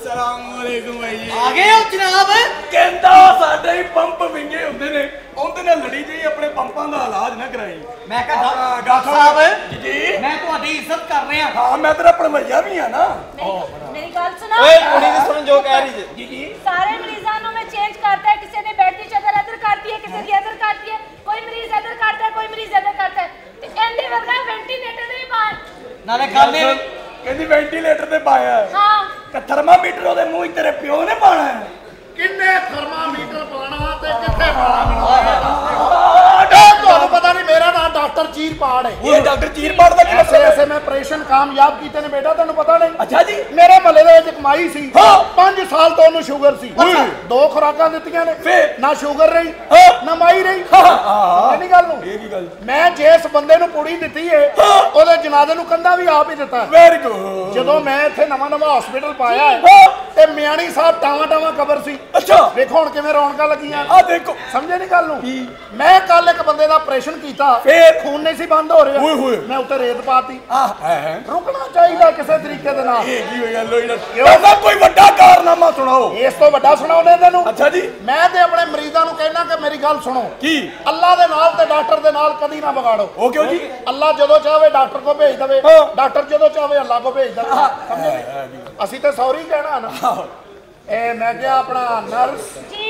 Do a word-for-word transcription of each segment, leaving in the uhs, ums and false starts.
अस्सलाम वालेकुम भाई जी आ गए हो जनाब कहंदा साडे ही पंप विंगे हुंदे ने उनदे नाल लड़ी जी अपने पंपां दा इलाज ना कराई मैं कहा डॉक्टर साहब जी जी मैं तुम्हारी इज्जत कर रहा हां मैं तेरा भणवैया भी हां ना मेरी गल सुनो ओए कुड़ी दी सुन जो कह रही जी जी सारे मरीजां नु मैं चेंज करता है किसी ने बेड दी चादर इधर करती है किसी की इधर करती है कोई मरीज इधर करता है कोई मरीज इधर करता है ते एंदे वर्गा वेंटिलेटर दे बाहर नाले खाने कहंदी वेंटिलेटर ते पाया हां ते थर्मामीटर ओदे मुंह तेरे पिओ ने पाना है किन्ने थर्मामीटर पाना ते किथे पाना ਤੁਹਾਨੂੰ पता नहीं मेरा नाम डॉक्टर चीरपाड़ है ये डॉक्टर चीरपाड़ दा क्या ऐसे ऐसे मैं ऑपरेशन कामयाब कीते ने बेटा तेन पता नहीं अच्छा जी मेरे महल्ले दे विच कमाई सी पांच साल तो ओनु शुगर सी दो खुराकां दित्तियां ने ना शुगर रही ना माई रही नहीं गल नु ये की गल मैं जिस बंदे नु पुड़ी दित्ती है ओदे जनाजे नु कंधा भी आप ही दित्ता वेरी गुड ਜਦੋਂ मैं इत्थे नवा नवा हॉस्पिटल पाया है ते मियाणी साहब टावा टावा कबर सी अच्छा देखो हुण किवें रौनकां लगियां आ देखो समझे नहीं गल नु मैं कल एक बंदे दा ऑपरेशन कीता फिर खून नहीं सी बंद हो रहा ओए होए मैं उत्ते रेत पाती आ है रुकना चाहिए किसी तरीके दे नाल ये की गल होई ना ऐसा कोई बड़ा कारनामा सुनाओ इस तो बड़ा सुनाओने तेनू अच्छा जी मैं ते अपने मरीजां नु कहना कि मेरी गल सुनो की अल्लाह दे नाल ते डॉक्टर दे नाल कदी ना बगाड़ो ओ क्यों जी अल्लाह जदों चाहे डॉक्टर को भेज देवे डॉक्टर जदों चाहे अल्लाह को भेज देवे समझे असि ते सॉरी कहना ना ए मैं क्या अपना नर्स जी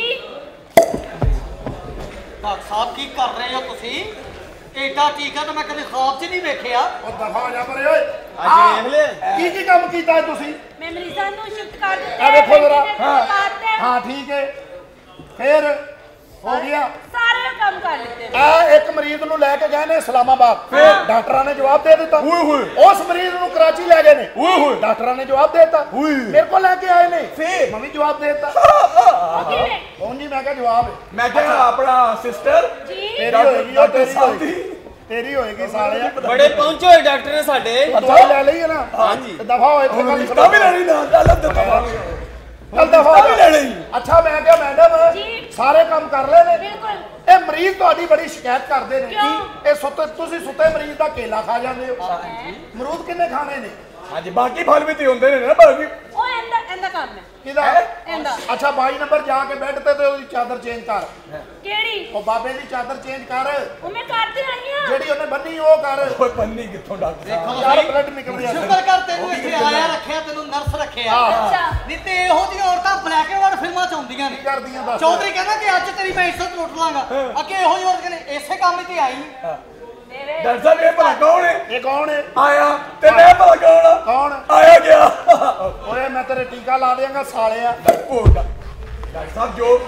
डॉक्टर साहब की कर रहे हो तुसी एडा टीका तो मैं कभी ख्वाब च नहीं देखिया ओ दफा जा परे ओए आज देख ले की की काम कीता है तुसी मैं मरीजां नु शिफ्ट कर ए दित्ता देखो जरा हां हां ठीक है फिर हो गया सारे काम कर लेते आ एक मरीज नु लेके गए ने इस्लामाबाद फिर डॉक्टरां ने जवाब दे दिता ओए होए उस मरीज नु कराची ले गए ने ओए होए डॉक्टरां ने जवाब दे दिता मेरे को लेके आए ने फिर मैं भी जवाब दे दिता कौन जी मैं क्या जवाब है मैं क्या अपना सिस्टर जी तेरी होएगी और तेरी होएगी तेरी होएगी साले बड़े पहुंचे हुए डॉक्टर ने साडे दवाई ले ली है ना हां जी दफा हो इतने का रिश्ता भी लेनी ना गलत दफा चल दफा भी लेनी अच्छा मैं क्या मैडम सारे काम कर ले ने बिल्कुल ਇਹ ਮਰੀਜ਼ ਤੁਹਾਡੀ ਬੜੀ ਸ਼ਿਕਾਇਤ ਕਰਦੇ ਨੇ ਇਹ ਸੁੱਤੇ ਤੁਸੀਂ ਸੁੱਤੇ ਮਰੀਜ਼ ਦਾ ਕੇਲਾ ਖਾ ਜਾਂਦੇ ਹੋ ਅਮਰੂਦ ਕਿੰਨੇ ਖਾਣੇ ਨੇ ਹਾਂਜੀ ਬਾਕੀ ਫਲ ਵੀ ਤੇ ਹੁੰਦੇ ਨੇ ਨਾ ਬਾਕੀ ਉਹ ਇਹਦਾ ਇਹਦਾ ਕੰਮ ਹੈ ਕਿਹਦਾ ਇਹਦਾ ਅੱਛਾ ਬਾਈ ਨੰਬਰ ਜਾ ਕੇ ਬੈੱਡ ਤੇ ਤੇ ਉਹਦੀ ਚਾਦਰ ਚੇਂਜ ਕਰ ਕਿਹੜੀ ਉਹ ਬਾਬੇ ਦੀ ਚਾਦਰ ਚੇਂਜ ਕਰ ਉਹ ਮੈਂ ਕਰਦੀ ਆਈ ਆ ਜਿਹੜੀ ਉਹਨੇ ਬੰਨੀ ਉਹ ਕਰ ਓਏ ਪੰਨੀ ਕਿੱਥੋਂ ਡਾਕਟਰ ਦੇਖੋ ਯਾਰ ਬਲੱਡ ਨਿਕਲ ਰਿਹਾ ਸ਼ੁਕਰ ਕਰ ਤੈਨੂੰ ਇੱਥੇ ਆਇਆ ਰੱਖਿਆ ਤੈਨੂੰ ਨਰਸ ਰੱਖਿਆ ਅੱਛਾ ਨਹੀਂ ਤੇ ਇਹੋ ਜਿਹੀਆਂ ਔਰਤਾਂ ਬਲੈਕ ਐਂਡ ਵਾਈਟ ਫਿਲਮਾਂ ਚ ਆਉਂਦੀਆਂ ਨੇ ਕਰਦੀਆਂ ਦੱਸ ਚੌਧਰੀ ਕਹਿੰਦਾ ਕਿ ਅੱਜ ਤੇਰੀ ਮੈਂ ਇੱਜ਼ਤ ਲੁੱਟ ਲਾਂਗਾ ਅੱਗੇ ਇਹੋ ਜਿਹੀ ਔਰਤ ਕਹਿੰਦੇ ਇਸੇ ਕੰਮ ਤੇ ਆਈ डॉक्टर साहब ये भला कौन है ਇਹ ਕੌਣ ਹੈ आया ते मैं भला कौन आ ਕੌਣ आया गया ਓਏ ਮੈਂ ਤੇਰੇ ਟੀਕਾ ਲਾ ਦੇਵਾਂਗਾ ਸਾਲਿਆ डॉक्टर साहब जो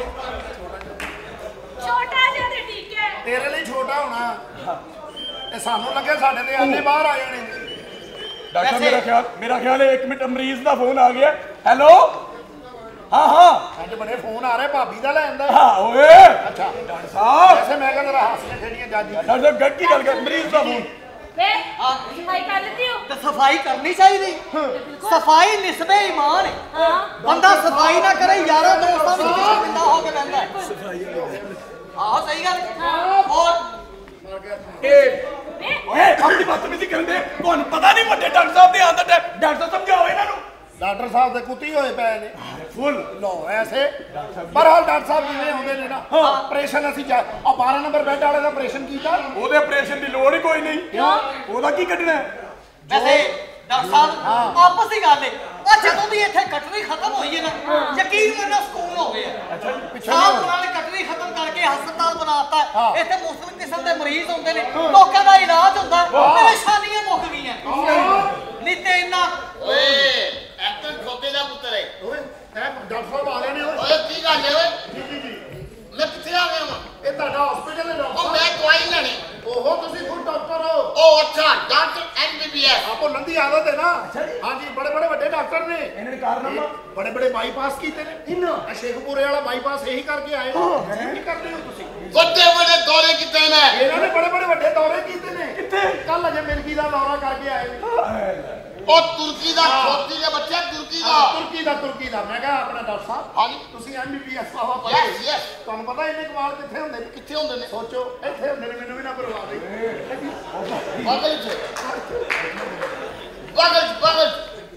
ਛੋਟਾ ਜਿਹਾ ਤੇ ਠੀਕ ਹੈ ਤੇਰੇ ਲਈ ਛੋਟਾ ਹੋਣਾ ਇਹ ਸਾਨੂੰ ਲੱਗੇ ਸਾਡੇ ਤੇ ਆਨੇ ਬਾਹਰ ਆ ਜਾਣੇ डॉक्टर मेरा ख्याल मेरा ख्याल है एक मिनट मरीज का फोन आ गया हेलो हाँ हाँ ਅੱਜ ਬੜੇ ਫੋਨ ਆ ਰਹੇ ਭਾਬੀ ਦਾ ਲੈਣ ਦਾ हाँ ओए ਅੱਛਾ डॉक्टर साहब ਐਸੇ ਮੈਂ ਕਹਿੰਦਾ ਹਾਸੀਆਂ ਖੇੜੀਆਂ ਜਾਜੀ डॉक्टर साहब गट की गल कर मरीज का फोन ਵੇ ਸਫਾਈ ਕਰ ਲੈਤੀ ਹੋ ਤੇ ਸਫਾਈ ਕਰਨੀ ਚਾਹੀਦੀ ਸਫਾਈ ਨਿਸਬੇ ਈਮਾਨ ਹੈ ਹਾਂ ਬੰਦਾ ਸਫਾਈ ਨਾ ਕਰੇ ਯਾਰਾਂ ਦੋਸਤਾਂ ਵਿੱਚ ਸ਼ਰਮਿੰਦਾ ਹੋ ਕੇ ਬਹਿੰਦਾ ਹੈ ਆਹ ਸਹੀ ਗੱਲ ਹੋਰ ए ओए अपनी बदतमीजी करन दे कौन पता नहीं ਵੱਡੇ डॉक्टर साहब ਦੇ ਆਂਦਾ डॉक्टर साहब समझाओ ਇਹਨਾਂ ਨੂੰ ਡਾਕਟਰ ਸਾਹਿਬ ਦੇ ਕੁੱਤੀ ਹੋਏ ਪਏ ਨੇ फुल ਲੋ ਐਸੇ ਬਰਹਾਲ ਡਾਕਟਰ ਸਾਹਿਬ ਜਿਵੇਂ ਆਉਂਦੇ ਨੇ ਨਾ ਆਪਰੇਸ਼ਨ ਅਸੀਂ ਜਾ ਆ ਬਾਰਾਂ ਨੰਬਰ ਬੈੱਡ ਵਾਲੇ ਦਾ ਆਪਰੇਸ਼ਨ ਕੀਤਾ ਉਹਦੇ ਆਪਰੇਸ਼ਨ ਦੀ ਲੋੜ ਹੀ ਕੋਈ ਨਹੀਂ ਕਿਉਂ ਉਹਦਾ ਕੀ ਕੱਢਣਾ ਵੈਸੇ ਡਾਕਟਰ ਸਾਹਿਬ ਆਪਸ ਦੀ ਗੱਲ ਹੈ ਆ ਜਦੋਂ ਦੀ ਇੱਥੇ ਕਟਰੀ ਖਤਮ ਹੋਈ ਹੈ ਨਾ ਯਕੀਨ ਮੰਨੋ ਸਕੂਨ ਹੋ ਗਿਆ ਅੱਛਾ ਪਿੱਛੇ ਸਾਹ ਪੁਰਾਣੇ ਕਟਰੀ ਖਤਮ ਕਰਕੇ ਹਸਪਤਾਲ ਬਣਾਤਾ ਇੱਥੇ ਮੁਸਲਿਮ ਕਿਸਮ ਦੇ ਮਰੀਜ਼ ਹੁੰਦੇ ਨੇ ਲੋਕਾਂ ਦਾ ਇਲਾਜ ਹੁੰਦਾ ਪਰੇਸ਼ਾਨੀਆਂ ਮੁੱਕ ਗਈਆਂ ਨਹੀਂ ਤੇ ਇੰਨਾ ਓਏ ਐਕਟਰ ਖੋਤੇ ਦਾ ਪੁੱਤਰ ਹੈ ਓਏ ਇਹ ਡਾਕਟਰ ਸਾਹਿਬ ਆ ਰਹੇ ਨੇ ਓਏ ਓਏ ਕੀ ਗੱਲ ਹੈ ਓਏ ਜੀ ਜੀ ਜੀ ਮੈਂ ਕਿੱਥੇ ਆ ਗਿਆ ਵਾਂ ਇਹ ਤੁਹਾਡਾ ਹਸਪੀਟਲ ਹੈ ਉਹ ਡਾਕਟਰ ਮੈਂ ਦਵਾਈ ਲੈਣੀ ਓਹੋ ਤੁਸੀਂ ਖੁਦ ਡਾਕਟਰ ਹੋ ਉਹ ਅੱਛਾ ਡਾਕਟਰ ਐਮਬੀਬੀਐਸ ਆਪੋ ਲੰਦੀ ਆਦਤ ਹੈ ਨਾ ਹਾਂਜੀ ਬੜੇ ਬੜੇ ਵੱਡੇ ਡਾਕਟਰ ਨੇ ਇਹਨਾਂ ਨੇ ਕਾਰਨਾਮਾ ਬੜੇ ਬੜੇ ਬਾਈਪਾਸ ਕੀਤੇ ਨੇ ਇਹਨਾਂ ਆ ਸ਼ੇਖਪੁਰੇ ਵਾਲਾ ਬਾਈਪਾਸ ਇਹੀ ਕਰਕੇ ਆਏ ਨੇ ਕੀ ਕਰਦੇ ਹੋ ਤੁਸੀਂ ਵੱਡੇ ਵੱਡੇ ਦੌਰੇ ਕੀਤੇ ਨੇ ਇਹਨਾਂ ਨੇ ਬੜੇ ਬੜੇ ਵੱਡੇ ਦੌਰੇ ਕੀਤੇ ਨੇ ਕਿੱਥੇ ਕੱਲ ਅਜੇ ਮਿਲਕੀ ਦਾ ਦੌਰਾ ਕਰਕੇ ਆਏ ਨੇ ਉਹ ਤੁਰਕੀ ਦਾ ਖੋਤੀ ਦੇ ਬੱਚਾ ਤੁਰਕੀ ਦਾ ਤੁਰਕੀ ਦਾ ਤੁਰਕੀ ਦਾ ਮੈਂ ਕਿਹਾ ਆਪਣਾ ਡਾਕਟਰ ਸਾਹਿਬ ਹਾਂਜੀ ਤੁਸੀਂ ਐਮਬੀਬੀਐਸ ਵਾਲਾ ਪੜ੍ਹੇ ਯੈਸ ਯੈਸ ਤੁਹਾਨੂੰ ਪਤਾ ਇਹਨੇ ਕਮਾਲ ਕਿੱਥੇ ਹੁੰਦੇ ਨੇ ਕਿੱਥੇ ਹੁੰਦੇ ਨੇ ਸੋਚੋ ਇੱਥੇ ਹੁੰਦੇ ਨੇ ਮੈਨੂੰ ਵੀ ਨਾ ਬਰਵਾ ਦੇ ਬਗਲ ਚ ਬਗਲ ਚ ਬਗਲ ਚ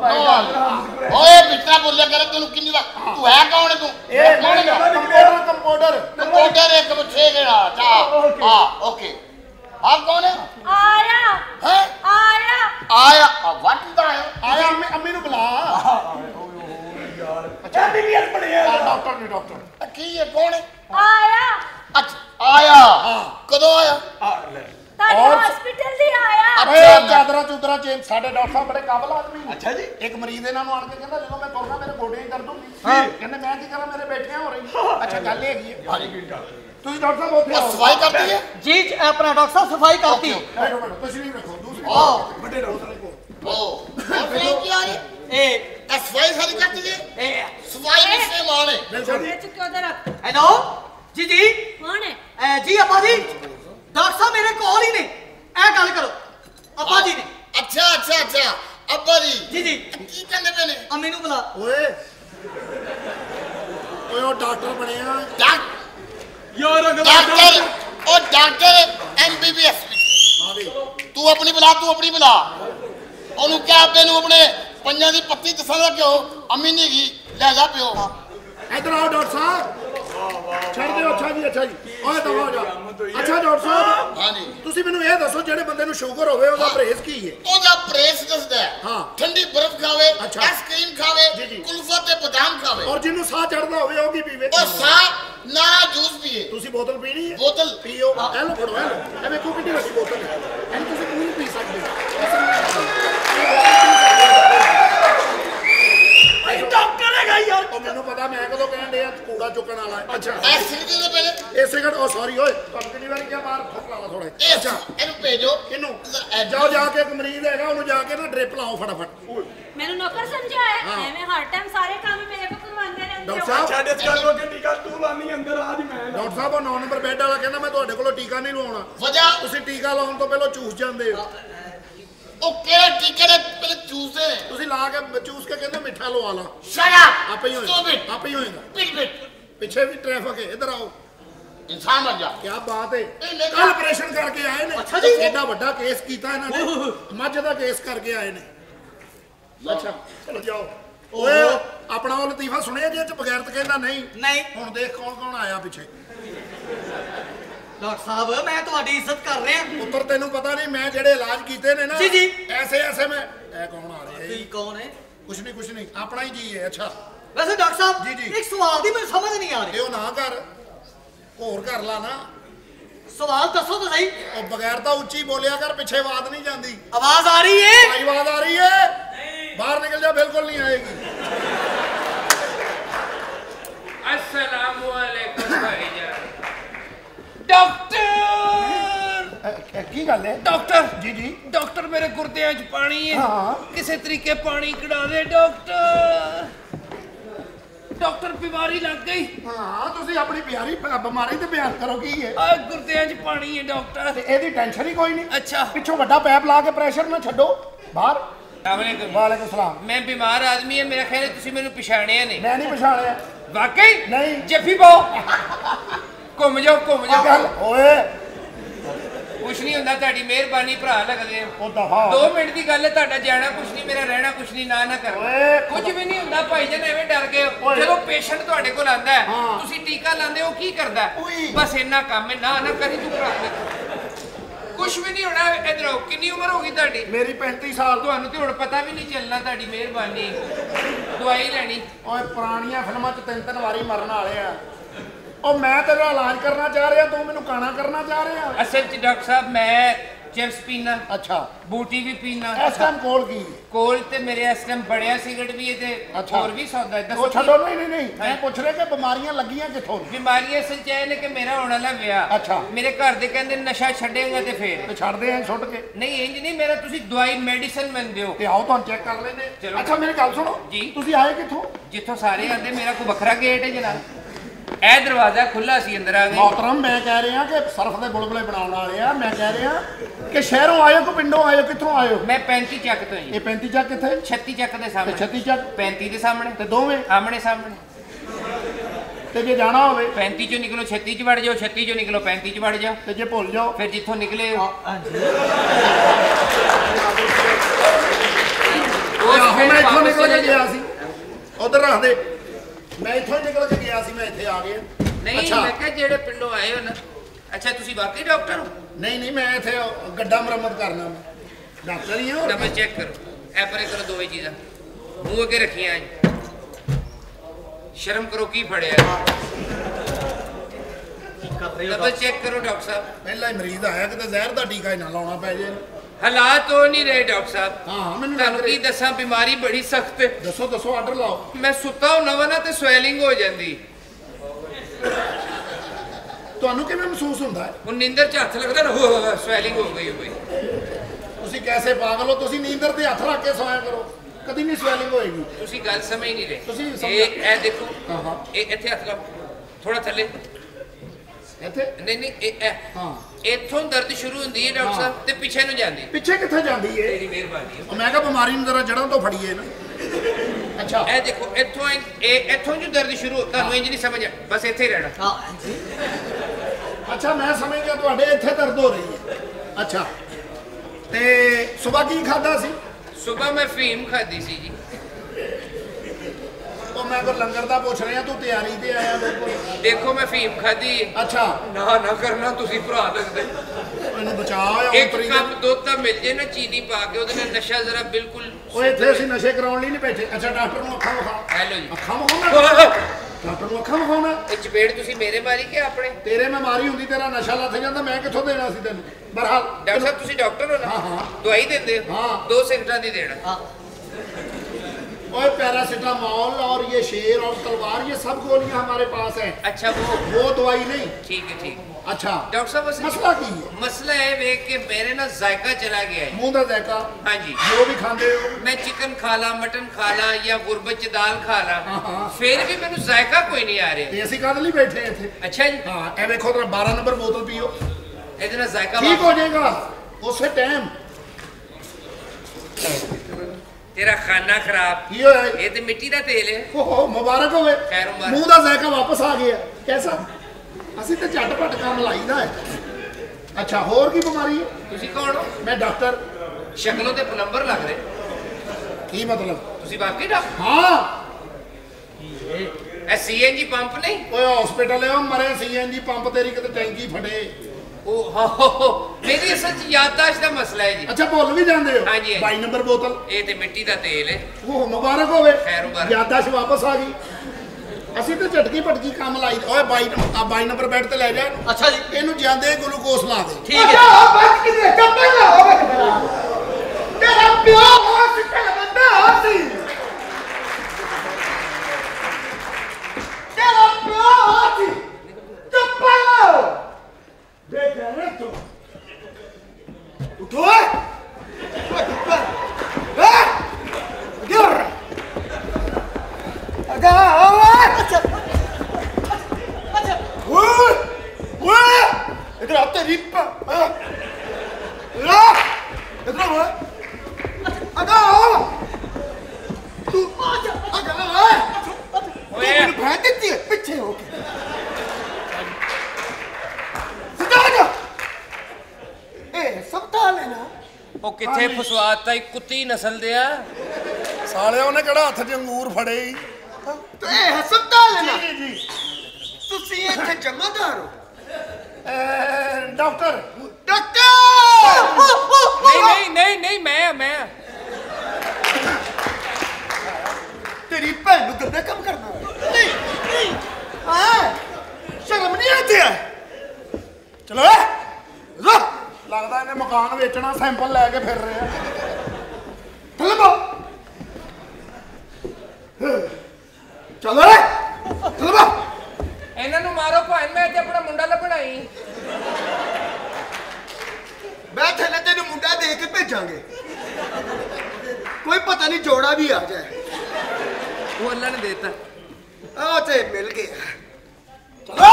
ਓਏ ਬਿਸਤਰਾ ਬੋਲਿਆ ਕਰ ਤੈਨੂੰ ਕਿੰਨੀ ਵਾਰ ਤੂੰ ਹੈ ਕੌਣ ਹੈ ਤੂੰ ਇਹ ਕੌਣ ਹੈ ਕੰਪਿਊਟਰ ਕੰਪਿਊਟਰ ਕੰਪਿਊਟਰ ਇੱਕ ਬੱਚੇ ਜਿਹੜਾ ਚਾ ਹਾਂ ਓਕੇ ਆਪ ਕੌਣ ਹੈ ਆਇਆ ਹੈ ਆਇਆ ਆਇਆ ਵਾਟ ਦਾ ਹੈ ਆਇਆ ਅੰਮੀ ਅੰਮੀ ਨੂੰ ਬੁਲਾ ਅੱਛਾ ਬੀਬੀਐਸ ਬਣਿਆ ਡਾਕਟਰ ਨਹੀਂ ਡਾਕਟਰ ਕੀ ਹੈ ਕੌਣ ਹੈ ਆਇਆ ਅੱਛਾ ਆਇਆ ਕਦੋਂ ਆਇਆ ਆ ਲੈ ਤੁਹਾਡੇ ਹਸਪੀਟਲ ਦੀ ਆਇਆ ਅਰੇ ਚਾਦਰਾਂ ਚੁਦਰਾਂ ਚੇਂਜ ਸਾਡੇ ਡਾਕਟਰ ਸਾਹਿਬ ਬੜੇ ਕਾਬਲ ਆਦਮੀ ਨੇ ਅੱਛਾ ਜੀ ਇੱਕ ਮਰੀਜ਼ ਇਹਨਾਂ ਨੂੰ ਆਣ ਕੇ ਕਹਿੰਦਾ ਜਦੋਂ ਮੈਂ ਤੁਰਨਾ ਮੇਰੇ ਗੋਡਿਆਂ 'ਚ ਦਰਦ ਹੁੰਦੀ ਕਹਿੰਦੇ ਮੈਂ ਕੀ ਕਰਾਂ ਮੇਰੇ ਬੈਠਿਆਂ ਹੋ ਰਹੀ ਅੱਛਾ ਗੱਲ ਇਹ ਹੈਗੀ ਹੈ ਤੁਸੀਂ ਡਾਕਟਰ ਸਾਹਿਬ ਉੱਥੇ ਆਓ ਸਫਾਈ ਕਰਦੀ ਹੈ ਜੀ ਜੀ, ਆਪਣਾ ਡਾਕਟਰ ਸਾਹਿਬ ਸਫਾਈ ਕਰਤੀ ਬੈਠੋ ਬੈਠੋ ਤੁਸੀਂ ਵੀ ਵੇਖੋ ਦੂਸਰੀ ਆਹ ਵੱਡੇ ਡਾਕਟਰ ਕੋਲ ਉਹ ਇਹ ਕੀ ਆ ਰਹੀ ਇਹ ਇਹ ਸਫਾਈ ਸਾਰੀ ਕਰਦੀ ਹੈ ਇਹ ਸਫਾਈ ਦੇ ਸੇਮਾਨ ਹੈ ਬਿਲਕੁਲ ਇਹ ਚੁੱਕਿਓ ਉਧਰ ਹੈਲੋ ਜੀ ਜੀ ਕੌਣ ਹੈ ਅਹ ਜੀ ਅੱਪਾ ਜੀ ਡਾਕਟਰ ਸਾਹਿਬ ਮੇਰੇ ਕੋਲ ਹੀ ਨੇ ਇਹ ਗੱਲ ਕਰੋ ਅੱਪਾ ਜੀ ਨੇ ਅੱਛਾ ਅੱਛਾ ਅੱਛਾ ਅੱਬਾ ਜੀ ਜੀ ਜੀ ਕੀ ਕਹਿੰਦੇ ਪਏ ਨੇ ਅੰਮੀ ਨੂੰ ਬੁਲਾ ਓਏ ਓਏ ਉਹ ਡਾਕਟਰ ਬਣਿਆ ਡਾਕ- ਯਾਰ ਅਗਰ ਡਾਕਟਰ ਉਹ ਡਾਕਟਰ ਐਮਬੀਬੀਐਸ ਆ ਵੀ ਤੂੰ ਆਪਣੀ ਬੁਲਾ ਤੂੰ ਆਪਣੀ ਬੁਲਾ ਉਹਨੂੰ ਕਹਿ ਆਪੇ ਨੂੰ ਆਪਣੇ ਪੰਜਾਂ ਦੀ ਪੱਤੀ ਦੱਸਣਾ ਕਿਉਂ ਅੰਮੀ ਨਹੀਂ ਹੈਗੀ ਲੈ ਜਾ ਪਿਓ ਇੱਧਰ ਆਓ ਡਾਕਟਰ ਸਾਹਿਬ ਛੱਡ ਦਿਓ ਅੱਛਾ ਜੀ ਅੱਛਾ ਜੀ ਓਏ ਦਵਾ ਹੋ ਜਾ ਅੱਛਾ ਡਾਕਟਰ ਸਾਹਿਬ ਹਾਂਜੀ ਤੁਸੀਂ ਮੈਨੂੰ ਇਹ ਦੱਸੋ ਜਿਹੜੇ ਬੰਦੇ ਨੂੰ ਸ਼ੂਗਰ ਹੋਵੇ ਉਹਦਾ ਪਰਹੇਜ਼ ਕੀ ਹੈ ਉਹਦਾ ਪ੍ਰੇਸ ਦੱਸਦਾ ਹੈ। ਹਾਂ। ਠੰਡੀ ਬਰਫ਼ ਖਾਵੇ ਅੱਛਾ। ਆਈਸਕ੍ਰੀਮ ਖਾਵੇ ਜੀ, ਜੀ। ਕੁਲਫਾ ਤੇ ਬਦਾਮ ਖਾਵੇ ਔਰ ਜਿਹਨੂੰ ਸਾਹ ਚੜਦਾ ਹੋਵੇ ਉਹ ਕੀ ਪੀਵੇ ਉਹ ਸਾਹ ਨਾਰਾ ਜੂਸ ਪੀਏ ਤੁਸੀਂ ਬੋਤਲ ਪੀਣੀ ਹੈ ਬੋਤਲ ਪੀਓ ਇਹ ਲੋ ਫੜੋ ਇਹ ਲੋ ਇਹ ਵੇਖੋ ਕਿੰਨੀ ਵੱਡੀ ਬੋਤਲ ਹੈ ਇਹਨੂੰ ਤੁਸੀਂ ਪੂਰੀ ਪੀ ਸਕਦੇ ਭਾਈ ਡਾਕਟਰ ਹੈਗਾ ਯਾਰ ਹੋ ਮੈਨੂੰ ਪਤਾ ਮੈਂ ਕਦੋਂ ਕਹਿਣ ਡਿਆ ਕੂੜਾ ਚੁੱਕਣ ਵਾਲਾ ਹੈ। ਅੱਛਾ ਐ ਸਿਰਕੇ ਦੇ ਪਹਿਲੇ ਇਹ ਸਿਗਰਟ ਉਹ ਸੌਰੀ ਓਏ ਤੁਹਾਨੂੰ ਕਿੰਨੀ ਵਾਰੀ ਕਿਹਾ ਬਾਹਰ ਫੁੱਕ ਲਾ ਲਾ ਥੋੜਾ ਇਹ ਅੱਛਾ ਇਹਨੂੰ ਭੇਜੋ ਇਹਨੂੰ ਐ- ਜਾਓ ਜਾ ਕੇ ਇੱਕ ਮਰੀਜ਼ ਹੈਗਾ ਉਹਨੂੰ ਜਾ ਕੇ ਨਾ ਡ੍ਰਿਪ ਲਾਓ ਫਟਾਫਟ ਮੈਨੂੰ ਨੌਕਰ ਸਮਝਾਇਆ ਐਵੇਂ ਹਰ ਟਾਈਮ ਸਾਰੇ ਕੰਮ ਮੇਰੇ ਕੋਲ ਕਰਵਾਉਂਦੇ ਰਹਿੰਦੇ ਡਾਕਟਰ ਹੋ। ਸਾਹਿਬ ਛੱਡ ਇਸ ਗੱਲ ਨੂੰ ਅੱਗੇ ਟੀਕਾ ਤੂੰ ਲਾਨੀ ਅੰਦਰ ਆ ਜੀ ਮੈਂ ਡਾਕਟਰ ਸਾਹਿਬ ਉਹ ਨੌ ਨੰਬਰ ਬੈੱਡ ਵਾਲਾ ਕਹਿੰਦਾ ਮੈਂ ਤੁਹਾਡੇ ਕੋਲੋਂ ਟੀਕਾ ਨਹੀਂ ਲਵਾਉਣਾ ਵਜ੍ਹਾ ਤੁਸੀਂ ਟੀਕਾ ਲਾਉਣ ਤੋਂ ਪਹਿਲਾਂ ਚੂਸ ਜਾਂਦੇ ਹੋ ਉਹ ਕਿਹੜਾ ਟੀਕੇ ਦੇ ਪਹਿਲੇ ਚੂਸੇ ਤੁਸੀਂ ਲਾ ਕੇ ਚੂਸ ਕੇ ਕਹਿੰਦੇ ਮਿੱਠਾ ਲਵਾ ਲਾ ਸ਼ਟ ਅਪ ਆਪੇ ਹੀ ਹੋਏਗਾ ਸਟੂਪਿਡ ਆਪੇ ਹੀ ਹੋਏਗਾ ਪਿਟ ਪਿਟ ਪਿੱਛੇ ਵੀ ਟ੍ਰੈਫਿਕ ਹੈ ਇੱਧਰ ਆਓ ਇਨਸਾਨ ਬਣ ਜਾ ਕੀ ਬਾਤ ਹੈ ਇਹ ਲੈ ਕੱਲ ਆਪਰੇਸ਼ਨ ਕਰਕੇ ਆਏ ਨੇ ਅੱਛਾ ਜੀ। ਐਡਾ ਵੱਡਾ ਕੇਸ ਕੀਤਾ ਇਹਨਾਂ ਨੇ ਮੱਝ ਦਾ ਕੇਸ ਕਰਕੇ ਆਏ ਨੇ ਅੱਛਾ ਚਲੋ ਜਾਓ ਓਏ ਆਪਣਾ ਉਹ ਲਤੀਫਾ ਸੁਣਿਆ ਜੇ ਚ ਬਗੈਰ ਤਾਂ ਕਹਿੰਦਾ ਨਹੀਂ ਨਹੀਂ ਹੁਣ ਦੇਖ ਕੌਣ ਕੌਣ ਆਇਆ ਪਿੱਛੇ ਡਾਕਟਰ ਸਾਹਿਬ ਮੈਂ ਤੁਹਾਡੀ ਇੱਜ਼ਤ ਕਰ ਰਿਹਾ ਪੁੱਤਰ ਤੈਨੂੰ ਪਤਾ ਨਹੀਂ ਮੈਂ ਜਿਹੜੇ ਇਲਾਜ ਕੀਤੇ ਨੇ ਨਾ ਜੀ, ਜੀ। ਐਸੇ ਐਸੇ ਮੈਂ ਇਹ ਕੌਣ ਆ ਰਿਹਾ ਹੈ ਤੁਸੀਂ ਕੌਣ ਹੈ ਕੁਛ ਨਹੀਂ ਕੁਛ ਨਹੀਂ ਆਪਣਾ ਹੀ ਜੀ ਹੈ ਅੱਛਾ ਵੈਸੇ ਡਾਕਟਰ ਸਾਹਿਬ ਜੀ, ਜੀ। ਇੱਕ ਸਵਾਲ ਦੀ ਮੈਨੂੰ ਸਮਝ ਨਹੀਂ ਆ ਰਹੀ ਇਹ ਉਹ ਨਾ ਕਰ ਹੋਰ ਕਰ ਲਾ ਨਾ ਸਵਾਲ ਦੱਸੋ ਤਾਂ ਸਹੀ ਉਹ ਬਗੈਰ ਤਾਂ ਉੱਚੀ ਬੋਲਿਆ ਕਰ ਪਿੱਛੇ ਆਵਾਜ਼ ਨਹੀਂ ਜਾਂਦੀ ਆਵਾਜ਼ ਆ ਰਹੀ ਹੈ ਭਾਈ ਆਵਾਜ਼ ਆ ਰਹੀ ਹੈ ਬਾਹਰ ਨਿਕਲ ਜਾ ਬਿਲਕੁਲ ਨਹੀਂ ਆਏਗੀ अस्सलामुअलैकुम भाईजान डॉक्टर ਕੀ ਗੱਲ ਹੈ डॉक्टर ਜੀ ਜੀ डॉक्टर मेरे गुर्दियां च पानी है हाँ। किसी तरीके पानी कढ़ा दे डॉक्टर डॉक्टर बीमारी लग गई ਹਾਂ ਤੁਸੀਂ ਆਪਣੀ ਬਿਆਰੀ ਬਿਮਾਰੀ ਤੇ ਬਿਆਨ ਕਰੋ ਕੀ ਹੈ आ गुर्दियां च पानी है डॉक्टर ਤੇ ਇਹਦੀ ਟੈਨਸ਼ਨ ਹੀ ਕੋਈ ਨਹੀਂ अच्छा ਪਿੱਛੋਂ ਵੱਡਾ ਪੈਪ ਲਾ ਕੇ ਪ੍ਰੈਸ਼ਰ ਨਾ ਛੱਡੋ ਬਾਹਰ वालेकुम ਵਾਲੇਕੁਮ ਸਲਾਮ मैं बीमार आदमी है मेरा ख्याल है तुसी मैनू पछाणिया नहीं ਮੈਂ ਨਹੀਂ ਪਛਾਣਿਆ वाकई नहीं। जफ्फी पाओ घूम जाओ घूम ਆ ਗੱਲ जाओ ਓਏ कुछ नहीं हुंदा ਤੁਹਾਡੀ ਮਿਹਰਬਾਨੀ ਭਰਾ ਲੱਗਦੇ ਆ ਉਹ ਦਫਾ ਦੋ ਮਿੰਟ ਦੀ ਗੱਲ ਹੈ ਤੁਹਾਡਾ ਜਾਣਾ ਕੁਛ ਨਹੀਂ ਮੇਰਾ ਰਹਿਣਾ ਕੁਛ ਨਹੀਂ ਨਾ ਨਾ ਕਰੋ ਓਏ ਕੁਝ ਵੀ ਨਹੀਂ ਹੁੰਦਾ ਭਾਈ ਜਨ ਐਵੇਂ ਡਰ ਗਏ ਹੋ। ਓਏ। ਜਦੋਂ ਪੇਸ਼ੈਂਟ ਤੁਹਾਡੇ ਕੋਲ ਆਂਦਾ ਹੈ ਹਾਂ। ਤੁਸੀਂ ਟੀਕਾ ਲਾਉਂਦੇ ਹੋ ਕੀ ਕਰਦਾ ਹੈ? ਓਏ। ਬਸ ਇੰਨਾ ਕੰਮ ਹੈ ਨਾ ਨਾ ਕਰੀ ਤੂੰ ਭਰਾ ਕੁਛ ਵੀ ਨਹੀਂ ਹੋਣਾ ਇਧਰ ਆਓ ਕਿੰਨੀ ਉਮਰ ਹੋ ਗਈ ਤੁਹਾਡੀ ਮੇਰੀ ਪੈਂਤੀ ਸਾਲ ਤੋਂ ਤੁਹਾਨੂੰ ਤੇ ਹੁਣ ਪਤਾ ਵੀ ਨਹੀਂ ਚੱਲਣਾ ਤੁਹਾਡੀ ਮਿਹਰਬਾਨੀ ਦਵਾਈ ਲੈਣੀ ਓਏ ਪੁਰਾਣੀਆਂ ਫਿਲਮਾਂ 'ਚ ਤਿੰਨ ਤਿੰਨ ਵਾਰੀ ਮਰਨ ਵਾਲੇ ਆ ਉਹ ਮੈਂ ਤੇਰਾ ਇਲਾਜ ਕਰਨਾ ਚਾਹ ਰਿਹਾ ਤੂੰ ਮੈਨੂੰ ਕਾਣਾ ਕਰਨਾ ਚਾਹ ਰਿਹਾ ਅਸਲ ਚ ਡਾਕਟਰ ਸਾਹਿਬ ਮੈਂ ਚਿਪਸ ਪੀਣਾ ਅੱਛਾ ਬੂਟੀ ਵੀ ਪੀਣਾ ਇਸ ਟਾਈਮ ਕੋਲ ਕੀ ਕੋਲ ਤੇ ਮੇਰੇ ਇਸ ਟਾਈਮ ਬੜਿਆ ਸਿਗਰਟ ਵੀ ਹੈ ਤੇ ਅੱਛਾ। ਹੋਰ ਵੀ ਸੌਦਾ ਹੈ। ਦੱਸੋ ਉਹ ਕੀ- ਛੱਡੋ ਨਹੀਂ ਨਹੀਂ ਨਹੀਂ ਮੈਂ ਹਾਂ। ਪੁੱਛ ਰਿਹਾ ਕਿ ਬਿਮਾਰੀਆਂ ਲੱਗੀਆਂ ਕਿੱਥੋਂ ਨੇ? ਬਿਮਾਰੀਆਂ ਅਸਲ ਚ ਇਹ ਨੇ ਕਿ ਮੇਰਾ ਹੋਣ ਵਾਲਾ ਵਿਆਹ ਅੱਛਾ। ਮੇਰੇ ਘਰ ਦੇ ਕਹਿੰਦੇ ਨਸ਼ਾ ਛੱਡੇਗਾ ਤੇ ਫੇਰ ਤੇ ਛੱਡਦੇ ਆਂ ਸੁੱਟ ਕੇ ਨਹੀਂ ਇੰਜ ਨਹੀਂ ਮੇਰਾ ਤੁਸੀਂ ਦਵਾਈ ਮੈਡੀਸਨ ਮੈਨੂੰ ਦਿਓ ਤੇ ਆਓ ਤੁਹਾਨੂੰ ਚੈੱਕ ਕਰ ਲੈਂਦੇ ਚਲੋ। ਅੱਛਾ ਮੇਰੀ ਗੱਲ ਸੁਣੋ ਜੀ। ਤੁਸੀਂ ਆਏ ਕਿੱਥੋਂ ਜਿੱਥੋਂ ਸਾਰੇ ਆਂਦੇ ਮੇਰਾ ਕੋਈ ਵੱਖਰਾ ਗੇਟ ਹੈ ਜਨਾਬ ਇਹ ਦਰਵਾਜ਼ਾ ਖੁੱਲਾ ਸੀ ਅੰਦਰ ਆ ਗਏ ਮੋਹਤਰਮ ਮੈਂ ਕਹਿ ਰਿਹਾ ਕਿ ਸਰਫ ਦੇ ਬੁਲਬੁਲੇ ਬਣਾਉਣ ਵਾਲੇ ਆ ਮੈਂ ਕਹਿ ਰਿਹਾ ਕਿ ਸ਼ਹਿਰੋਂ ਆਏ ਹੋ ਕਿ ਪਿੰਡੋਂ ਆਏ ਹੋ ਕਿੱਥੋਂ ਆਏ ਹੋ ਮੈਂ ਪੈਂਤੀ ਚੱਕ ਤੋਂ ਜੀ ਇਹ ਪੈਂਤੀ ਚੱਕ ਕਿੱਥੇ ਛੱਤੀ ਚੱਕ ਦੇ ਤੇ ਸਾਹਮਣੇ ਛੱਤੀ ਚੱਕ ਪੈਂਤੀ ਦੇ ਸਾਹਮਣੇ ਤੇ ਦੋਵੇਂ ਆਮਣੇ ਸਾਹਮਣੇ ਤੇ ਜੇ ਜਾਣਾ ਹੋਵੇ ਪੈਂਤੀ ਚੋਂ ਨਿਕਲੋ ਛੱਤੀ ਚ ਵੜ ਜਾਓ ਛੱਤੀ ਚੋਂ ਨਿਕਲੋ ਪੈਂਤੀ ਚ ਵੜ ਜਾਓ ਤੇ ਜੇ ਭੁੱਲ ਜਾਓ ਫਿਰ ਜਿੱਥੋਂ ਨਿਕਲੇ ਮੈਂ ਇੱਥੋਂ ਨਿਕਲ ਕੇ ਗਿਆ ਸੀ ਉਧਰ ਰੱਖ ਦੇ ਮੈਂ ਇੱਥੋਂ ਹੀ ਨਿਕਲ ਕੇ ਗਿਆ ਸੀ ਮੈਂ ਇੱਥੇ ਆ ਗਿਆ ਨਹੀਂ ਮੈਂ ਕਿਹਾ ਜਿਹੜੇ ਪਿੰਡੋਂ ਆਏ ਹੋ ਨਾ ਅੱਛਾ ਤੁਸੀਂ ਵਾਕਈ ਡਾਕਟਰ ਹੋ ਨਹੀਂ ਨਹੀਂ ਮੈਂ ਇੱਥੇ ਗੱਡਾ ਮੁਰੰਮਤ ਕਰਨਾ ਮੈਂ ਡਾਕਟਰ ਹੀ ਹਾਂ ਡਬਲ ਚੈੱਕ ਕਰੋ ਐ ਪਰੇ ਕਰੋ ਦੋਵੇਂ ਚੀਜ਼ਾਂ ਮੂੰਹ ਅੱਗੇ ਰੱਖੀਆਂ ਸ਼ਰਮ ਕਰੋ ਕੀ ਫੜਿਆ ਡਬਲ ਚੈੱਕ ਕਰੋ ਡਾਕਟਰ ਸਾਹਿਬ ਪਹਿਲਾਂ ਹੀ ਮਰੀਜ਼ ਆਇਆ ਕਿਤੇ ਜ਼ਹਿਰ ਦਾ ਟੀਕਾ ਹੀ ਨਾ ਲਾਉਣਾ ਪੈ ਜੇ ਹਾਲਾਤ ਹੋ ਨਹੀਂ ਰਹੇ ਡਾਕਟਰ ਸਾਹਿਬ ਹਾਂ ਮੈਨੂੰ ਤੁਹਾਨੂੰ ਕੀ ਦੱਸਾਂ ਬਿਮਾਰੀ ਬੜੀ ਸਖਤ ਹੈ ਦੱਸੋ ਦੱਸੋ ਆਰਡਰ ਲਾਓ ਮੈਂ ਸੁੱਤਾ ਹੁੰਦਾ ਵਾ ਨਾ ਤੇ ਸਵੈਲਿੰਗ ਹੋ ਜਾਂਦੀ ਤੁਹਾਨੂੰ ਕਿਵੇਂ ਮਹਿਸੂਸ ਹੁੰਦਾ ਹੈ ਉਹ ਨੀਂਦਰ ਚ ਹੱਥ ਲੱਗਦਾ ਨਾ ਸਵੈਲਿੰਗ ਹੋ ਗਈ ਹੋਈ ਤੁਸੀਂ ਕੈਸੇ ਪਾਗਲ ਹੋ ਤੁਸੀਂ ਨੀਂਦਰ ਤੇ ਹੱਥ ਰੱਖ ਕੇ ਸੋਇਆ ਕਰੋ ਕਦੀ ਨਹੀਂ ਸਵੈਲਿੰਗ ਹੋਏਗੀ ਤੁਸੀਂ ਗੱਲ ਸਮਝ ਨਹੀਂ ਰਹੇ ਤੁਸੀਂ ਇਹ ਇਹ ਦੇਖੋ ਹਾਂ ਹਾਂ ਇਹ ਇੱਥੇ ਹੱਥ ਲਾਓ ਥੋੜਾ ਥੱਲੇ ਇੱਥੇ ਨਹੀਂ ਨਹੀਂ ਇਹ ਇਹ ਹਾਂ ਇੱਥੋਂ ਦਰਦ ਸ਼ੁਰੂ ਹੁੰਦੀ ਹੈ ਡਾਕਟਰ ਸਾਹਿਬ ਤੇ ਪਿੱਛੇ ਨੂੰ ਜਾਂਦੀ ਪਿੱਛੇ ਕਿੱਥੇ ਜਾਂਦੀ ਏ ਤੇਰੀ ਮਿਹਰਬਾਨੀ ਮੈਂ ਕਿਹਾ ਬਿਮਾਰੀ ਨੂੰ ਜ਼ਰਾ ਜੜਾਂ ਤੋਂ ਫੜੀਏ ਨਾ ਅੱਛਾ ਇਹ ਦੇਖੋ ਇੱਥੋਂ ਇਹ ਇੱਥੋਂ ਜੋ ਦਰਦ ਸ਼ੁਰੂ ਤੁਹਾਨੂੰ ਇੰਜ ਨਹੀਂ ਸਮਝ ਬਸ ਇੱਥੇ ਹੀ ਰਹਿਣਾ ਹਾਂ ਜੀ ਅੱਛਾ ਮੈਂ ਸਮਝ ਗਿਆ ਤੁਹਾਡੇ ਇੱਥੇ ਦਰਦ ਹੋ ਰਹੀ ਹੈ ਅੱਛਾ ਤੇ ਸਵੇਰ ਕੀ ਖਾਦਾ ਸੀ ਸਵੇਰ ਮੈਂ ਫੀਮ ਖਾਦੀ ਸੀ ਜੀ ਉਹ ਮੈਂ ਕੋ ਲੰਗਰ ਦਾ ਪੁੱਛ ਰਿਹਾ ਤੂੰ ਤਿਆਰੀ ਤੇ ਆਇਆ ਬਿਲਕੁਲ ਦੇਖੋ ਮੈਂ ਫੀਮ ਖਾਦੀ ਅੱਛਾ ਨਾ ਨਾ ਕਰਨਾ ਤੁਸੀਂ ਭਰਾ ਲੱਗਦੇ ਇਹਨੂੰ ਬਚਾਓ ਇੱਕ ਕੱਪ ਦੁੱਧ ਤਾਂ ਮਿਲ ਜੇ ਨਾ ਚੀਨੀ ਪਾ ਕੇ ਉਹਦੇ ਨਾਲ ਨਸ਼ਾ ਜ਼ਰਾ ਬਿਲਕੁਲ ਓਏ ਇੱਥੇ ਅਸੀਂ ਨਸ਼ੇ ਕਰਾਉਣ ਲਈ ਨਹੀਂ ਬੈਠੇ ਅੱਛਾ ਡਾਕਟਰ ਨੂੰ ਅੱਖਾਂ ਵਿਖਾ ਹੈਲੋ ਜੀ ਅੱਖਾਂ ਵਿਖਾਉਣਾ ਡਾਕਟਰ ਨੂੰ ਅੱਖਾਂ ਵਿਖਾਉਣਾ ਇਹ ਚਪੇੜ ਤੁਸੀਂ ਮੇਰੇ ਮਾਰੀ ਕਿ ਆਪਣੇ ਤੇਰੇ ਮੈਂ ਮਾਰੀ ਹੁੰਦੀ ਤੇਰਾ ਨਸ਼ਾ ਲੱਥ ਜਾਂਦਾ ਮੈਂ ਕਿੱਥੋਂ ਦੇਣਾ ਸੀ ਤੈਨੂੰ ਬਰਹਾਲ डॉक्टर साहब तुसी डॉक्टर हो ना हाँ, हाँ। दवाई देते हो हाँ। दो सेकंड दी देना ओए पैरासीटामोल और ये शेर और तलवार ये सब गोलियां हमारे पास हैं अच्छा वो वो दवाई नहीं ठीक है ठीक अच्छा डॉक्टर साहब बस मसला की है मसला है वे कि मेरे ना जायका चला गया है मुंह का जायका हाँ जी जो भी खाते हो मैं चिकन खा ला मटन खा ला या गुरबत च दाल खा ला हाँ, हाँ। फिर भी मैंने जायका कोई नहीं आ रहा ते ਅਸੀਂ ਕਾਹਦੇ ਲਈ ਬੈਠੇ ਇੱਥੇ अच्छा जी ਹਾਂ ਇਹ ਵੇਖੋ ਤੇਰਾ ਬਾਰਾਂ ਨੰਬਰ ਬੋਤਲ ਪੀਓ इतना जायका ठीक हो जाएगा ਉਸੇ ਟਾਈਮ तेरा खाना खराब ਕੀ ਹੋਇਆ ये तो मिट्टी का तेल है ਓਹੋ ਮੁਬਾਰਕ ਹੋਵੇ ਖੈਰ ਮੁਬਾਰਕ। ਮੂੰਹ ਦਾ ਜ਼ਾਇਕਾ ਵਾਪਸ ਆ ਗਿਆ ਕੈਸਾ ਅਸੀਂ ਤਾਂ ਝਟਪਟ ਕੰਮ ਲਾਈਦਾ ਹੈ ਅੱਛਾ ਹੋਰ ਕੀ ਬਿਮਾਰੀ ਹੈ तुसी कौन हो ਮੈਂ ਡਾਕਟਰ शक्लों ते प्लम्बर लग रहे ਕੀ ਮਤਲਬ तुसी वाकई डॉक्टर ਹਾਂ ए सीएनजी पंप नहीं ਓਏ ਹਸਪੀਟਲ ਹੈ ਉਹ ਮਰੇ ਸੀਐਨਜੀ ਪੰਪ ਤੇਰੀ ਕਿਤੇ ਟੈਂਕੀ ਫਟੇ ओ हाँ हो हो मेरी असल च याददाश्त का मसला है जी ਅੱਛਾ ਭੁੱਲ ਵੀ ਜਾਂਦੇ ਹੋ हाँ जी, हाँ जी। ਬਾਈ ਨੰਬਰ ਬੋਤਲ ये ते मिट्टी का तेल है ਉਹ ਮੁਬਾਰਕ ਹੋਵੇ ਖੈਰ ਮੁਬਾਰਕ। ਯਾਦਾਸ਼ ਵਾਪਸ ਆ ਗਈ ਅਸੀਂ ਤਾਂ ਝਟਕੀ ਪਟਕੀ ਕੰਮ ਲਾਈ ਓਏ ਬਾਈ ਆ ਬਾਈ ਨੰਬਰ ਬੈੱਡ ਤੇ ਲੈ ਜਾ ਇਹਨੂੰ। ਅੱਛਾ ਜੀ ਇਹਨੂੰ ਜਾਂਦੇ ਗਲੂਕੋਸ ਲਾ ਦੇ ਠੀਕ ਹੈ ਬਸ ਕਿਤੇ ਚੱਪਲ ਨਾ ਹੋਵੇ ਤੇਰਾ ਪਿਓ ਹਸਪੀਟਲ ਬੰਦਾ ਸੀ ਤੇਰਾ ਪਿਓ ਸੀ ਚੱਪਲ ਦੇਖ ਰਹੇ ਤੂੰ ਉਠੋ ਓਏ ਚੱਪਲ ਹੈ ਗਿਰ ਅਗਾ ਅੱਛਾ ਅੱਛਾ ਓਏ ਓਏ ਇਧਰ ਆ ਤੇਰੀ ਪ ਲਾ ਇਧਰ ਆ ਅਗਾ ਤੂੰ ਅਗਾ ਓਏ ओए ਭੈ ਦਿੱਤੀ ਪਿੱਛੇ ਹੋ ਕੇ ਸਿੱਧਾ ਜਾ ਇਹ ਸਭ ਤਾਂ ਲੈਣਾ ओ किथे फसवाता कुत्ती नस्ल दिया ਸਾਲੇ ਉਹਨੇ ਕਿਹੜਾ ਹੱਥ 'ਚ ਅੰਗੂਰ ਫੜੇ ਈ ਤੇ ਇਹ ਹਸਪਤਾਲ ਹੈ ਨਾ ਜੀ ਜੀ ਤੁਸੀਂ ਇੱਥੇ ਜਮਾਦਾਰ ਹੋ ਅਹ, ਡਾਕਟਰ ਡਾਕਟਰ नहीं नहीं नहीं नहीं मैं मैं ਤੇਰੀ ਭੈਣ ਨੂੰ ਗੰਦਾ ਕੰਮ ਕਰਨਾ ਨਹੀਂ ਨਹੀਂ ਹਾਂ ਸ਼ਰਮ ਨਹੀਂ ਆਉਂਦੀ ਹੈ ਚਲੋ ਏ ਲੋ ਲੱਗਦਾ ਇਹਨੇ ਮਕਾਨ ਵੇਚਣਾ ਸੈਂਪਲ ਲੈ ਕੇ ਫਿਰ ਰਿਹਾ ਥੱਲੇ ਬੋ ਚਲੋ ਏ ਥੱਲੇ ਬੋ ਇਹਨਾਂ ਨੂੰ ਮਾਰੋ ਭਾਵੇਂ ਮੈਂ ਤੇ ਆਪਣਾ ਮੁੰਡਾ ਲੱਭਣਾਈ ਬੈਠੇ ਨਾ ਤੈਨੂੰ ਮੁੰਡਾ ਦੇ ਕੇ ਭੇਜਾਂਗੇ ਕੋਈ ਪਤਾ ਨਹੀਂ ਜੋੜਾ ਵੀ ਆ ਜਾਏ ਉਹ ਅੱਲਾ ਨੇ ਦੇਤਾ ਆ ਤੇ ਮਿਲ ਗਿਆ ਚਲੋ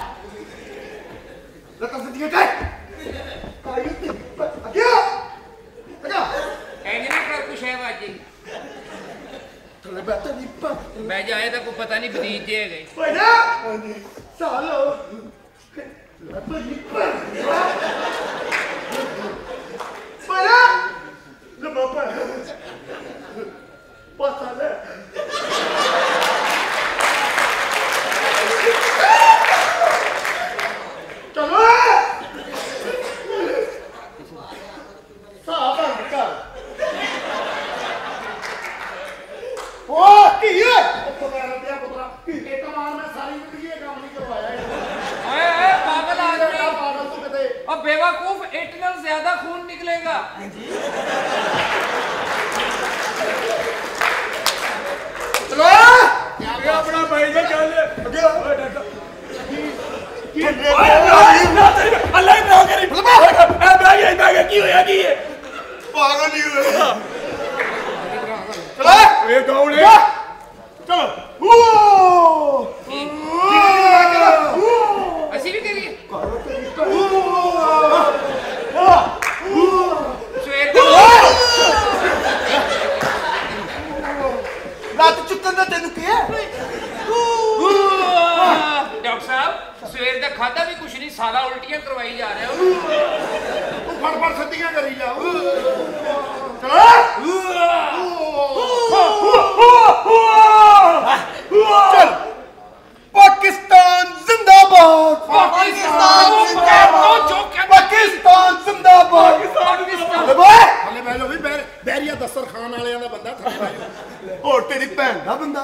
ਲੱਤਾਂ ਸਿੱਧੀਆਂ ਕਰ ਆਈ ਤੇ ਅੱਗੇ ਅੱਗੇ ਇੰਜ ਨਾ ਕਰ ਕੁਛ ਹੈ ਵਾਜੀ ਥੱਲੇ ਬੈਠ ਨਹੀਂ ਪਾ ਮੈਂ ਜਾਏ ਤਾਂ ਕੋਈ ਪਤਾ ਨਹੀਂ ਬਦੀਜ ਜੇ ਗਏ ਓਏ ਨਾ ਸਾਲੋ ਲੱਤਾਂ ਨਹੀਂ ਪਾ ਬੜਾ ਲੈ ਬਾਪਾ निकलेगा। चलो ये अपना भाई जी चल अगे अल्लाह ना करी ए बैग ए बैग की होया की है पागल नहीं हुआ चलो ये कौन है चलो ऐसी भी करिए रात चुकन का तेन की है डॉक्टर साहब सवेर का खादा भी कुछ नहीं सारा उल्टियां करवाई जा रहे हो फड़ फड़ सत्तियां करी जा चल पाकिस्तान जिंदाबाद पाकिस्तान जिंदाबाद पाकिस्तान जिंदाबाद हले बैठो भी बैरिया दस्तर खान वाले का बंदा और तेरी भैन का बंदा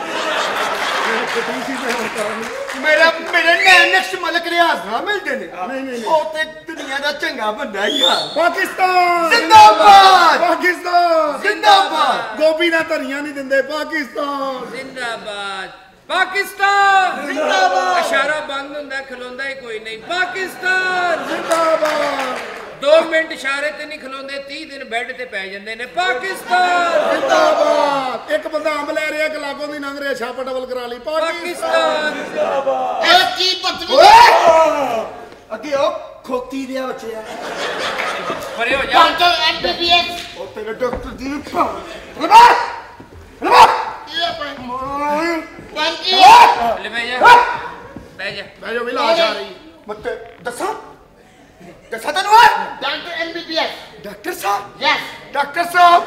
मेरा मेरे नेक्स्ट मलक रियाज ना मिलते ने नहीं नहीं ਉਹ ਤੇ ਦੁਨੀਆ ਦਾ ਚੰਗਾ ਬੰਦਾ ਯਾਰ पाकिस्तान जिंदाबाद पाकिस्तान जिंदाबाद गोभी ना धनिया नहीं दिंदे पाकिस्तान जिंदाबाद पाकिस्तान जिंदाबाद इशारा बंद हुंदा खलोंदा ही कोई नहीं पाकिस्तान जिंदाबाद दो मिनट इशारे ते नहीं खलोंदे तीस दिन बेड ते पै जांदे ने पाकिस्तान जिंदाबाद एक बंदा अंब ले रहा कि लागों दी लंघ रहा छापा डबल करा ली पाकिस्तान ਇਹ ਕੀ ਬਦਤਮੀਜ਼ੀ ਅੱਗੇ ਉਹ ਖੋਤੀ ਦੇ ਬੱਚੇ ਆ परे हो जा ਡਾਕਟਰ ਐਮਬੀਬੀਐਸ ਉਹ ਤੇਰੇ ਡਾਕਟਰ ਦੀ ਭਾਂ ਲਗਾ ਲਗਾ ਕੀ ਆਪਣੇ ਪੰਜੀ ले बह जा बह जा बैठो भी लाश आ रही ਮਤ ਦੱਸਾਂ ਦੱਸਾਂ ਤੈਨੂੰ ਓਏ ਡਾਕਟਰ ਐਮਬੀਬੀਐਸ ਡਾਕਟਰ ਸਾਹਿਬ ਯੈਸ ਡਾਕਟਰ ਸਾਹਿਬ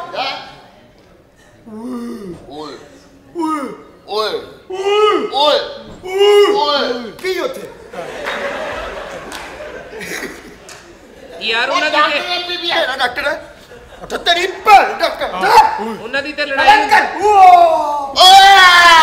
ਓਏ ਓਏ ਓਏ ਓਏ ਓਏ ਓਏ ਕੀ ਉੱਥੇ यार ਉਹ उन्हां ਡਾਕਟਰ दी ਐਮਬੀਬੀਐਸ ਤੇਰਾ ਡਾਕਟਰ ਹੈ ਅੱਛਾ ਤੇਰੀ ਭੈਣ ਡਾਕਟਰ उन्हां दी ते ਲੜਾਈ लड़ाई ਕਰ ਓ ਓਏ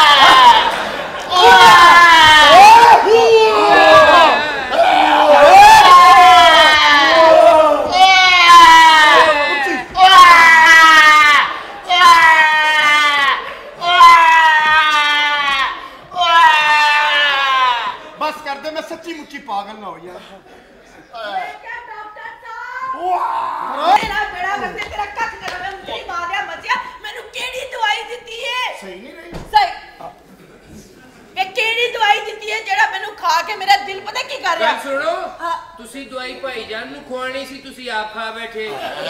ਬਸ ਕਰ ਦੇ ਮੈਂ ਸੱਚੀ ਮੁੱਚੀ ਪਾਗਲ ਨਾ ਹੋ ਯਾਰ ਡਾਕਟਰ ਸਾਹਿਬ ਮੇਰਾ ਬੇੜਾ ਕਰਦੇ ਤੇਰਾ ਕੱਖ ਕਰਵੇ ਉਂਗਲੀ ਮਾਰਿਆ ਮਚਿਆ ਮੈਨੂੰ ਕਿਹੜੀ ਦਵਾਈ ਦਿੱਤੀ ਏ सही नहीं रही ਸਹੀ ਇਹ ਕਿਹੜੀ ਦਵਾਈ ਦਿੱਤੀ ਏ ਜਿਹੜਾ ਮੈਨੂੰ ਖਾ ਕੇ ਮੇਰਾ ਦਿਲ ਪਤਾ ਕੀ ਕਰ ਰਿਹਾ गल सुनो हाँ। तुसी दवाई भाईजान नु खुआनी सी तुसी आप खा बैठे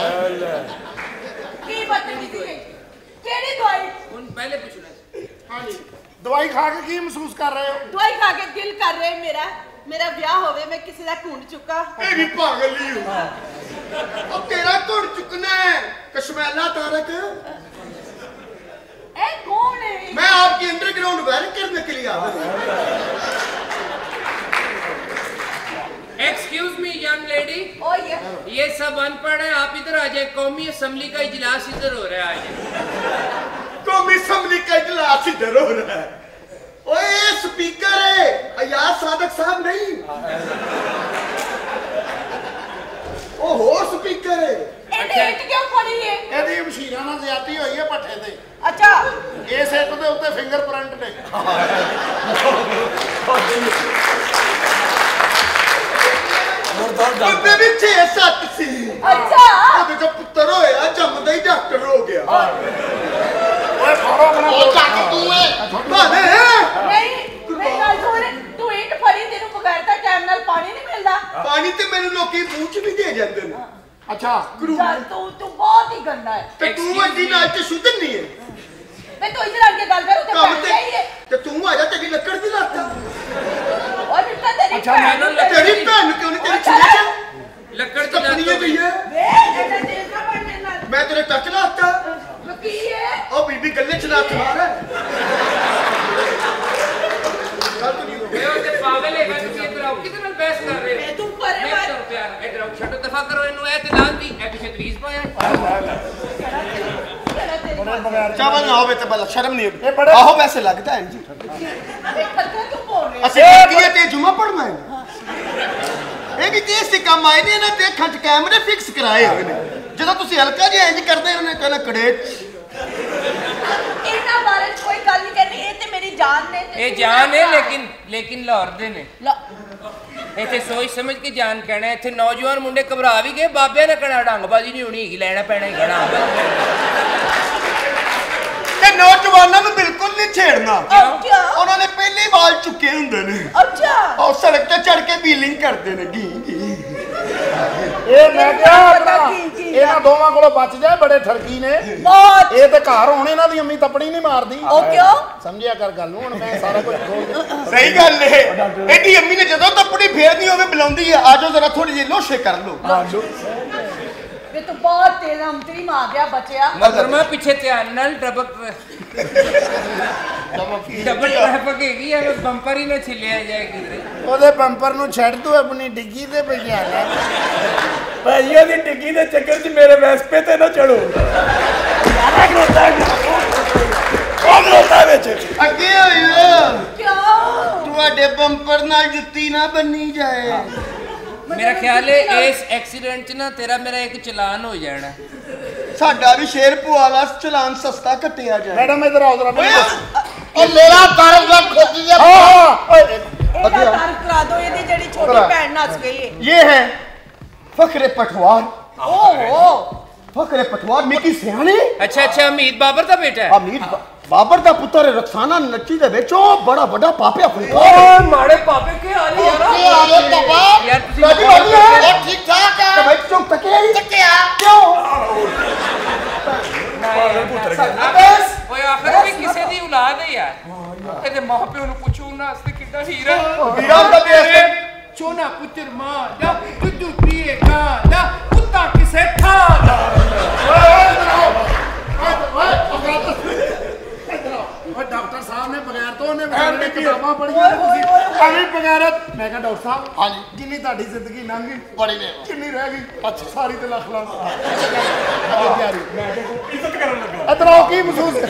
ਕੀ ਬਦਤਮੀਜ਼ੀ ਏ ਕਿਹੜੀ ਦਵਾਈ हुन पहले पूछना हाँ जी दवाई खा के की महसूस कर रहे हो ਦਵਾਈ ਖਾ ਕੇ ਦਿਲ ਕਰ ਰਿਹਾ ਮੇਰਾ ਮੇਰਾ ਵਿਆਹ ਹੋਵੇ ਮੈਂ ਕਿਸੇ ਦਾ ਢੂੰਡ ਚੁੱਕਾ ਇਹ ਵੀ ਪਾਗਲ ਨਹੀਂ ਹੋ ਉਹ ਤੇਰਾ ਘੁੜ ਚੁੱਕਣਾ ਹੈ ਕਸ਼ਮੈਲਾ ਤਾਰਕ ਇਹ ਕੌਣ ਹੈ मैं आपकी अंडरग्राउंड वायरिंग करने के लिए आ रहा हूं एक्सक्यूज मी यंग लेडी ਓ ਇਹ ये सब अनपढ़ है आप इधर आ जाए कौमी असम्बली का इजलास इधर हो रहा है आज कौमी असम्बली का इजलास इधर हो रहा है ओए ये स्पीकर है अयाज सादक साहब नहीं ओ हो स्पीकर है ਇਹਨੇ ਇੱਟ ਕਿਉਂ ਫੜੀ ਏ ਇਹਦੀ ਮਸ਼ੀਨਾਂ ਨਾਲ ਜ਼ਿਆਦਤੀ ਹੋਈ ਹੈ ਪੱਠੇ ਤੇ ਅੱਛਾ ਇਸ ਇੱਟ ਦੇ ਉੱਤੇ ਫਿੰਗਰਪ੍ਰਿੰਟ ਨੇ ਉਹਦੇ ਵਿੱਚ ਛੇ ਸੱਤ ਸੀ ਅੱਛਾ ਉਹਦੇ ਜੋ ਪੁੱਤਰ ਹੋਇਆ ਜੰਮਦਾ ਹੀ ਡਾਕਟਰ ਹੋ ਗਿਆ ਓਏ ਫੜੋ ਆਪਣਾ ਉਹ ਡਾਕਟਰ ਤੂੰ ਹੈ ਭਾਵੇਂ ਨਹੀਂ ਮੇਰੀ ਗੱਲ ਸੁਣ ਤੂੰ ਇੱਟ ਫੜੀ ਤੈਨੂੰ ਬਗੈਰ ਤਾਂ ਟਾਈਮ ਨਾਲ ਪਾਣੀ ਨਹੀਂ ਮਿਲਦਾ ਪਾਣੀ ਤੇ ਮੈਨੂੰ ਲੋਕੀ ਮੂੰਹ ਚ ਵੀ ਦੇ ਜਾਂਦੇ ਨੇ ਅੱਛਾ ਚੱਲ ਤੂੰ ਤੂੰ ਬਹੁਤ ਹੀ ਗੰਦਾ ਹੈ ਤੇ ਤੂੰ ਅੱਡੀ ਨਾਲ ਤੇ ਸ਼ੁੱਧ ਨਹੀਂ ਹੈ ਮੈਂ ਤੂੰ ਇੱਧਰ ਆ ਕੇ ਗੱਲ ਕਰੂ ਤੇ ਕੰਮ ਭੈਣ ਤੇ ਜਾਈ ਹੈ ਤੇ ਤੂੰ ਆ ਜਾ ਤੇਰੀ ਲੱਕੜ ਦੀ ਲੱਤ ਉਹ ਦਿੱਤਾ ਤੇਰੀ ਅੱਛਾ, ਭੈਣ ਮੈਨੂੰ ਨੂੰ ਤੇਰੀ ਭੈਣ ਨੂੰ ਕਿਉਂ ਨਹੀਂ ਤੇਰੀ ਛੁਰੀ ਚ लकड़ की ਕੰਪਨੀ लात ਪਈ ਹੈ ਵੇ ਇਹਦਾ ਤੇਰਾ ਬਣ ਨਾਲ ਮੈਂ ਤੇਰੇ ਟੱਚ ਲਾਤਾ ਕੀ ਹੈ ਉਹ ਬੀਬੀ ਗੱਲੇ ਚ ਲੱਤ ਮਾਰ ਗੱਲ ਤੂੰ ਨਹੀਂ ये होते पागल है मैं तुसी इधर आओ किधर नाल बहस कर रहे हो तू परे मैं बात- तो प्यार इधर आओ छटो दफा करो इनु ए ते लान दी ए पीछे तरीज पाया बगैर ਚਾਵਲ ਨਾ ਹੋਵੇ ਤੇ ਬਲ ਸ਼ਰਮ ਨਹੀਂ ਇਹ ਬੜੇ- ਆਹੋ ਵੈਸੇ ਲੱਗਦਾ ਹੈ ਜੀ ਇਹ ਖੱਤਰਾ ਕਿਉਂ ਬੋਲ ਰਿਹਾ ਅਸੀਂ ਕੀ ਤੇ ਜੁਮਾ ਪੜਨਾ ਹੈ ਇਹ ਕਿ ਕੇਸ ਤੇ ਕੰਮ ਆਏ ਨੇ ਇਹਨਾਂ ਤੇ ਅੱਖਾਂ 'ਚ ਕੈਮਰੇ ਫਿਕਸ ਕਰਾਏ ਹੋਏ ਨੇ ਜਦੋਂ ਤੁਸੀਂ ਹਲਕਾ ਜਿਹਾ ਇੰਜ ਕਰਦੇ ਉਹਨੇ ਕਹਿੰਦਾ ਕੜੇ ਇਹਨਾਂ ਬਾਰੇ ਕੋਈ ਗੱਲ ਨਹੀਂ ਕਰਨੀ ਇਹ ਤੇ ਮੇਰੀ ਜਾਨ ਨੇ ਇਹ ਜਾਨ ਹੈ ਲੇਕਿਨ ਲੇਕਿਨ ਲਾਹੌਰ ਦੇ ਨੇ ਇੱਥੇ ਸੋਚ ਸਮਝ ਕੇ ਜਾਨ ਕਹਿਣਾ ਇੱਥੇ ਨੌਜਵਾਨ ਮੁੰਡੇ ਘਬਰਾ ਵੀ ਗਏ ਬਾਬਿਆਂ ਨੇ ਕਹਿਣਾ ਢੰਗਬਾਜ਼ੀ ਨਹੀਂ ਹੋਣੀ ਹੈਗੀ ਲੈਣਾ ਪੈਣਾ ਹੀ ਗਣਾ ਤੇ ਨੌਜਵਾਨਾਂ ਨੂੰ ਬਿਲਕੁਲ ਨਹੀਂ ਛੇੜਨਾ ਕਿਉਂ ਉਹਨਾਂ ਨੇ ਪਹਿਲੇ ਵਾਲ ਚੁੱਕੇ ਹੁੰਦੇ ਨੇ ਅੱਛਾ ਉਹ ਸੜਕ ਤੇ ਚੜ ਕੇ ਬੀਲਿੰਗ ਕਰਦੇ ਨੇ ਗੀ ਗੀ ਇਹ ਮੈਂ ਕਿਹਾ ਆਪਣਾ ਇਹਨਾਂ ਦੋਵਾਂ ਕੋਲੋਂ ਬਚ ਜਾਏ ਬੜੇ ਠਰਕੀ ਨੇ ਬਹੁਤ ਇਹ ਤੇ ਘਰ ਹੁਣ ਇਹਨਾਂ ਦੀ ਅੰਮੀ ਤਪੜੀ ਨਹੀਂ ਮਾਰਦੀ ਉਹ ਕਿਉਂ ਸਮਝਿਆ ਕਰ ਗੱਲ ਨੂੰ ਹੁਣ ਮੈਂ ਸਾਰਾ ਕੁਝ ਖੋਲ ਦਿੱਤਾ ਸਹੀ ਗੱਲ ਏ ਇਹਦੀ ਅੰਮੀ ਨੇ ਜਦੋਂ ਤੱਪੜੀ ਫੇਰਨੀ ਹੋਵੇ ਬੁਲਾਉਂਦੀ ਹੈ ਆਜੋ ਜ਼ਰਾ ਥੋੜੀ ਜਿਹੀ ਲੋਸ਼ੇ ਕਰ ਲਓ ਇਹ ਤਾਂ ਬਹੁਤ ਤੇਜ਼ ਅੰਤਰੀ ਮਾਰ ਗਿਆ ਬਚਿਆ ਮਗਰ ਮੈਂ ਪਿੱਛੇ ਧਿਆਨ ਨਾਲ ਡਬਕ ਡਬਲ ਟ੍ਰੈਫਿਕ ਹੈਗੀ ਐ ਬੰਪਰ ਹੀ ਨਾ ਛਿੱਲਿਆ ਜਾਏ ਕਿਤੇ ਉਹਦੇ ਬੰਪਰ ਨੂੰ ਛੱਡ ਤੂੰ ਆਪਣੀ ਡਿੱਗੀ ਤੇ ਭਜਾ ਲੈ ਭਾਈ ਉਹਦੀ ਟਿੱਕੀ ਦੇ ਚੱਕਰ 'ਚ ਮੇਰੇ ਵੈਸਪੇ ਤੇ ਨਾ ਚੜੋ ਸਾਰਾ ਖਲੋਤਾ ਉਹ ਖਲੋਤਾ ਵਿੱਚ ਅੱਗੇ ਹੋਇਓ ਕਿਉਂ ਤੁਹਾਡੇ ਬੰਪਰ ਨਾਲ ਜੁੱਤੀ ਨਾ ਬੰਨੀ ਜਾਏ ਮੇਰਾ ਖਿਆਲ ਹੈ ਇਸ ਐਕਸੀਡੈਂਟ 'ਚ ਨਾ ਤੇਰਾ ਮੇਰਾ ਇੱਕ ਚਲਾਨ ਹੋ ਜਾਣਾ ਸਾਡਾ ਵੀ ਸ਼ੇਰ ਭੂਆਲਾ ਚਲਾਨ ਸਸਤਾ ਕੱਟਿਆ ਜਾਏ ਮੈਡਮ ਇਧਰ ਆਓ ਜ਼ਰਾ ਉਹ ਮੇਰਾ ਦਰ ਦਾ ਖੋਦੀ ਦੇ ਇਹਦਾ ਤਾਰ ਕਰਾ ਦੋ ਇਹਦੀ ਜਿਹੜੀ ਛੋਟੀ ਭੈਣ ਨੱਚ ਗਈ ਹੈ ये है फखरे पटवार ਓਹੋ फखरे पटवार मिकी सियाने ਅੱਛਾ ਅੱਛਾ ਅਮੀਤ ਬਾਬਰ ਦਾ ਬੇਟਾ ਹੈ अमीर बा- बाबर दा पुत्र रक्साना नच्ची दे विच ओ बड़ा बड़ा पापिया फुलका ਓਏ ਮਾੜੇ ਪਾਪੇ ਕੀ ਹਾਲ ਕੀ ਹਾਲ ਹੈ ਤਬਾ ਯਾਰ ਤੁਸੀਂ ਰਾਜੀ ਬਾਜੀ ਹੈ ਉਹ ਠੀਕ ਠਾਕ ਤੇ ਹੈ भाई चौक तके आई ਕਿਆ क्यों ਓਏ ਆਖਰ ਵੀ ਕਿਸੇ ਦੀ ਔਲਾਦ ਹੈ ਯਾਰ ਇਹਦੇ ਮਾਪਿਓ ਨੂੰ ਪੁੱਛੋ ਉਹਨਾਂ ਵਾਸਤੇ ਕਿੱਡਾ ਹੀਰਾ वीरा दा बेस ਚੋਨਾ ਪੁੱਤਰ ਮਾਂ ਦਾ ਦੁੱਧੂ ਪੀਏ ਕਾਂ ਦਾ ਕੁੱਤਾ ਕਿਸੇ ਥਾਂ ਦਾ ਓਏ ਡਾਕਟਰ ਸਾਹਿਬ ਨੇ ਬਗੈਰ ਤੋਂ ਉਹਨੇ ਬਗੈਰ ਕਿਤਾਬਾਂ ਪੜ੍ਹੀਆਂ ਨੇ ਤੁਸੀਂ ਐਵੇਂ ਬਗੈਰਤ ਮੈਂ ਕਿਹਾ ਡਾਕਟਰ ਸਾਹਿਬ ਹਾਂਜੀ ਜਿੰਨੀ ਤੁਹਾਡੀ ਜ਼ਿੰਦਗੀ ਲੰਘ ਗਈ ਬੜੀ ਨੇ ਕਿੰਨੀ ਰਹਿ ਗਈ ਅੱਛਾ ਸਾਰੀ ਤੇ ਲੱਖ ਲੱਖ ਅੱਗੇ ਤਿਆਰੀ ਮੈਂ ਇੱਜ਼ਤ ਕਰਨ ਲੱਗਾ ਇਧਰ ਆਓ ਕੀ ਮਹਿਸੂਸ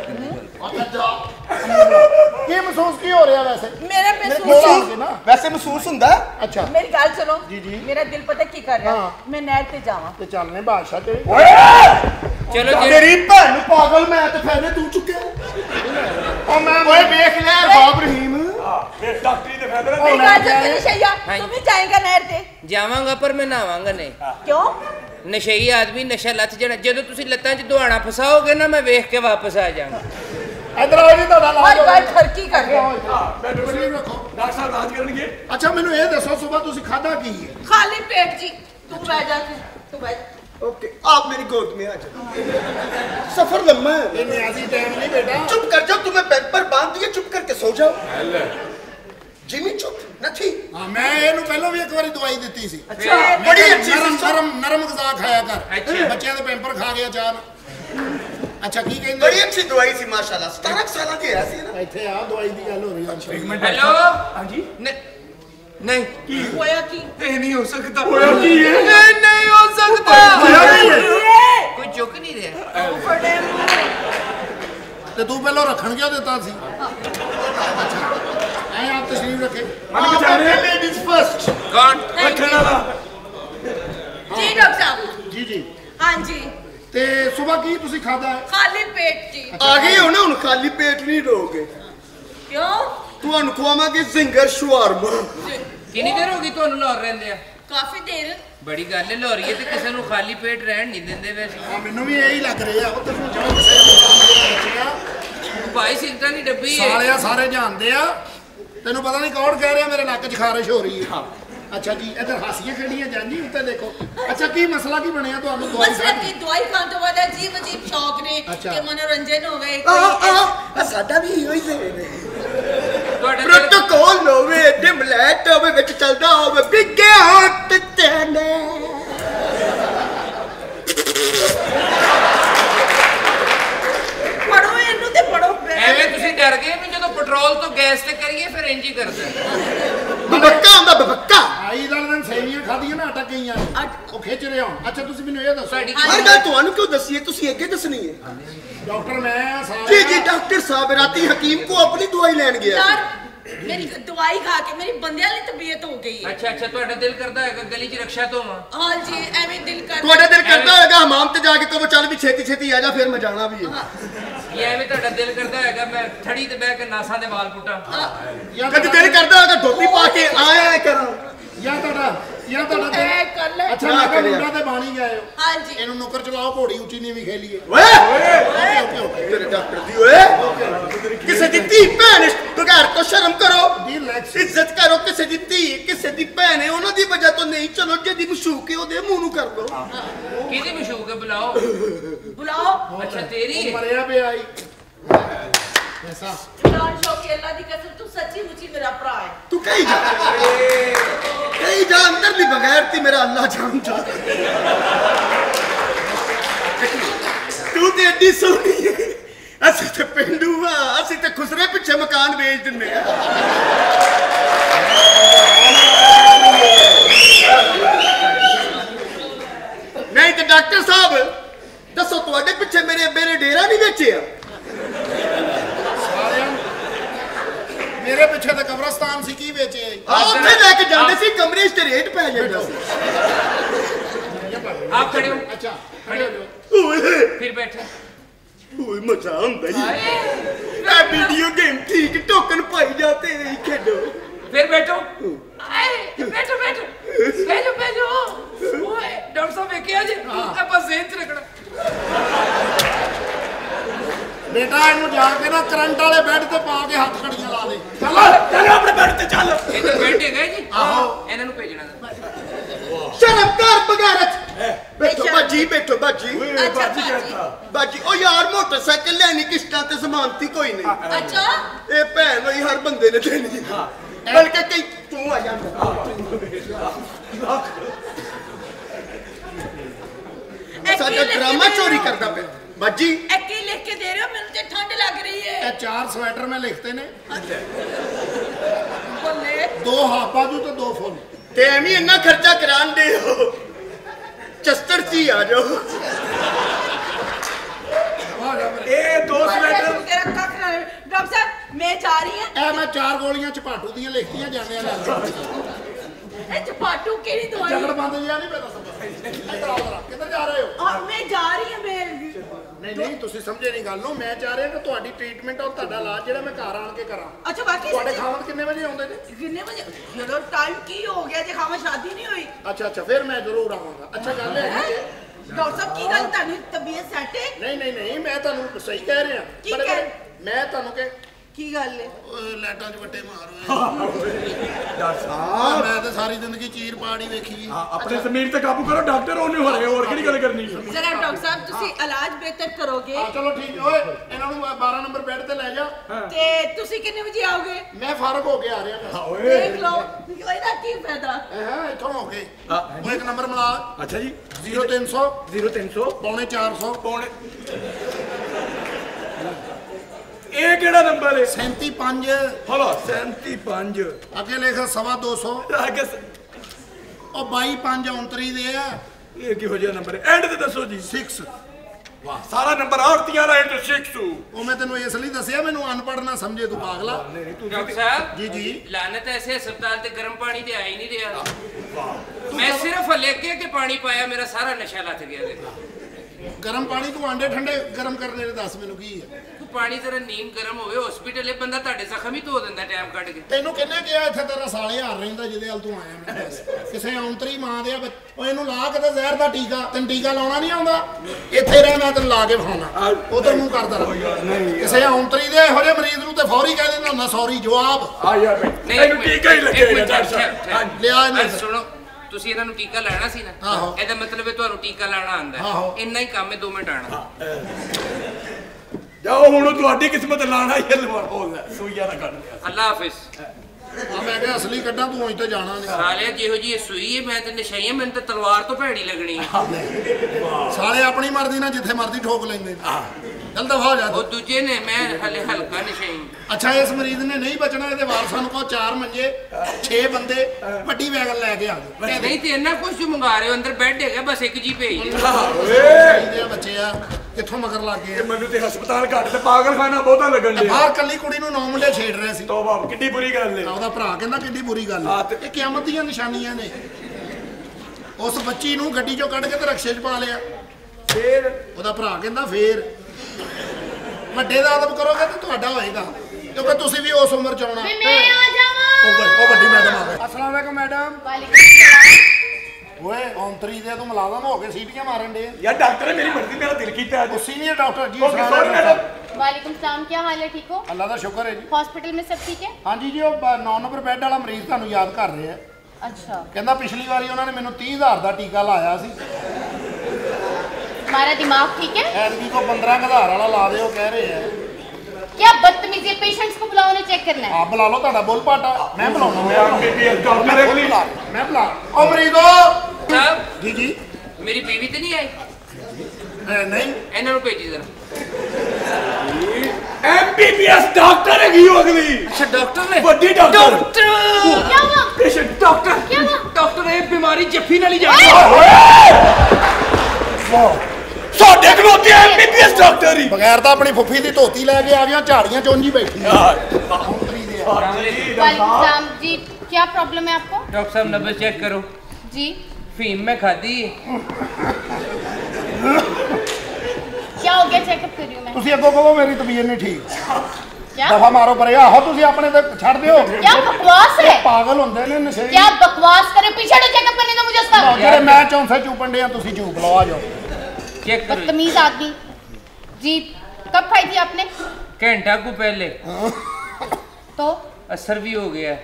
ਕੀ ਮਹਿਸੂਸ ਕੀ ਹੋ ਰਿਹਾ ਵੈਸੇ ਮੇਰੇ ਮੇਰੇ ਮਹਿਸੂਸ ਕੋਲ ਆ ਕੇ ਨਾ वैसे महसूस हुंदा है ਅੱਛਾ ਮੇਰੀ ਗੱਲ ਸੁਣੋ ਜੀ, ਜੀ। ਮੇਰਾ ਦਿਲ ਪਤਾ ਕੀ ਕਰ ਰਿਹਾ ਹਾਂ। ਮੈਂ ਨਹਿਰ ਤੇ ਜਾਵਾਂ ਤੇ ਚੱਲਨੇ ਬਾਦਸ਼ਾਹ ਤੇ ਚਲੋ ਜੀ तेरी भैन पागल मैं ते फायदे तू चुके ओ मैं ओए देख ले बाब रहीम ਫਿਰ ਡਾਕਟਰੀ ਦੇ ਫਾਇਦੇ ਮੇਰੀ ਨਾਲ ਗੱਲ ਸੁਣ ਨਸ਼ਈਆ ਹਾਂਜੀ। ਤੂੰ ਵੀ ਜਾਏਗਾ ਨਹਿਰ ਤੇ ਜਾਵਾਂਗਾ ਪਰ ਮੈਂ ਨਾਵਾਂਗਾ ਨਹੀਂ ਕਿਉਂ ਨਸ਼ਈ ਆਦਮੀ ਨਸ਼ਾ ਲੱਥ ਜਾਣਾ ਜਦੋਂ ਤੁਸੀਂ ਲੱਤਾਂ 'ਚ ਦੁਹਾਣਾ ਫਸਾਓਗੇ ਨਾ ਮੈਂ ਵੇਖ ਕੇ ਵਾਪਸ ਆ ਜਾਵਾਂਗਾ ਇਧਰ ਆਓ ਜੀ ਤੁਹਾਡਾ ਹਰ ਇਲਾਜ ਗੱਲ ਠਰਕੀ ਕਰ ਰਿਹਾ ਬੈਠੋ ਤਸਲੀਮ ਰੱਖੋ ਡਾਕਟਰ ਸਾਹਿਬ ਇਲਾਜ ਕਰਨਗੇ ਅੱਛਾ ਮੈਨੂੰ ਇਹ ਦੱਸੋ ਸਵੇਰ ਤੁਸੀਂ ਖਾਧਾ ਕੀ ਹੈ ਖਾਲੀ ਪੇਟ ਜੀ ਤੂੰ ਬਹਿ ਜਾ ਕੇ ਤੂੰ ਬਹਿ ਜਾ। ओके आप मेरी गोद में आ जाओ सफर लम्बा है ਇਹ ਨਿਆਜ਼ੀ ਟਾਈਮ ਨਹੀਂ ਬੇਟਾ चुप कर जाओ तुम्हें पेपर बांध दिए चुप करके सो जाओ जिमी चुप नथी ਹਾਂ ਮੈਂ ਇਹਨੂੰ ਪਹਿਲਾਂ ਵੀ ਇੱਕ ਵਾਰੀ ਦਵਾਈ ਦਿੱਤੀ ਸੀ अच्छा ਮੈਂ बड़ी ਕਿਹਾ अच्छी ਨਰਮ सी ਨਰਮ ਨਰਮ ਗਜ਼ਾ ਖਾਇਆ ਕਰ ਅੱਛਾ। ਬੱਚਿਆਂ ਦੇ ਪੈਂਪਰ ਖਾ ਗਿਆ ਚਾਹ ਅੱਛਾ ਕੀ ਕਹਿੰਦੇ बड़ी अच्छी दवाई सी माशाल्लाह सतारह साल की है सी ना ਇੱਥੇ ਆ ਦਵਾਈ ਦੀ ਗੱਲ ਹੋ ਰਹੀ ਹੈ ਹੈਲੋ ਹਾਂਜੀ ਨਹੀਂ ਹੋਇਆ ਕੀ ਇਹ ਨਹੀਂ ਹੋ ਸਕਦਾ ਹੋਇਆ ਕੀ ਹੈ? ਨਹੀਂ ਨਹੀਂ ਹੋ ਸਕਦਾ ਇਹ ਕੋਈ ਚੁੱਕ ਨਹੀਂ ਰਿਹਾ ਫੜੇ ਤੇ ਤੂੰ ਪਹਿਲਾਂ ਰੱਖਣ ਕਿਉਂ ਦਿੱਤਾ ਸੀ ਐ ਆਪ ਤਸ਼ਰੀਫ ਰੱਖੇ ਮਨ ਬਚਾਣੇ लेडीज फर्स्ट ਕੌਣ ਰੱਖਣ ਵਾਲਾ ਜੀ ਡਾਕਟਰ ਸਾਹਿਬ ਜੀ ਜੀ ਹਾਂਜੀ ਤੇ ਸਵੇਰ ਕੀ ਤੁਸੀਂ ਖਾਦਾ ਹੈ ਖਾਲੀ ਪੇਟ ਜੀ आ गई हो ना हुन खाली पेट नहीं रहोगे ਕਿਉਂ ਤੁਹਾਨੂੰ ਖਵਾਵਾਂਗੇ ਜ਼ਿੰਗਰ ਸ਼ਵਾਰਮਾ ਕਿੰਨੀ ਦੇਰ ਹੋ ਗਈ ਤੁਹਾਨੂੰ ਲਾਹੌਰ ਰਹਿੰਦੇ ਆ ਕਾਫੀ ਦੇਰ ਬੜੀ ਗੱਲ ਹੈ ਲਾਹੌਰੀਏ ਤੇ ਕਿਸੇ ਨੂੰ ਖਾਲੀ ਪੇਟ ਰਹਿਣ ਨਹੀਂ ਦਿੰਦੇ ਵੈਸੇ ਹਾਂ ਮੈਨੂੰ ਵੀ ਇਹੀ ਲੱਗ ਰਿਹਾ ਉਹ ਤੈਨੂੰ ਜਦੋਂ ਕਿਸੇ ਭਾਈ ਸਿੰਟਾਂ ਦੀ ਡੱਬੀ ਹੈ ਸਾਲਿਆ ਸਾਰੇ ਜਾਣਦੇ ਆ ਤੈਨੂੰ ਪਤਾ ਨਹੀਂ ਕੌਣ ਕਹਿ ਰਿਹਾ ਮੇਰੇ ਨੱਕ 'ਚ ਖਾਰਿਸ਼ ਹੋ ਰਹੀ ਹੈ ਅੱਛਾ ਜੀ ਇੱਧਰ ਹਾਸੀਆਂ ਖੇਡੀਆਂ ਜਾਂਦੀ ਉੱਤੇ ਦੇਖੋ ਅੱਛਾ ਕੀ ਮਸਲਾ ਕੀ ਬਣਿਆ ਤੁਹਾਨੂੰ ਦਵਾਈ ਮਸਲਾ ਕੀ ਦਵਾਈ ਖਾਣ ਤੋਂ ਬਾਅਦ ਅਜੀਬ ਅਜੀਬ ਸ਼ੌਕ ਨੇ ਅੱਛਾ। ਕਿ ਮਨੋਰੰਜਨ ਹੋਵੇ ਆ ਕੋਈ ਆ ਸਾਡਾ ਵੀ ਇਹੋ ਹੀ ਜ਼ੇਰ ਹੈ ਤੁਹਾਡੇ ਦਿਲ- ਪ੍ਰੋਟੋਕੋਲ ਹੋਵੇ ਡਿਮਲੈਟ ਹੋਵੇ ਵਿੱਚ ਚੱਲਦਾ ਹੋਵੇ ਬਿੱਗੇ ਹੱਟ ਤੇਨੇ ਪੜੋ ਇਹਨੂੰ ਤੇ ਪੜੋ ਐਵੇਂ ਤੁਸੀਂ ਡਰ ਗਏ ਵੀ ਜਦੋਂ ਪੈਟਰੋਲ ਤੋਂ ਗੈਸ ਤੇ ਕਰੀਏ ਫਿਰ ਇੰਜ ਹੀ ਕਰਦਾ ਬਬੱਕਾ ਹੁੰਦਾ ਬਬੱਕਾ ਆਈ ਦਾ ਦਿਨ ਸੇਵੀਆਂ ਖਾਧੀਆਂ ਨਾ ਅਟਕ ਗਈਆਂ ਉਹ ਖਿੱਚ ਰਿਹਾ ਅੱਛਾ ਤੁਸੀਂ ਮੈਨੂੰ ਇਹ ਦੱਸੋ ਤੁਹਾਡੀ ਹਰ ਗੱਲ ਤੁਹਾਨੂੰ ਕਿਉਂ ਦੱਸੀਏ ਤੁਸੀਂ ਅੱਗੇ ਦੱਸਣੀ ਹੈ ਡਾਕਟਰ ਮੈਂ ਜੀ ਸਾਰੇ ਜੀ ਡਾਕਟਰ ਸਾਹਿਬ ਰਾਤੀ ਹਕੀਮ ਕੋ ਆਪਣੀ ਦਵਾਈ ਲੈਣ ਗਿਆ ਯਾਰ ਮੇਰੀ ਦਵਾਈ ਖਾ ਕੇ ਮੇਰੀ ਬੰਦਿਆਂ ਵਾਲੀ ਤਬੀਅਤ ਹੋ ਗਈ ਹੈ। ਅੱਛਾ ਅੱਛਾ ਤੁਹਾਡਾ ਦਿਲ ਕਰਦਾ ਹੈਗਾ ਗਲੀ 'ਚ ਰਕਸ਼ਾ ਧੋਵਾਂ? ਹਾਂਜੀ ਐਵੇਂ ਦਿਲ ਕਰਦਾ। ਤੁਹਾਡਾ ਦਿਲ ਕਰਦਾ ਹੋਏਗਾ ਹਮਾਮ ਤੇ ਜਾ ਕੇ ਕਹੋ ਚੱਲ ਵੀ ਛੇਤੀ ਛੇਤੀ ਆ ਜਾ ਫਿਰ ਮੈਂ ਜਾਣਾ ਵੀ ਹੈ। ਇਹ ਐਵੇਂ ਤੁਹਾਡਾ ਦਿਲ ਕਰਦਾ ਹੈਗਾ ਮੈਂ ਥੜੀ ਤੇ ਬਹਿ ਕੇ ਨਾਸਾਂ ਦੇ ਵਾਲ ਪੁੱਟਾਂ? ਕਦੇ ਦਿਲ ਕਰਦਾ ਹੋਏਗਾ ਧੋਤੀ ਪਾ ਕੇ ਆਇਆ ਕਰਾਂ ਯਾ ਤੁਹਾਡਾ ਯਾ ਤੁਹਾਡਾ ਐ ਕਰ ਲੈ। ਅੱਛਾ ਮੈਂ ਕਿਹਾ ਮੁੰਡਾ ਤੇ ਬਾਣੀ ਗਏ ਹੋ ਹਾਂਜੀ ਇਹਨੂੰ ਨੌਕਰ ਚਲਾਓ ਘੋੜੀ ਉੱਚੀ ਨੀਵੀਂ ਖੇਲੀਏ। ਓਏ ਤੇਰੇ ਡਾਕਟਰ ਦੀ ਓਏ ਕਿਸੇ ਦੀ ਧੀ ਭੈਣ ਬਗੈਰ ਤੋਂ ਸ਼ਰਮ ਕਰੋ ਇੱਜ਼ਤ ਕਰੋ। ਕਿਸੇ ਦੀ ਧੀ ਕਿਸੇ ਦੀ ਭੈਣ ਹੈ ਉਹਨਾਂ ਦੀ ਵਜ੍ਹਾ ਤੋਂ ਨਹੀਂ ਚਲੋ ਜਿਹਦੀ ਮਸ਼ੂਕ ਹੈ ਉਹਦੇ ਮੂੰਹ ਨੂੰ ਕਰ ਲੋ। ਕਿਹਦੀ ਮਸ਼ੂਕ ਹੈ ਬੁਲਾਓ? ਬੁਲਾਓ। ਅੱਛਾ ਤੇਰੀ ਹੈ? ਮਰਿਆ ਪਿਆ ਆਈ ਐਸਾ ਜਾਨ ਸ਼ੌਕੇ ਅੱਲਾ ਦੀ ਕਸਮ ਤੂੰ ਸੱਚੀ ਮੁੱਚੀ ਮੇਰਾ ਭਰਾ ਹੈ। ਤੂੰ ਕਹੀ ਜਾ ਕਹੀ ਜਾ ਅੰਦਰ ਦੀ ਬਗੈਰ ਤੀ ਮੇਰਾ ਅੱਲਾ ਜਾਣਦਾ। ਤੂੰ ਤੇ ਐਡੀ ਸੋਹਣੀ ਹੈ ਅਸੀਂ ਤੇ ਪਿੰਡੂ ਆ ਅਸੀਂ ਤੇ ਖੁਸਰੇ ਪਿੱਛੇ ਮਕਾਨ ਵੇਚ ਦਿੰਨੇ ਆ। ਨਹੀਂ ਤੇ ਡਾਕਟਰ ਸਾਹਿਬ ਦੱਸੋ ਤੁਹਾਡੇ ਪਿੱਛੇ ਮੇਰੇ ਮੇਰੇ ਡੇਰਾ ਨਹੀਂ ਵੇਚਿਆ? ਮੇਰੇ ਪਿੱਛੇ ਤਾਂ ਕਬਰਸਤਾਨ ਸੀ ਕੀ ਵੇਚੇ ਆ ਉੱਥੇ ਲੈ ਕੇ ਜਾਂਦੇ ਸੀ ਕਮਰੇ 'ਚ ਰੇਟ ਪੈ ਜਾਂਦਾ ਸੀ। ਆਪ ਖੜੇ ਹੋ। ਅੱਛਾ ਖੜੇ ਹੋ ਜਾਓ। ਓਏ ਫਿਰ ਬੈਠੇ। ਓਏ ਮਜ਼ਾ ਆਉਂਦਾ ਜੀ ਇਹ ਵੀਡੀਓ ਗੇਮ ਠੀਕ ਟੋਕਨ ਪਾਈ ਜਾਂਦੇ ਹੀ ਖੇਡੋ। ਫਿਰ ਬੈਠੋ। ਆਏ ਬੈਠੋ ਬੈਠੋ ਬੈਠੋ ਬੈਠੋ। ਓਏ ਡਾਕਟਰ ਸਾਹਿਬ ਵੇਖਿਆ ਜੀ ਆਪਾਂ ਜ਼ੇਨ 'ਚ ਰੱਖਣਾ। ਬੇਟਾ ਇਹਨੂੰ ਜਾ ਕੇ ਨਾ ਕਰੰਟ ਵਾਲੇ ਬੈੱਡ ਤੇ ਪਾ ਕੇ ਹੱਥ ਕੜੀਆਂ ਲਾ ਦੇ। ਚੱਲ ਚੱਲ ਆਪਣੇ ਬੈਠ ਤੇ ਚੱਲ। ਇਹ ਤਾਂ ਬੈਠੇ ਗਏ ਜੀ। ਆਹੋ ਇਹਨਾਂ ਨੂੰ ਭੇਜਣਾ। ਸ਼ਰਮ ਕਰ ਬਗੈਰਤ। ਬੈਠੋ ਬਾਜੀ ਬੈਠੋ ਬਾਜੀ। ਓਏ ਬਾਜੀ ਕਹਿੰਦਾ ਬਾਜੀ ਉਹ ਯਾਰ ਮੋਟਰਸਾਈਕਲ ਲੈਣੀ ਕਿਸ਼ਤਾਂ ਤੇ ਜ਼ਮਾਨਤੀ ਕੋਈ ਨਹੀਂ। ਅੱਛਾ ਇਹ ਭੈਣ ਹੋਈ ਹਰ ਬੰਦੇ ਨੇ ਦੇਣੀ ਬਲਕਿ ਕਈ ਤੂੰ ਆ ਜਾਂਦਾ। ਸਾਡਾ ਡਰਾਮਾ ਚੋਰੀ ਕਰਦਾ ਪਿਆ ਬਾਜੀ। ਇਹ ਕੀ ਲਿਖ ਕੇ ਦੇ ਰਹੇ ਹੋ ਮੈਨੂੰ ਤੇ ਠੰਡ ਲੱਗ ਰਹੀ ਹੈ। ਇਹ ਚਾਰ ਸਵੈਟਰ ਮੈਂ ਲਿਖਤੇ ਨੇ ਬੱਲੇ ਦੋ ਹਾਫ ਬਾਜੂ ਤੇ ਦੋ ਫੁੱਲ। ਤੇ ਐਵੇਂ ਇੰਨਾ ਖਰਚਾ ਕਰਾਣ ਦੇ ਹੋ ਚਸਤਰ ਚ ਆ ਜਾਓ। ਇਹ ਦੋ ਸਵੈਟਰ ਤੇਰਾ ਕੱਖ ਨਾ ਡਾਕਟਰ ਸਾਹਿਬ ਮੈਂ ਜਾ ਰਹੀ ਹਾਂ। ਇਹ ਮੈਂ ਚਾਰ ਗੋਲੀਆਂ ਚਪਾਟੂ ਦੀਆਂ ਲਿਖਤੀਆਂ ਜਾਂਦੇ ਆ ਲੈ। ਇਹ ਚਪਾਟੂ ਕਿਹੜੀ ਦਵਾਈ ਜਗੜ ਬੰਦ ਜਿਆ ਨਹੀਂ ਪਤਾ ਸਭ। ਇੱਧਰ ਆਓ ਜਰਾ ਕਿੱਧਰ ਜਾ ਰਹੇ ਹੋ? ਆ ਮੈਂ ਜਾ ਰਹੀ ਹਾਂ ਮੈਂ ਨਹੀਂ ਨਹੀਂ ਤੁਸੀਂ ਸਮਝੇ ਨਹੀਂ ਗੱਲ ਨੂੰ। ਮੈਂ ਚਾਹ ਰਿਹਾ ਕਿ ਤੁਹਾਡੀ ਟ੍ਰੀਟਮੈਂਟ ਔਰ ਤੁਹਾਡਾ ਇਲਾਜ ਜਿਹੜਾ ਮੈਂ ਘਰ ਆਣ ਕੇ ਕਰਾਂ। ਅੱਛਾ ਬਾਕੀ ਤੁਹਾਡੇ ਖਾਵਤ ਕਿੰਨੇ ਵਜੇ ਆਉਂਦੇ ਨੇ? ਕਿੰਨੇ ਵਜੇ ਜਦੋਂ ਟਾਈਮ ਕੀ ਹੋ ਗਿਆ ਜੇ ਖਾਵਾ ਸ਼ਾਦੀ ਨਹੀਂ ਹੋਈ। ਅੱਛਾ ਅੱਛਾ ਫਿਰ ਮੈਂ ਜ਼ਰੂਰ ਆਵਾਂਗਾ। ਅੱਛਾ ਗੱਲ ਹੈ ਡਾਕਟਰ ਸਾਹਿਬ ਕੀ ਗੱਲ ਤੁਹਾਨੂੰ ਤਬੀਅਤ ਸੈੱਟ ਹੈ? ਨਹੀਂ ਨਹੀਂ ਨਹੀਂ ਮੈਂ ਤੁਹਾਨੂੰ ਸਹੀ ਕਹਿ ਰਿਹਾ। ਕੀ ਬੜੇ- ਕਹਿ- ਬੜੇ- ਮੈਂ ਤੁਹਾਨੂੰ ਕਿ ਕੀ ਗੱਲ ਹੈ? ਓਏ ਲੈਟਾਂ 'ਚ ਵੱਟੇ ਮਾਰ ਓਏ। ਮੈਂ ਤਾਂ ਸਾਰੀ ਜ਼ਿੰਦਗੀ ਚੀਰ ਪਾੜੀ ਵੇਖੀ। ਆਪਣੇ ਜ਼ਮੀਰ ਤੇ ਕਾਬੂ ਕਰੋ ਡਾਕਟਰ। ਉਹਨੇ ਹਰੇ ਹੋਰ ਕਿਹੜੀ ਗੱਲ ਕਰਨੀ? ਜ਼ਰਾ ਡਾਕਟਰ ਸਾਹਿਬ ਤੁਸੀਂ ਇਲਾਜ ਬਿਹਤਰ ਕਰੋਗੇ ਹਾਂ ਚਲੋ ਠੀਕ ਓਏ ਇਹਨਾਂ ਨੂੰ ਬਾਰਾਂ ਨੰਬਰ ਬੈੱਡ ਤੇ ਲੈ ਜਾ। ਤੇ ਤੁਸੀਂ ਕਿੰਨੇ ਵਜੇ ਆਓਗੇ? ਮੈਂ ਫਾਰਗ ਹੋ ਕੇ ਆ ਰਿਹਾ ਬਸ। ਦੇਖ ਲਓ ਇਹਦਾ ਕੀ ਫਾਇਦਾ। ਹਾਂ ਇੱਥੋਂ ਹੋ ਕੇ ਉਹ ਇੱਕ ਨੰਬਰ ਮਿਲਾ। ਅੱਛਾ ਜੀ ਜ਼ੀਰੋ ਤਿੰਨ ਸੌ ਜ਼ੀਰੋ ਤਿੰਨ ਸੌ ਪੌਣੇ ਚਾਰ ਸੌ ਪੌਣੇ। ਇਹ ਕਿਹੜਾ ਨੰਬਰ ਹੈ? ਸੈਂਤੀ ਪੰਜ ਹਲੋ ਸੈਂਤੀ ਪੰਜ ਅੱਗੇ ਲਿਖ ਸਵਾ ਦੋ ਸੌ ਅੱਗੇ ਸ- ਉਹ ਬਾਈ ਪੰਜ ਉਨਤਰੀ ਦੇ ਆ ਇਹ ਕਿਹੋ ਜਿਹਾ ਨੰਬਰ ਹੈ? ਐਂਡ ਤੇ ਦੱਸੋ ਜੀ। ਸਿਕਸ। ਵਾਹ ਸਾਰਾ ਨੰਬਰ ਆਰਤੀਆਂ ਦਾ ਐਂਡ ਛੇ। ਉਹ ਮੈਂ ਤੈਨੂੰ ਇਸ ਲਈ ਦੱਸਿਆ ਮੈਨੂੰ ਅਨਪੜ੍ਹ ਨਾ ਸਮਝੇ ਤੂੰ ਪਾਗਲਾ। ਡਾਕਟਰ ਸਾਹਿਬ ਜੀ ਜੀ ਲਾਨਤ ਐਸੇ ਹਸਪਤਾਲ ਤੇ ਗਰਮ ਪਾਣੀ ਤੇ ਆ ਹੀ ਨਹੀਂ ਰਿਹਾ। ਮੈਂ ਸਿਰਫ ਲੈ ਕੇ ਕਿ ਪਾਣੀ ਪਾਇਆ ਮੇਰਾ ਸਾਰਾ ਨਸ਼ਾ ਲੱਥ ਗਿਆ। ਦੇਖੋ ਗਰਮ ਪਾਣੀ ਤੂੰ ਆਂਡੇ ਠੰਡੇ ਗਰਮ ਕਰਨੇ ਦੇ ਦੱਸ ਮੈਨੂੰ ਕੀ ਹੈ? ਤੂੰ ਪਾਣੀ ਤੇਰਾ ਨੀਮ ਗਰਮ ਹੋਵੇ ਹਸਪੀਟਲ ਇਹ ਬੰਦਾ ਤੁਹਾਡੇ ਜ਼ਖਮ ਹੀ ਧੋ ਦਿੰਦਾ ਟਾਈਮ ਕੱਢ ਕੇ। ਤੈਨੂੰ ਕਿੰਨੇ ਕਿਹਾ ਇੱਥੇ ਤੇਰਾ ਸਾਲੇ ਹਾਰ ਰਹਿੰਦਾ ਜਿਹਦੇ ਹਾਲ ਤੂੰ ਆਇਆ ਮੈਨੂੰ ਦੱਸ। ਕਿਸੇ ਔਂਤਰੀ ਮਾਂ ਦੇ ਉਹ ਇਹਨੂੰ ਲਾ ਕੇ ਤੇ ਜ਼ਹਿਰ ਦਾ ਟੀਕਾ ਤੈਨੂੰ ਟੀਕਾ ਲਾਉਣਾ ਨਹੀਂ ਆਉਂਦਾ? ਇੱਥੇ ਰਹਿ ਮੈਂ ਤੈਨੂੰ ਲਾ ਕੇ ਵਿਖਾਉਣਾ ਉਧਰ ਮੂੰਹ ਕਰਦਾ ਰਹਿ। ਕਿਸੇ ਔਂਤਰੀ ਦੇ ਇਹੋ ਜਿਹੇ ਮਰੀਜ਼ ਨੂੰ ਤੇ ਫੌਰੀ ਕਹਿ ਦਿੰਦਾ ਹੁੰਦਾ ਸੌਰੀ ਜਵਾਬ। ਆ ਯਾਰ ਨਹੀਂ ਇਹਨੂੰ ਟੀਕਾ ਹੀ ਲੱਗੇਗਾ ਡਾਕਟਰ ਸਾਹਿਬ। ਲਿਆ ਇਹਨੂੰ। ਸੁਣੋ ਤੁਸੀਂ ਇਹਨਾਂ ਨੂੰ ਟੀਕਾ ਲੈਣਾ ਸੀ ਨਾ ਆਹੋ। ਇਹਦਾ ਮਤਲਬ ਹੈ ਤੁਹਾਨੂੰ ਟੀਕਾ ਲਾਣਾ ਆਂਦਾ ਆਹੋ। ਇੰਨਾ ਹੀ ਕੰਮ ਹੈ ਦੋ ਮਿੰਟ ਆਣਾ। ਜਾਓ ਹੁਣ ਤੁਹਾਡੀ ਕਿਸਮਤ ਲਾਣਾ ਹੀ ਲਵਾਰ ਹੋ ਲੈ ਸੂਈਆ ਦਾ ਕੱਢ ਲਿਆ। ਅੱਲਾ ਹਾਫਿਜ਼। ਆ ਮੈਂ ਕਿਹਾ ਅਸਲੀ ਕੱਢਾਂ ਤੂੰ ਅੱਜ ਤੇ ਜਾਣਾ ਨਹੀਂ। ਸਾਲਿਆ ਜਿਹੋ ਜੀ ਇਹ ਸੂਈ ਹੈ ਮੈਂ ਤੇ ਨਸ਼ਈ ਹੈ ਮੈਨੂੰ ਤਾਂ ਤਲਵਾਰ ਤੋਂ ਭੈੜੀ ਲੱਗਣੀ ਹੈ। ਸਾਲੇ ਆਪਣੀ ਮਰਜ਼ੀ ਨਾਲ ਜਿੱਥੇ ਮਰਜ਼ੀ ਠੋਕ ਲੈਂਦੇ ਨੇ। ਚੱਲ ਦਫਾ ਹੋ ਜਾ ਉਹ ਦੂਜੇ ਨੇ ਮੈਂ ਹਲੇ ਹਲਕਾ ਨਸ਼ਈ। ਅੱਛਾ ਇਸ ਮਰੀਜ਼ ਨੇ ਨਹੀਂ ਬਚਣਾ, ਇਹਦੇ ਵਾਰਸਾਂ ਨੂੰ ਕਹੋ ਚਾਰ ਮੰਜੇ ਛੇ ਬੰਦੇ ਵੱਡੀ ਵੈਗਨ ਲੈ ਕੇ ਆ ਜਾਓ। ਨਹੀਂ ਤੇ ਇੰਨਾ ਕੁਝ ਮੰਗਾ ਰਹੇ ਹੋ, ਅੰਦਰ ਬੈੱਡ ਹੈਗਾ, ਬਸ ਇੱਕ ਜੀ ਭੇਜ ਚਾਹੀਦੇ ਬੱਚੇ ਆ ਕਿੱਥੋਂ ਮਗਰ ਲੱਗ ਗਏ। ਮੈਨੂੰ ਤੇ ਹਸਪਤਾਲ ਘੱਟ ਤੇ ਪਾਗਲਖਾਨਾ ਬਹੁਤਾ ਲੱਗਣ ਡਿਆ। ਬਾਹਰ ਕੱਲੀ ਕੁੜੀ ਨੂੰ ਨੌ ਮੁੰਡੇ ਛੇੜ ਰਹੇ ਸੀ। ਤੋਬਾ ਕਿੱਡੀ ਬੁਰੀ ਗੱਲ ਹੈ। ਉਹਦਾ ਭਰਾ ਕਹਿੰਦਾ ਕਿੱਡੀ ਬੁਰੀ ਗੱਲ ਹੈ। ਇਹ ਕਿਆਮਤ ਦੀਆਂ ਨਿਸ਼ਾਨੀਆਂ ਨੇ। ਉਸ ਬੱਚੀ ਨੂੰ ਗੱਡੀ ਚੋਂ ਕੱਢ ਕੇ ਤੇ ਰਕਸ਼ੇ 'ਚ ਪਾ ਲਿਆ। ਫੇਰ ਉਹਦਾ ਭਰਾ ਕਹਿੰਦਾ ਫੇਰ ਵੱਡੇ ਦਾ ਅਦਬ ਕਰੋਗੇ ਤੇ ਤੁਹਾਡਾ ਹੋਏਗਾ, ਕਿਉਂਕਿ ਤੁਸੀਂ ਵੀ ਉਸ ਉਮਰ 'ਚ ਆਉਣਾ। ਵੀ ਮੈਂ ਆ ਜਾਵਾਂ। ਉਹ ਵੱਡੀ ਮੈਡਮ ਆ ਗਈ। ਅਸਲਾਮ ਵਾਲੇਕੁਮ ਮੈਡਮ। ਵਾਲੇਕੁਮ ਸਲਾਮ। ਓਏ ਔਂਤਰੀ ਦੇ ਤੂੰ ਮੁਲਾਜ਼ਮ ਹੋ ਕੇ ਸੀਟੀਆਂ ਮਾਰਨ ਦੇ ਯਾਰ ਡਾਕਟਰ ਮੇਰੀ ਮਰਜ਼ੀ, ਮੇਰਾ ਦਿਲ ਕੀਤਾ ਅੱਜ। ਸੀਨੀਅਰ ਡਾਕਟਰ ਜੀ। Okay sorry madam. वालेकुम सलाम, क्या हाल है? ठीक हो? ਅੱਲਾ ਦਾ ਸ਼ੁਕਰ ਹੈ ਜੀ। हॉस्पिटल में सब ठीक है? ਹਾਂਜੀ ਜੀ ਉਹ ਨੌ ਨੰਬਰ ਬੈੱਡ ਵਾਲਾ ਮਰੀਜ਼ ਤੁਹਾਨੂੰ ਯਾਦ ਕਰ ਰਿਹਾ। अच्छा। ਕਹਿੰਦਾ ਪਿਛਲੀ ਵਾਰੀ ਉਹਨਾਂ ਨੇ ਮੈਨੂੰ ਤੀਹ ਹਜ਼ਾਰ ਦਾ ਟੀਕਾ ਲਾਇਆ ਸੀ। हमारा दिमाग ठीक है? ਐਤਕੀ ਕੋ ਪੰਦਰਾਂ ਹਜ਼ਾਰ ਵਾਲਾ ਲਾ ਦਿਓ ਕਹਿ ਰਹੇ ਆ। क्या बदतमीजी है? पेशेंट्स को बुलाओ, उन्हें चेक करना है। ਆਪ ਬੁਲਾ ਲਓ, ਤੁਹਾਡਾ ਬੁੱਲ ਪਾਟਾ ਮੈਂ ਬੁਲਾਉਣਾ। ਯਾਰ ਬੀਬੀ ਡਾਕਟਰ ਹੈ ਅਗਲੀ। ਮੈਂ ਬੁਲਾ ਉਹ ਮਰੀਜ਼ੋ। ਸਾਹਿਬ ਜੀ ਜੀ। ਮੇਰੀ ਬੀਵੀ ਤੇ ਨਹੀਂ ਆਈ? ਐ ਨਹੀਂ ਇਹਨਾਂ ਨੂੰ ਭੇਜੀ ਜ਼ਰਾ। ਐਮਬੀਬੀਐਸ ਡਾਕਟਰ ਹੈਗੀ ਉਹ ਅਗਲੀ। ਅੱਛਾ ਡਾਕਟਰ ਨੇ? ਵੱਡੀ ਡਾਕਟਰ। ਡਾਕਟਰ क्या हुआ? Patient doctor. क्या हुआ? ਡਾਕਟਰ ਇਹ ਬਿਮਾਰੀ ਜੱਫੀ ਨਾਲ ਹੀ ਜਾਂਦੀ ਸਾਡੇ ਖਲੋਤੇ ਐਮਬੀਬੀਐਸ ਡਾਕਟਰ ਹੀ। ਬਗੈਰ ਤਾਂ ਆਪਣੀ ਫੁੱਫੀ ਦੀ ਧੋਤੀ ਲੈ ਕੇ ਆ ਗਿਆ, ਝਾੜੀਆਂ ਚੋਂਜੀ ਬੈਠੀ ਆ। वालेकुम सलाम जी, क्या प्रॉब्लम है आपको? डॉक्टर साहब नब्बे चेक करो जी। फीम में खाती है। क्या हो गया? चेकअप कर रही हूँ मैं। ਤੁਸੀਂ ਅੱਗੋਂ ਕਹੋ ਮੇਰੀ ਤਬੀਅਤ ਨਹੀਂ ਠੀਕ। क्या? ਦਫਾ ਮਾਰੋ ਪਰੇ। ਆਹੋ ਤੁਸੀਂ ਆਪਣੇ ਤੇ ਛੱਡ ਦਿਓ। क्या बकवास है? ਪਾਗਲ ਹੁੰਦੇ ਨੇ ਨਸ਼ੇ। क्या बकवास करे? पीछे हटो, चेकअप करने दो मुझे उसका। ਜਿਹੜੇ ਮੈਂ ਚੌਂਸੇ ਚੂਪਣ ਦੇ ਆ ਤੁਸੀਂ ਚੂਪ ਲਓ। ਆ ਜਾਓ। चेक करो बदतमीज आदमी। जी, कब खाई थी आपने? घंटा को पहले। तो असर भी हो गया।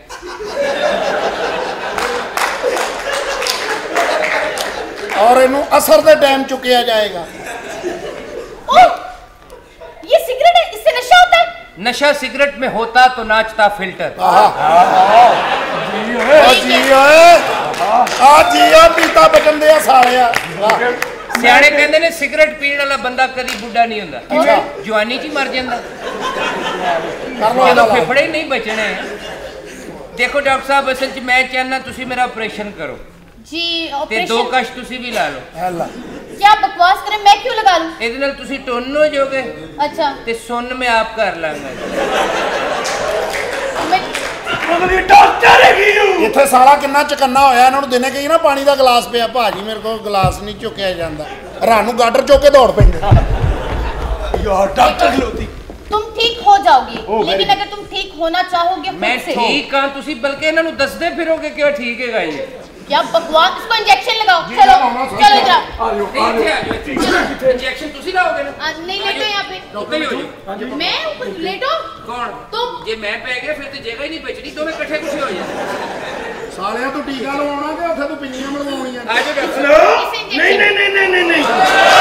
और ਇਹਨੂੰ ਅਸਰ ਦੇ ਟਾਈਮ ਚੁੱਕਿਆ ਜਾਏਗਾ। ओ, ये सिगरेट है, इससे नशा होता है? नशा सिगरेट में होता तो नाचता फिल्टर। ਓ ਜੀ ਓਏ ਆ ਜੀ ਆ ਪੀਤਾ ਬਚਨ ਦੇ ਆ ਸਾਲਿਆ। ਸਿਆਣੇ ਕਹਿੰਦੇ ਨੇ ਸਿਗਰਟ ਪੀਣ ਵਾਲਾ ਬੰਦਾ ਕਦੀ ਬੁੱਢਾ ਨਹੀਂ ਹੁੰਦਾ, ਜਵਾਨੀ 'ਚ ਹੀ ਮਰ ਜਾਂਦਾ। ਕਰ ਲਓ ਜਦੋਂ ਇਹਦਾ ਫੇਫੜੇ ਹੀ ਨਹੀਂ ਬਚਣੇ। ਦੇਖੋ ਡਾਕਟਰ ਸਾਹਿਬ, ਅਸਲ 'ਚ ਮੈਂ ਚਾਹੁੰਦਾ ਤੁਸੀਂ ਮੇਰਾ ਆਪਰੇਸ਼ਨ ਕਰੋ जी ਤੇ ਦੋ ऑपरेशन। ਕਸ਼ ਤੁਸੀਂ ਵੀ ਲਾ ਲਓ। ਹੈਲਾ क्या बकवास करे? मैं क्यों लगा लूं? ਇਹਦੇ ਨਾਲ ਤੁਸੀਂ ਟੁੰਨ ਹੋ ਜਾਓਗੇ अच्छा। ਤੇ ਸੁੰਨ ਮੈਂ ਆਪ ਕਰ ਲਾਂਗਾ। मैं ਅਗਲੀ ਡਾਕਟਰ ਹੈਗੀ ਉਹ। ਇੱਥੇ ਸਾਲਾ ਕਿੰਨਾ ਚਕੰਨਾ ਹੋਇਆ। ਇਹਨਾਂ ਨੂੰ ਦਿਨੇ ਕਹੀ ਨਾ ਪਾਣੀ ਦਾ ਗਲਾਸ ਪਿਆ। ਭਾਜੀ ਮੇਰੇ ਕੋਲ ਗਲਾਸ ਨਹੀਂ ਚੁੱਕਿਆ ਜਾਂਦਾ। ਰਾਤ ਨੂੰ ਗਾਡਰ ਚੁੱਕ ਕੇ ਦੌੜ ਪੈਂਦੇ। ਯਾਰ ਡਾਕਟਰ ਖਲੋਤੀ। तुम ठीक हो जाओगे, ओ, लेकिन very अगर तुम ठीक होना चाहोगे खुद ਮੈਂ से। ਠੀਕ ਹਾਂ, ਤੁਸੀਂ ਬਲਕਿ ਇਹਨਾਂ ਨੂੰ ਦੱਸਦੇ ਫਿਰੋਗੇ ਕਿ ਉਹ ਠੀਕ ਹੈਗਾ ਜੀ। क्या बकवास? इसको इंजेक्शन लगाओ। जी, चलो लगाओ ना, सही चलो है। इधर। ਆ ਜਾਓ ਨਹੀਂ ਆ ਇੱਥੇ ਆ ਜਾਓ। ਜਾਓ। ਇੰਜੈਕਸ਼ਨ ਤੁਸੀਂ ਲਾਓਗੇ ना? आज नहीं लेटो यहाँ पे। ਉੱਤੇ ਹੀ ਹੋ ਜਾਓ। मैं ऊपर लेटो। ਕੌਣ? तुम। ਜੇ ਮੈਂ ਪੈ ਗਿਆ ਫਿਰ ਤੇ ਜਗ੍ਹਾ ਹੀ ਨਹੀਂ ਬਚਣੀ, ਦੋਵੇਂ ਇਕੱਠੇ ਕੁਛ ਹੋ ਜਾਣਾ। ਸਾਲਿਆ ਤੂੰ ਟੀਕਾ ਲਵਾਉਣਾ ਤੇ ਉੱਥੇ ਤੂੰ ਪਿੰਨੀਆਂ ਮਲਵਾਉਣੀਆਂ। ਆ ਜਾਓ ਡਾਕਟਰ ਹੈਲੋ? इसे ਨਹੀਂ इंजेक्शन। ਨਹੀਂ ਨਹੀਂ ਨਹੀਂ ਨਹੀਂ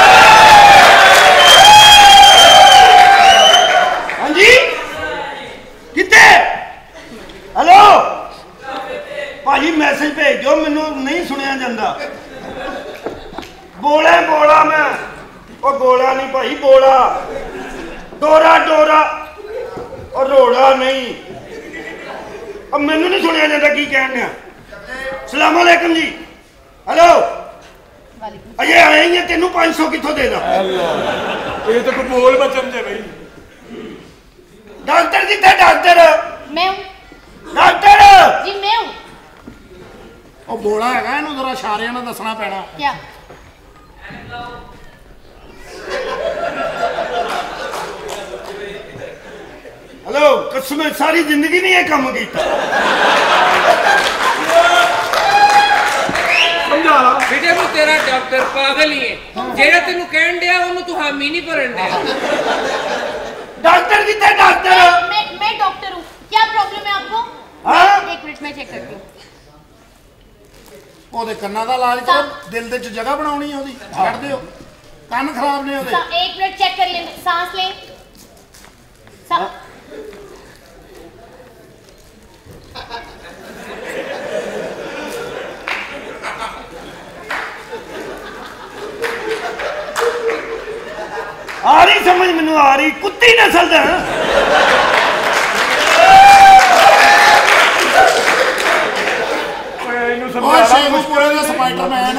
ਹਾਂਜੀ ਕਿੱਥੇ? ਹੈਲੋ ਭਾਜੀ ਮੈਸੇਜ ਭੇਜ ਦਿਓ, ਮੈਨੂੰ ਨਹੀਂ ਸੁਣਿਆ ਜਾਂਦਾ। ਬੋਲਾ ਬੋਲਾ ਮੈਂ ਉਹ ਗੋਲਾ ਨਹੀਂ ਭਾਈ, ਬੋਲਾ ਡੋਰਾ ਡੋਰਾ ਉਹ ਰੋੜਾ ਨਹੀਂ। ਉਹ ਮੈਨੂੰ ਨਹੀਂ ਸੁਣਿਆ ਜਾਂਦਾ ਕੀ ਕਹਿਣ ਡਿਆ। ਸਲਾਮ ਅਲੈਕਮ ਜੀ। ਹੈਲੋ वालेकुम। ਅਜੇ ਆਏ ਹੀ ਆ, ਤੈਨੂੰ ਪੰਜ ਸੌ ਕਿੱਥੋਂ ਦੇ ਦਾਂ? ਇਹ ਤਾਂ ਕੋਈ ਬੋਲ ਬਚਨ ਜੇ ਬਈ। ਡਾਕਟਰ ਕਿੱਥੇ? ਡਾਕਟਰ मैं हूँ ਡਾਕਟਰ जी, मैं हूँ। ਉਹ ਬੋਲਾ ਹੈਗਾ, ਇਹਨੂੰ ਜ਼ਰਾ ਇਸ਼ਾਰਿਆਂ ਨਾਲ ਦੱਸਣਾ ਪੈਣਾ। क्या? ਹੈਲੋ ਕਸਮ ਹੈ, ਸਾਰੀ ਜ਼ਿੰਦਗੀ ਨਹੀਂ ਇਹ ਕੰਮ ਕੀਤਾ। ਸਮਝਾ ਲਾ ਬੇਟੇ ਨੂੰ ਤੇਰਾ ਡਾਕਟਰ ਪਾਗਲ ਹੀ ਹੈ। ਜਿਹੜਾ ਤੈਨੂੰ ਕਹਿਣ ਡਿਆ ਉਹਨੂੰ ਤੂੰ ਹਾਮੀ ਨਹੀਂ ਭਰਨ ਡਿਆ। ਡਾਕਟਰ ਕਿੱਥੇ? ਡਾਕਟਰ मैं मैं मैं डॉक्टर हूँ। क्या प्रॉब्लम है आपको? हाँ? एक मिनट में चेक करती हूँ। ਉਹਦੇ ਕੰਨਾਂ ਦਾ ਇਲਾਜ ਕਰੋ। ਦਿਲ ਦੇ ਚ ਜਗ੍ਹਾ ਬਣਾਉਣੀ ਉਹਦੀ। ਛੱਡ ਦਿਓ, ਕੰਨ ਖਰਾਬ ਨੇ ਉਹਦੇ। सा- एक मिनट चेक कर लें। सांस लें। सा- ਆ ਰਹੀ ਸਮਝ ਮੈਨੂੰ ਆ ਰਹੀ ਕੁੱਤੀ ਨਸਲ ਦਾ ਓਏ ਸ਼ੇਖੂਪੁਰੇ ਦਾ ਸਪਾਈਡਰਮੈਨ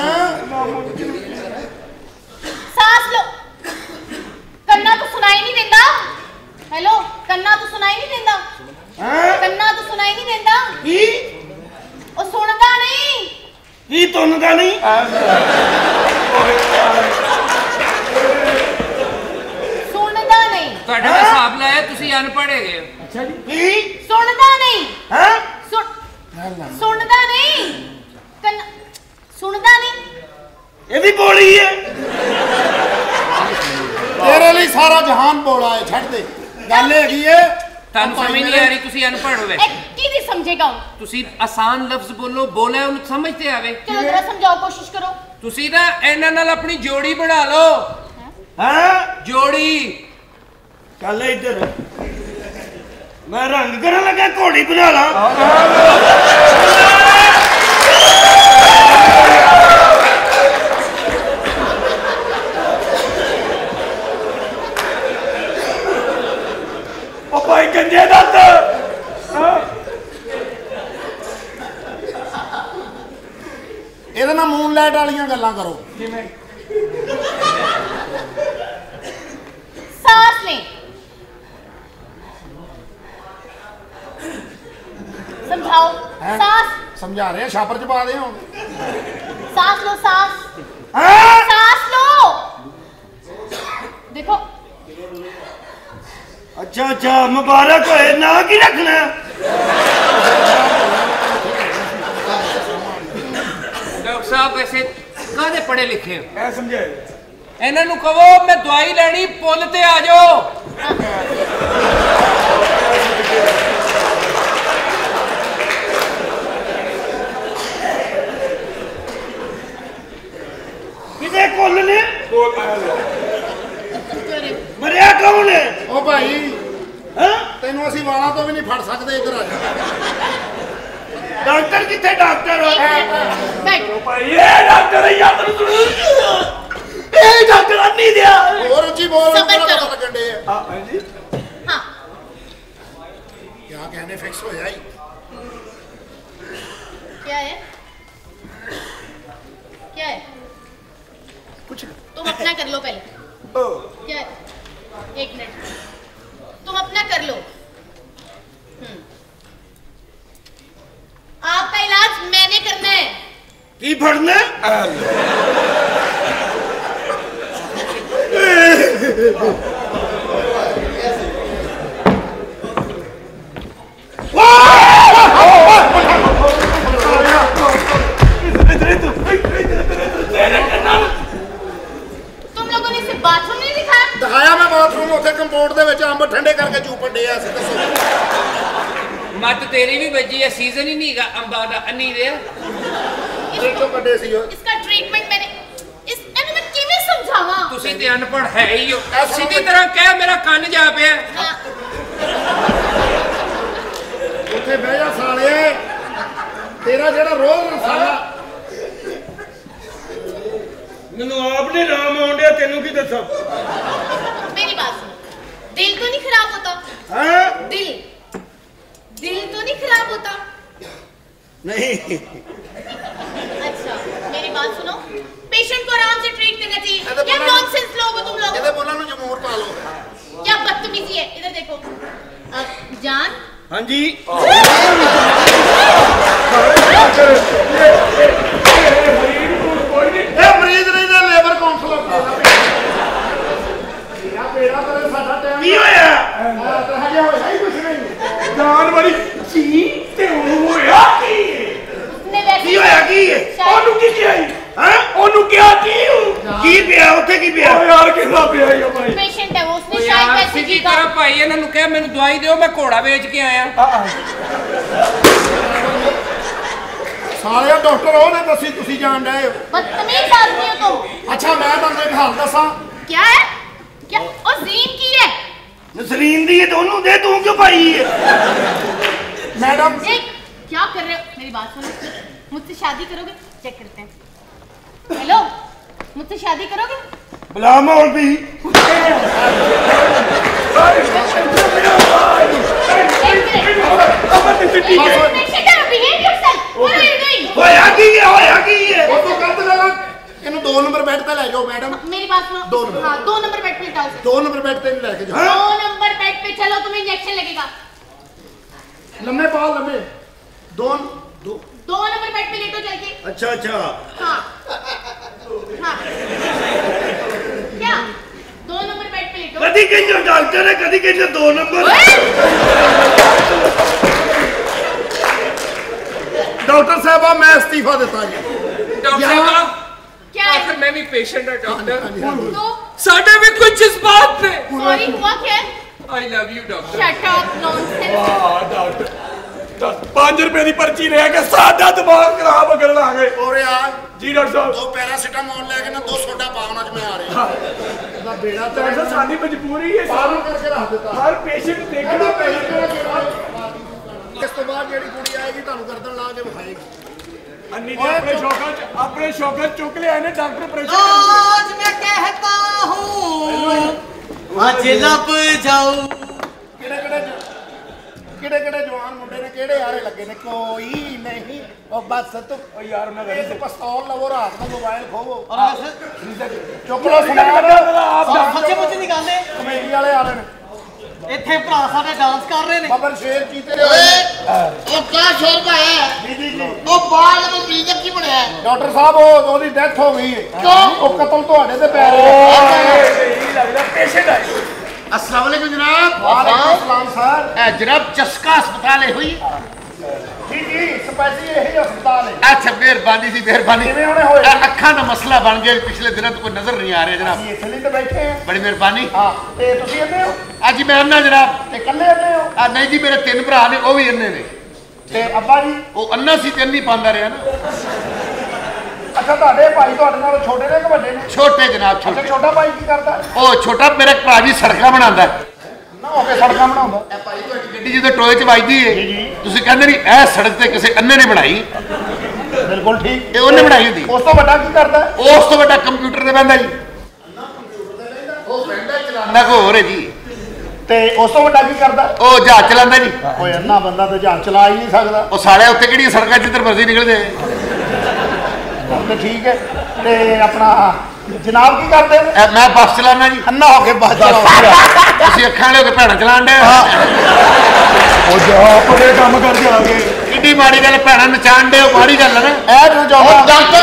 सांस लो कन्ना तो सुनाई नहीं देता हेलो कन्ना तो सुनाई नहीं देता कन्ना तो सुनाई नहीं देता ਕੀ ओ सुनदा नहीं ਕੀ ਤੁੰਨਦਾ ਨਹੀਂ सुनदा नहीं ਤੁਹਾਡਾ ਤਾਂ ਹਿਸਾਬ ਲਾਇਆ ਤੁਸੀਂ ਅਨਪੜ੍ਹ ਹੈਗੇ ਹੋ। ਅੱਛਾ ਜੀ ਕੀ सुनदा नहीं ਹੈ सुन सुनदा नहीं कन्ना सुनदा नहीं ਇਹ ਵੀ ਬੋਲੀ ਹੈ ਤੇਰੇ ਲਈ ਸਾਰਾ ਜਹਾਨ ਬੋਲਾ ਹੈ ਛੱਡ ਦੇ ਗੱਲ ਹੈਗੀ ਏ ਤੁਹਾਨੂੰ ਸਮਝ ਨਹੀਂ ਆ ਰਹੀ ਤੁਸੀਂ ਅਨਪੜ੍ਹ ਹੋ ਵੈਸੇ ए की दी समझेगा ਤੁਸੀਂ ਆਸਾਨ ਲਫ਼ਜ਼ ਬੋਲੋ ਬੋਲਿਆ ਉਹਨੂੰ ਸਮਝ ਤੇ ਆਵੇ चलो जरा समझाओ कोशिश करो ਤੁਸੀਂ ਨਾ ਇਹਨਾਂ ਨਾਲ ਆਪਣੀ ਜੋੜੀ ਬਣਾ ਲਓ ਹੈ ਜੋੜੀ ਚੱਲ ਇੱਧਰ ਮੈਂ ਰੰਗ ਕਰਨ ਲੱਗਾ ਘੋੜੀ ਬਣਾ ਲਾ ਉਹ ਭਾਈ ਗੰਜੇ ਦੱਤ ਇਹਦੇ ਨਾਲ ਮੂਨ ਲਾਈਟ ਵਾਲੀਆਂ ਗੱਲਾਂ ਕਰੋ सांस लें समझाओ हैं? सांस ਸਮਝਾ ਰਹੇ ਆ ਛਾਪਰ ਚ ਪਾ ਦੇ ਹੁਣ सांस लो सांस ਹੈ सांस लो देखो ਅੱਛਾ ਅੱਛਾ ਮੁਬਾਰਕ ਹੋਏ ਨਾ ਕੀ ਰੱਖਣਾ ਡਾਕਟਰ ਸਾਹਿਬ ਵੈਸੇ ਕਾਹਦੇ ਪੜ੍ਹੇ ਲਿਖੇ ਹੋ ਐ ਸਮਝਾਏ ਇਹਨਾਂ ਨੂੰ ਕਹੋ ਮੈਂ ਦਵਾਈ ਲੈਣੀ ਪੁੱਲ ਤੇ ਆ ਜਾਓ ਕਿਤੇ ਕੁੱਲ ਨੇ ਮਰਿਆ ਕੌਣ ਹੈ ਉਹ ਭਾਈ ਹੈਂ? ਤੈਨੂੰ ਅਸੀਂ ਵਾਲਾਂ ਤੋਂ ਵੀ ਨਹੀਂ ਫੜ ਸਕਦੇ ਇੱਧਰ ਆ ਜਾ ਡਾਕਟਰ ਕਿੱਥੇ ਡਾਕਟਰ एक मिनट बैठ ਭਾਈ ਇਹ ਡਾਕਟਰ ਹੈ ਯਾਦ ਨੂੰ ਇਹ ਡਾਕਟਰ ਨਹੀਂ ਦਿਆ ਹੋਰ ਉੱਚੀ ਬੋਲ ਸਬਰ ਤੇਰਾ ਕਰੋ। ਪਤਾ ਲੱਗਣ ਡੇ ਆ ਹਾਂ ਹਾਂਜੀ हाँ ਕਿਆ कहने ਫਿਕਸ ਹੋਇਆ ਹੀ क्या है क्या है ਕੁਛ तुम अपना कर लो पहले क्या है एक मिनट तुम अपना कर लो हम्म। आपका इलाज मैंने करना है ਕੀ ਫੜਨਾ तुम लोगों ने इसे बाथरूम नहीं दिखाया ਦਿਖਾਇਆ ਮੈਂ ਬਾਥਰੂਮ ਉੱਥੇ ਕੰਪਾਊਂਡ ਦੇ ਵਿੱਚ ਅੰਬ ਠੰਡੇ ਕਰਕੇ ਚੂਪਣ ਡੇ ਆ ਅਸੀਂ ਦੱਸੋ ਮੱਤ ਤੇਰੀ ਵੀ ਵੱਜੀ ਹੈ ਸੀਜ਼ਨ ਹੀ ਨਹੀਂਗਾ ਅੰਬਾਂ ਦਾ ਅੰਨੀ ਦੇ ਦੇਖੋ ਕੱਢੇ ਸੀ ਉਹ इसका ट्रीटमेंट मैंने इस एनु मैं किਵੇਂ समझावा ਤੁਸੀਂ ਤੇ ਅਨਪੜ੍ਹ ਹੈ ਹੀ ਹੋ ਸਿੱਧੀ ਤਰ੍ਹਾਂ ਕਹਿ ਮੇਰਾ ਕੰਨ ਜਾ ਪਿਆ हाँ, ਉੱਥੇ ਬਹਿ ਜਾ ਸਾਲਿਆ ਤੇਰਾ ਜਿਹੜਾ ਰੋਜ਼ ਰਸਾਲਾ ਮੈਨੂੰ ਆਪ ਨੇ ਰਾਮ ਆਉਂਦਿਆ ਤੈਨੂੰ ਕੀ ਦੱਸਾਂ मेरी बात सुनो दिल तो नहीं खराब होता ਹੈ दिल दिल तो नहीं खराब होता ਨਹੀਂ अच्छा मेरी बात सुनो पेशेंट को आराम से ट्रीट करना चाहिए ये तो क्या बोला- नॉनसेंस लोग हो तुम लोग ਇਹਦੇ ਬੋਲਾਂ ਨੂੰ ਜਮੂਰ ਪਾ ਲਓ क्या बदतमीजी है इधर देखो अब जान ਹਾਂਜੀ ਇਹ ਮਰੀਜ਼ ਨਹੀਂ ਦਾ ਲੇਬਰ ਕਾਉਂਸਲਰ ਯਾ ਤੇਰਾ ਤੇਰੇ ਸਾਡਾ ਟਾਈਮ ਕੀ ਹੋਇਆ ਤਾਂ ਹਜੇ ਹੋਇਆ ਹੀ ਕੁਛ ਨਹੀਂ ਜਾਨ ਵਾਲੀ ਸੀ ਤੇ ਉਹ ਹੋਇਆ ਕੀ उसने वैसे ਕੀ ਹੋਇਆ ਕੀ ਹੈ शायद- ਉਹਨੂੰ ਕੀ ਕਿਹਾ ਹੈ ਉਹਨੂੰ ਕਿਹਾ ਕੀ ਕੀ ਪਿਆ ਉੱਥੇ ਕੀ ਪਿਆ ਯਾਰ ਕਿਹਦਾ ਪਿਆ ਹੀ ਭਾਈ पेशेंट है वो उसने ਓ शायद ਯਾਰ वैसे ਸਿੱਧੀ की ਤਰ੍ਹਾਂ ਭਾਈ ਇਹਨਾਂ ਨੂੰ ਕਹਿ ਮੈਨੂੰ ਦਵਾਈ ਦਿਓ ਮੈਂ ਘੋੜਾ ਵੇਚ ਕੇ ਆਇਆ ਸਾਲਿਆ ਡਾਕਟਰ ਉਹ ਨੇ ਦੱਸੀ ਤੁਸੀਂ ਜਾਣ ਡਏ ਹੋ बदतमीज आदमी हो तुम ਅੱਛਾ ਮੈਂ ਤੁਹਾਨੂੰ ਇੱਕ ਹਾਲ ਦੱਸਾਂ क्या है क्या और जीन की है ਨਸਰੀਨ ਦੀ ਹੈ ਉਹਨੂੰ ਦੇ ਤੂੰ ਕਿਉਂ ਪਾਈ ਹੈ ਮੈਡਮ एक क्या कर रहे हो मेरी बात सुनो मुझसे शादी करोगे चेक करते हैं हेलो मुझसे शादी करोगे ਬਲਾ ਮੌਲਵੀ ਹੋਇਆ ਕੀ ਹੈ ਹੋਇਆ ਕੀ ਹੈ ਉਹ ਤੋਂ ਗਲਤ ਗੱਲ ਆ। ਇਹਨੂੰ ਦੋ ਨੰਬਰ ਬੈੱਡ ਤੇ ਲੈ ਜਾਓ ਮੈਡਮ। मेरी बात सुनो दो नंबर। हाँ दो नंबर बेड पे लिटाओ उसे। ਦੋ ਨੰबर ਬੈੱਡ ਤੇ ਲੈ ਕੇ ਜਾਓ। दो नंबर बेड पे चलो तुम्हें इंजेक्शन लगेगा। लम्बे पाओ लम्बे। दो दो दो नंबर बेड पे लेटो चल के। ਅੱਛਾ ਅੱਛਾ हाँ हाँ क्या दो नंबर बेड पे लेटो। ਕਦੀ ਕਹਿੰਦੇ ਡਾਕਟਰ ਹੈ ਕਦੀ ਕਹਿੰਦੇ ਦੋ ਨੰਬਰ डॉक्टर साहब मैं इस्तीफा देता जी। ਡਾਕਟਰ यहाँ- ਸਾਹਿਬ क्या है? आखिर मैं भी पेशेंट है डॉक्टर तो साढ़े भी कुछ जज्बात थे सॉरी हुआ क्या? I love you doctor shut up nonsense. पांच रुपए की पर्ची ले के सादा दिमाग खराब कर लांगे और यार जी डॉक्टर साहब दो पैरासीटामोल लेके ना दो सोडा पावना च मैं आ रही हूं बेड़ा तो डॉक्टर साहब साडी मजबूरी है पागल करके रख देता हर पेशेंट देखना इस तो बाद जेडी कुड़ी आएगी ਤੁਹਾਨੂੰ गर्दन ला के ਵਿਖਾਏਗੀ। अन्नी ने अपने शौक अपने शौक चुक लिया ने डॉक्टर प्रेशर आज मैं कहता हूँ आज लब जाऊं ਕਿਹੜੇ ਕਿਹੜੇ ਕਿਹੜੇ ਕਿਹੜੇ ਜਵਾਨ ਮੁੰਡੇ ਨੇ ਕਿਹੜੇ ਆਰੇ ਲੱਗੇ ਨੇ ਕੋਈ ਨਹੀਂ ਉਹ ਬਸ ਤੂੰ ओ यार मैं ਇਹ ਤੇ ਪਿਸਤੌਲ ਲਵੋ ਰਾਤ ਨੂੰ ਮੋਬਾਈਲ ਖੋਵੋ और आज ਚੁੱਕ ਲੋ ਸੁਣਾ आप सच्चे मुझे ਦੀ ਗੱਲ ਹੈ ਕਮੇਟੀ ਵਾਲੇ ਆ ਰਹੇ ਨੇ ਇੱਥੇ ਭਰਾ ਸਾਡੇ ਡਾਂਸ ਕਰ ਰਹੇ ਨੇ ਬਾਬਰ ਸ਼ੇਰ ਚੀਤੇ ਦੇ ਓਏ ਉਹ ਕਿਆ ਸ਼ੋਰ ਪਾਇਆ ਜੀ ਜੀ ਜੀ ਉਹ ਬਾਲ ਨੂੰ ਮਰੀਜ਼ ਦਾ ਕੀ ਬਣਿਆ ਡਾਕਟਰ ਸਾਹਿਬ ਉਹ ਉਹਦੀ ਡੈਥ ਹੋ ਗਈ ਹੈ ਕਿਉਂ? ਉਹ ਕਤਲ ਤੁਹਾਡੇ ਤੇ ਪੈ ਰਿਹਾ यही लगता पेशेंट है अस्सलाम वालेकुम जनाब ਵਾਲੇਕੁਮ ਸਲਾਮ ਸਰ ए जनाब चस्का अस्पताल है हुई ਜੀ ਜੀ ਸਪੈਸ਼ਲੀ ਇਹੀ ਹਸਪਤਾਲ ਹੈ अच्छा मेहरबानी जी मेहरबानी ਕਿਵੇਂ ਹੋਣੇ ਹੋਏ अखा का मसला बन गया पिछले दिनों तो कोई नजर नहीं आ रहा जनाब ਅਸੀਂ ਇੱਥੇ ਲਈ ਤੇ ਬੈਠੇ ਹਾਂ बड़ी मेहरबानी ਹਾਂ ਤੇ ਤੁਸੀਂ ਇੰਨੇ ਹੋ आज मैं अन्ना जनाब ਤੇ ਇਕੱਲੇ ਇੰਨੇ ਹੋ आ नहीं जी मेरे तीन भरा ने वो भी अन्ने ने ਤੇ ਅੱਬਾ ਜੀ वो अन्ना सी तीन नहीं पांदा रहा ना ਅੱਛਾ ਤੁਹਾਡੇ ਭਾਈ ਤੁਹਾਡੇ ਨਾਲ ਛੋਟੇ ਨੇ ਕਿ ਵੱਡੇ ਨੇ छोटे जनाब ਅੱਛਾ छोटे ਛੋਟਾ ਭਾਈ ਕੀ ਕਰਦਾ ओ छोटा मेरा भरा जी सड़क बनांदा है ਨਾ ਹੋ ਕੇ ਸੜਕਾਂ ਬਣਾਉਂਦਾ ਗੱਡੀ ਜਦੋਂ ਟੋਏ ਚ ਵੱਜਦੀ ਏ ਤੁਸੀਂ ਕਹਿੰਦੇ ਨਹੀਂ ਇਹ ਸੜਕ ਤੇ ਕਿਸੇ ਅੰਨੇ ਨੇ ਬਣਾਈ ਬਿਲਕੁਲ ਠੀਕ ਇਹ ਉਹਨੇ ਬਣਾਈ ਹੁੰਦੀ ਉਸ ਤੋਂ ਵੱਡਾ ਕੀ ਕਰਦਾ ਉਸ ਤੋਂ ਵੱਡਾ ਕੰਪਿਊਟਰ ਤੇ ਬਹਿੰਦਾ ਜੀ ਉਹ ਬਹਿੰਦਾ ਚਲਾਉਂਦਾ ਕੋ ਹੋਰ ਹੈ ਜੀ ਤੇ ਉਸ ਤੋਂ ਵੱਡਾ ਕੀ ਕਰਦਾ ਉਹ ਜਹਾਜ਼ ਚਲਾਉਂਦਾ ਜੀ ਓਏ ਅੰਨਾ ਬੰਦਾ ਤੇ ਜਹਾਜ਼ ਚਲਾ ਹੀ ਨਹੀਂ ਸਕਦਾ ਉਹ ਸਾਲੇ ਉੱਤੇ ਕਿਹੜੀਆਂ ਸੜਕਾਂ ਜਿੱਧਰ ਮਰਜ਼ੀ ਨਿਕਲਦੇ ਤੇ ਠੀਕ ਹੈ ਤੇ ਆਪਣਾ ਜਨਾਬ ਕੀ ਕਰਦੇ ਨੇ ਇਹ ਮੈਂ ਬੱਸ ਚਲਾਉਣਾ ਜੀ ਅੰਨਾ ਹੋ ਕੇ ਬੱਸ ਚਲਾਉਂਦਾ ਤੁਸੀਂ ਅੱਖਾਂ ਵਾਲੇ ਹੋ ਕੇ ਭੈਣਾਂ ਚਲਾਉਣ ਦੇ ओ जा अपने काम कर जाओगे ਕਿੱਡੀ ਮਾੜੀ ਗੱਲ ਭੈਣਾਂ ਨਚਾਣ ਦੇ ਉਹ ਮਾੜੀ ਗੱਲ ਹੈ ਨਾ ਇਹ ਤੂੰ ਉਹ ਜਾਉਂਦਾ ਡਾਕਟਰ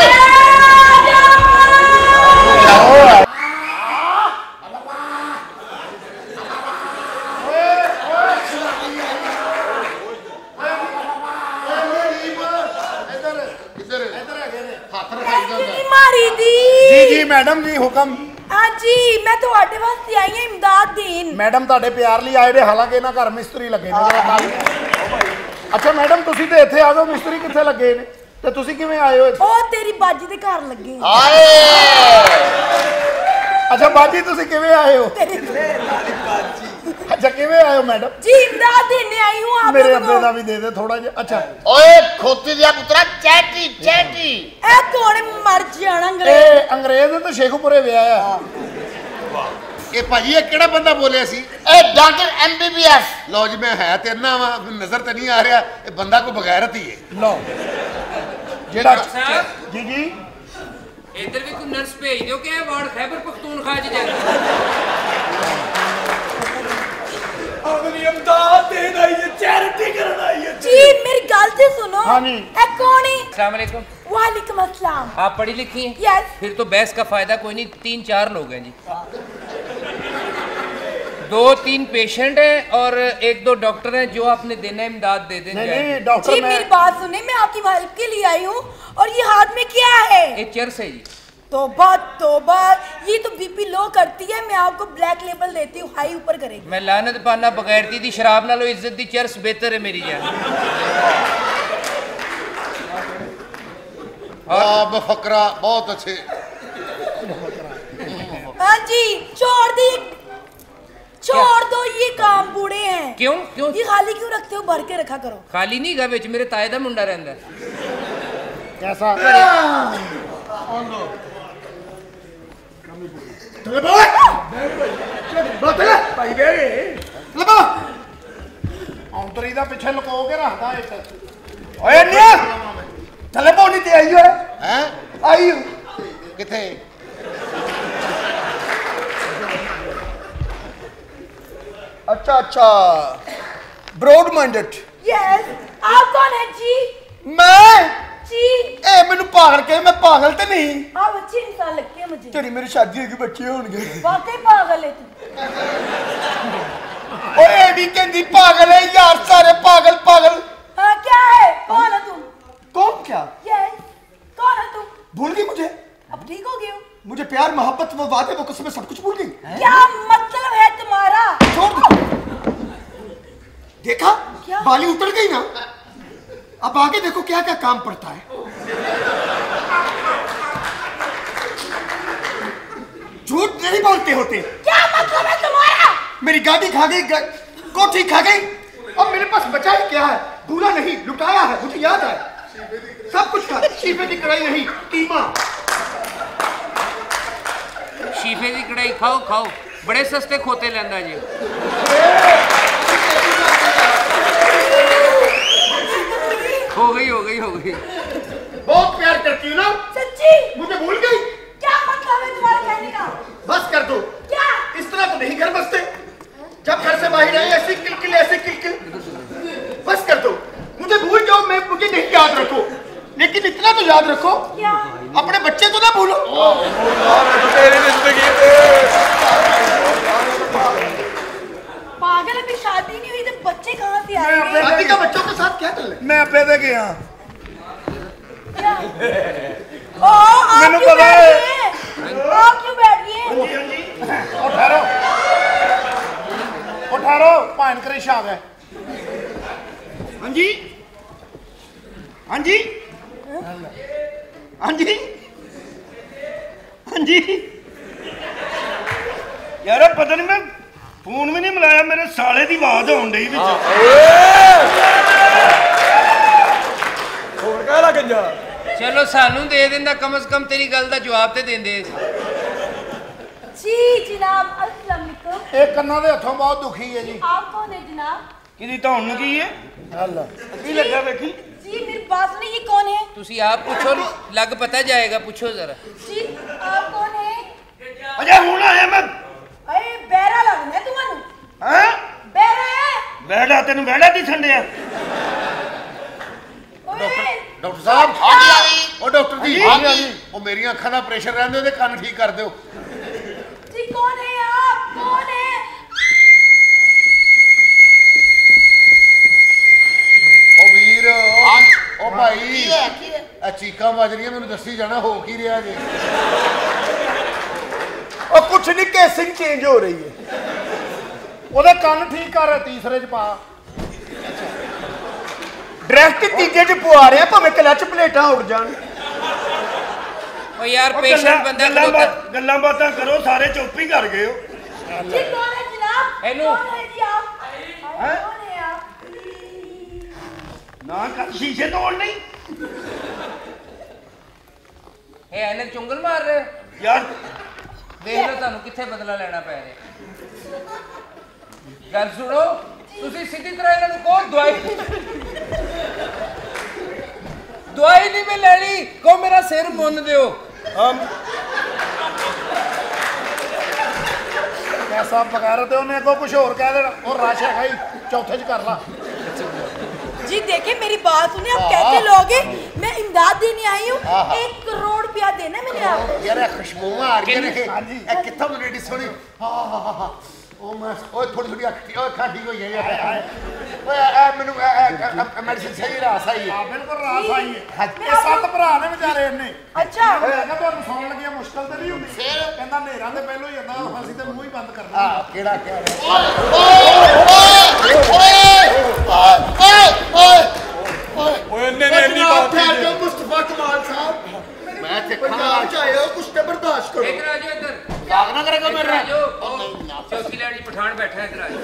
ਮਾਰੀ ਦੀ ਜੀ ਜੀ ਮੈਡਮ ਜੀ ਹੁਕਮ ਹਾਂਜੀ ਮੈਂ ਤੁਹਾਡੇ ਵਾਸਤੇ ਆਈ ਹਾਂ ਇਮਦਾਦ ਦੇਣ ਮੈਡਮ ਤੁਹਾਡੇ ਪਿਆਰ ਲਈ ਆਏ ਨੇ ਹਾਲਾਂਕਿ ਇਹਨਾਂ ਘਰ ਮਿਸਤਰੀ ਲੱਗੇ ਨੇ ਜਰਾ ਗੱਲ ਅੱਛਾ ਮੈਡਮ ਤੁਸੀਂ ਤੇ ਇੱਥੇ ਆ ਗਏ ਮਿਸਤਰੀ ਕਿੱਥੇ ਲੱਗੇ ਨੇ ਤੇ ਤੁਸੀਂ ਕਿਵੇਂ ਆਏ ਹੋ ਇੱਥੇ? ਉਹ ਤੇਰੀ ਬਾਜੀ ਦੇ ਘਰ ਲੱਗੇ ਆਏ ਅੱਛਾ ਬਾਜੀ ਤੁਸੀਂ ਕਿਵੇਂ ਆਏ ਹੋ ਤੇਰੀ ਅੱਛਾ ਕਿਵੇਂ ਆਏ ਹੋ ਮੈਡਮ जी इमदाद देने आई हूँ आप ਮੇਰੇ लोगों ਅੱਬੇ को ਦਾ ਵੀ ਦੇ ਦੇ ਥੋੜਾ ਜਿਹਾ ਅੱਛਾ ਓਏ ਖੋਤੀ ਦਿਆ ਪੁੱਤਰਾ ਚੈਟੀ ਚੈਟੀ ए थोड़े मर जाना अंग्रेज ਇਹ ਅੰਗਰੇਜ਼ ਨੇ ਤਾਂ ਸ਼ੇਖੂਪੁਰੇ ਵਿਆਹਿਆ ਇਹ ਭਾਜੀ ਇਹ ਕਿਹੜਾ ਬੰਦਾ ਬੋਲਿਆ ਸੀ ਇਹ ਡਾਕਟਰ ਐਮਬੀਬੀਐਸ ਲਓ ਜੀ ਮੈਂ ਹੈ ਤੇ ਅੰਨਾ ਵਾ ਨਜ਼ਰ ਤੇ ਨਹੀਂ ਆ ਰਿਹਾ ਇਹ ਬੰਦਾ ਕੋਈ ਬਗੈਰਤ ਹੀ ਹੈ ਲਓ ਜਿਹੜਾ साहब ਜੀ ਜੀ इधर भी कोई नर्स भेज दो कि वार्ड खैबर पख्तूनख्वा च जाती अगली इमदाद देना आई है चैरिटी करना आई है जी मेरी गल तो सुनो हाँ जी। ए कौन है अस्सलाम वालेकुम वालेकुम अस्सलाम आप पढ़ी लिखी हैं यस फिर तो बहस का फायदा कोई नहीं तीन चार लोग हैं जी दो तीन पेशेंट हैं और एक दो डॉक्टर हैं जो आपने देना है इमदाद दे दें नहीं जाए। नहीं डॉक्टर जी मैं मेरी बात सुने मैं आपकी हेल्प के लिए आई हूँ और ये हाथ में क्या है ये चर्स है जी तोबा तोबा ये तो बीपी लो करती है मैं आपको ब्लैक लेबल देती हूँ हाई ऊपर करेगी मैं लानत पाना बगैरती दी शराब नालो इज्जत दी चर्स बेहतर है मेरी जान आ फकरा बहुत अच्छे हाँ जी छोड़ दी छोड़ दो ये काम बूढ़े हैं क्यों क्यों ये खाली क्यों रखते हो भर के रखा करो खाली नहीं गा विच मेरे ताए दा मुंडा रहंदा कैसा ਬੋਤਲ ਭਾਈ ਵੇ ਲੱਭੋ ਔਂਤਰੀ ਦਾ ਪਿੱਛੇ ਲੁਕੋ ਕੇ ਰੱਖਦਾ ਇੱਕ ਓਏ ਨਿਆ ਥੱਲੇ ਪੌਣੀ ਤੇ ਆਈ ਓਏ ਹੈ ਆਈ ਕਿੱਥੇ अच्छा अच्छा ब्रॉड माइंडेड यस आप कौन है जी मैं जी ए मैनू पागल कहे मैं पागल तो नहीं आप अच्छी इंसान लगती है मुझे तेरी मेरी शादी होगी बच्चे होंगे वाकई पागल है तू ओए भी कहती पागल है यार सारे पागल पागल हाँ क्या है कौन है तुम कौन क्या यस कौन है तुम भूल गई मुझे अब ठीक हो गए हो मुझे प्यार मोहब्बत वो वादे वो कसमें सब कुछ भूल गई क्या मतलब है तुम्हारा छोड़ दो देखा क्या? बाली उतर गई ना अब आगे देखो क्या क्या काम पड़ता है झूठ नहीं बोलते होते क्या मतलब है तुम्हारा मेरी गाड़ी खा गई गा... कोठी खा गई और मेरे पास बचा ही क्या है भूला नहीं लुटाया है मुझे याद है सब कुछ था शीफे की कढ़ाई नहीं कीमा शीफे की कढ़ाई खाओ खाओ बड़े सस्ते खोते लेंदा जी हो गई हो गई हो गई बहुत प्यार करती हूँ ना सच्ची मुझे भूल गई क्या मतलब है तुम्हारा कहने का बस कर दो क्या इस तरह तो नहीं घर बसते जब घर से बाहर आए ऐसे किलकिल ऐसे किलकिल बस कर दो मुझे भूल जाओ मैं मुझे नहीं याद रखो लेकिन इतना तो याद रखो क्या अपने बच्चे तो ना भूलो तेरी जिंदगी पागल अभी शादी नहीं हुई तो बच्चे कहाँ से आएंगे शादी का बच्चों के साथ क्या कर ले मैं आपे दे गया क्या ओ आप मैंने क्यों पता बैठ है। गए आप क्यों बैठ गए ਉਠਾਰੋ ਉਠਾਰੋ ਭਾਣ ਕਰੇ ਸ਼ਾਬ ਹੈ ਹਾਂਜੀ ਹਾਂਜੀ ਹਾਂਜੀ ਹਾਂਜੀ ਯਾਰ ਇਹ ਪਤਾ ਨਹੀਂ ਮੈਂ ਫੋਨ ਵੀ ਨਹੀਂ ਮਿਲਾਇਆ ਮੇਰੇ ਸਾਲੇ ਦੀ ਆਵਾਜ਼ ਆਉਣ ਡਈ ਵਿੱਚ ਹੋਰ ਕਾਹਦਾ ਗੰਜਾ ਚਲੋ ਸਾਨੂੰ ਦੇ ਦਿੰਦਾ ਕਮ ਸੇ ਕਮ ਤੇਰੀ ਗੱਲ ਦਾ ਜਵਾਬ ਤੇ ਦਿੰਦੇ जी जनाब अस्सलाम वालेकुम ਇਹ ਕੰਨਾਂ ਦੇ ਹੱਥੋਂ ਬਹੁਤ ਦੁਖੀ ਹੈ ਜੀ आप कौन है जनाब ਕਿਹਦੀ ਤੁਹਾਨੂੰ ਕੀ ਹੈ ਹੱਲ ਕੀ ਲੱਗਾ ਵੇਖੀ जी मेरी बात सुनिए ये कौन है ਤੁਸੀਂ ਆਪ ਪੁੱਛੋ ਲੱਗ ਪਤਾ ਜਾਏਗਾ ਪੁੱਛੋ ਜ਼ਰਾ जी आप कौन है ਅਜੇ ਹੁਣ ਆਇਆ ਮੈਂ अरे बैरा लगना है तुम्हारे ਹਾਂ बैरा है ਬੈੜਾ ਤੈਨੂੰ ਬੈੜਾ ਦੀ ਛੰਡਿਆ ओए ਡਾਕਟਰ ਸਾਹਿਬ ਉਹ ਡਾਕਟਰ ਜੀ ਉਹ ਮੇਰੀਆਂ ਅੱਖਾਂ ਦਾ ਪ੍ਰੈਸ਼ਰ ਰਹਿੰਦੇ ਉਹਦੇ ਕੰਨ ਠੀਕ ਕਰ ਦਿਓ जी कौन है आप कौन है ਉਹ ਵੀਰ ਉਹ ਉਹ ਭਾਈ ਆ ਚੀਕਾਂ ਵੱਜ ਰਹੀਆਂ ਮੈਨੂੰ ਦੱਸੀ ਜਾਣਾ ਹੋ ਕੀ ਰਿਹਾ ਜੇ और कुछ नहीं केसिंग चेंज हो रही है ਉਹਦੇ ਕੰਨ ਠੀਕ ਕਰ ਤੀਸਰੇ ਚ ਪਾ डायरेक्ट तीजे च पवा रहे हैं भावें क्लच प्लेटां उड़ जान ਓ ਯਾਰ ਉਹ ਪੇਸ਼ੈਂਟ ਗੱਲਾਂ- ਬੰਦਾ ਗੱਲਾਂ ਖਲੋਤਾ ਬਾਤ- ਗੱਲਾਂ ਬਾਤਾਂ ਕਰੋ ਸਾਰੇ ਚੁੱਪ ਹੀ ਕਰ ਗਏ ਹੋ जी कौन है जनाब हेलो। कौन है जी आप हैं? कौन है आप ਨਾ ਕਰ ਸ਼ੀਸ਼ੇ ਤੋੜ ਨਹੀਂ ਇਹ ਇਹਨੇ ਚੁੰਗਲ ਮਾਰ ਰਹੇ ਯਾਰ ਦੇਖ ਲਓ ਤੁਹਾਨੂੰ ਕਿੱਥੇ ਬਦਲਾ ਲੈਣਾ ਪੈ ਰਿਹਾ ਗੱਲ ਸੁਣੋ ਤੁਸੀਂ ਸਿੱਧੀ ਤਰ੍ਹਾਂ ਇਹਨਾਂ ਨੂੰ ਕਹੋ ਦਵਾਈ ਦਵਾਈ ਨਹੀਂ ਮੈਂ ਲੈਣੀ ਕਹੋ ਮੇਰਾ ਸਿਰ ਮੁੰਨ ਦਿਓ ਐਸਾ ਬਗੈਰ ਤੇ ਉਹਨੇ ਅੱਗੋਂ ਕੁਝ ਹੋਰ ਕਹਿ ਦੇਣਾ ਉਹ ਰਸ਼ ਹੈਗਾ ਹੀ ਚੌਥੇ ਚ ਕਰ ਲਾ जी देखिए मेरी बात सुनिए आप कैसे लोगे मैं इमदाद देने आई हूँ एक करोड़ रुपया देना मैंने आपको ਯਾਰ ਇਹ ਖੁਸ਼ਬੂਆਂ ਆ ਰਹੀਆਂ ਨੇ ਇਹ ਕਿੱਥੋਂ ਮੈਨੂੰ ਸੋਹਣੀ ਹਾਂ ਹਾਂ ਹਾਂ ਹਾਂ ਉਹ ਮੈਂ ਓਏ ਥੋੜੀ ਥੋੜੀ ਅੱਖ ਓਏ ਅੱਖਾਂ ਠੀਕ ਹੋਈਆਂ ਯਾਰ ਓਏ ਇਹ ਮੈਨੂੰ ਮੈਡੀਸਿਨ ਸਹੀ ਰਾਸ ਆਈ ਹੈ ਆ ਬਿਲਕੁਲ ਰਾਸ ਆਈ ਹੈ ਇਹ ਸੱਤ ਭਰਾ ਨੇ ਵਿਚਾਰੇ ਇਹਨੇ अच्छा ਇਹ ਕਹਿੰਦਾ ਤੁਹਾਨੂੰ ਸੌਣ ਲੱਗਿਆ ਮੁਸ਼ਕਲ ਤੇ ਨਹੀਂ ਹੁੰਦੀ ਕਹਿੰਦਾ ਹਨੇਰਾਂ ਦੇ ਪਹਿਲੋਂ ਹੀ ਜਾਂਦਾ ਅਸੀਂ ਤੇ ਮੂੰਹ ਹੀ ਬੰਦ ਕਰਨਾ ਆ ਕਿਹੜਾ ਕਿਹੜਾ ਓਏ ਇੰਨੇ ਨੇ ਇੰਨੀ ਬਾਤ ਕੀਤੀ मुस्तफा कमाल साहब ਮੈਂ ਤੇ पंजाब च आए हो कुछ तो बर्दाश्त करो ਇੱਧਰ ਆ ਜਾਓ ਇੱਧਰ ਕਾਗ ਨਾ ਕਰੇਗਾ ਇੱਧਰ ਮੇਰੇ ਆ ਜਾਓ ਉਹ ਚੌਕੀ ਲੈਣੀ ਪਠਾਨ ਬੈਠਾ ਇੱਧਰ ਆ ਜਾਓ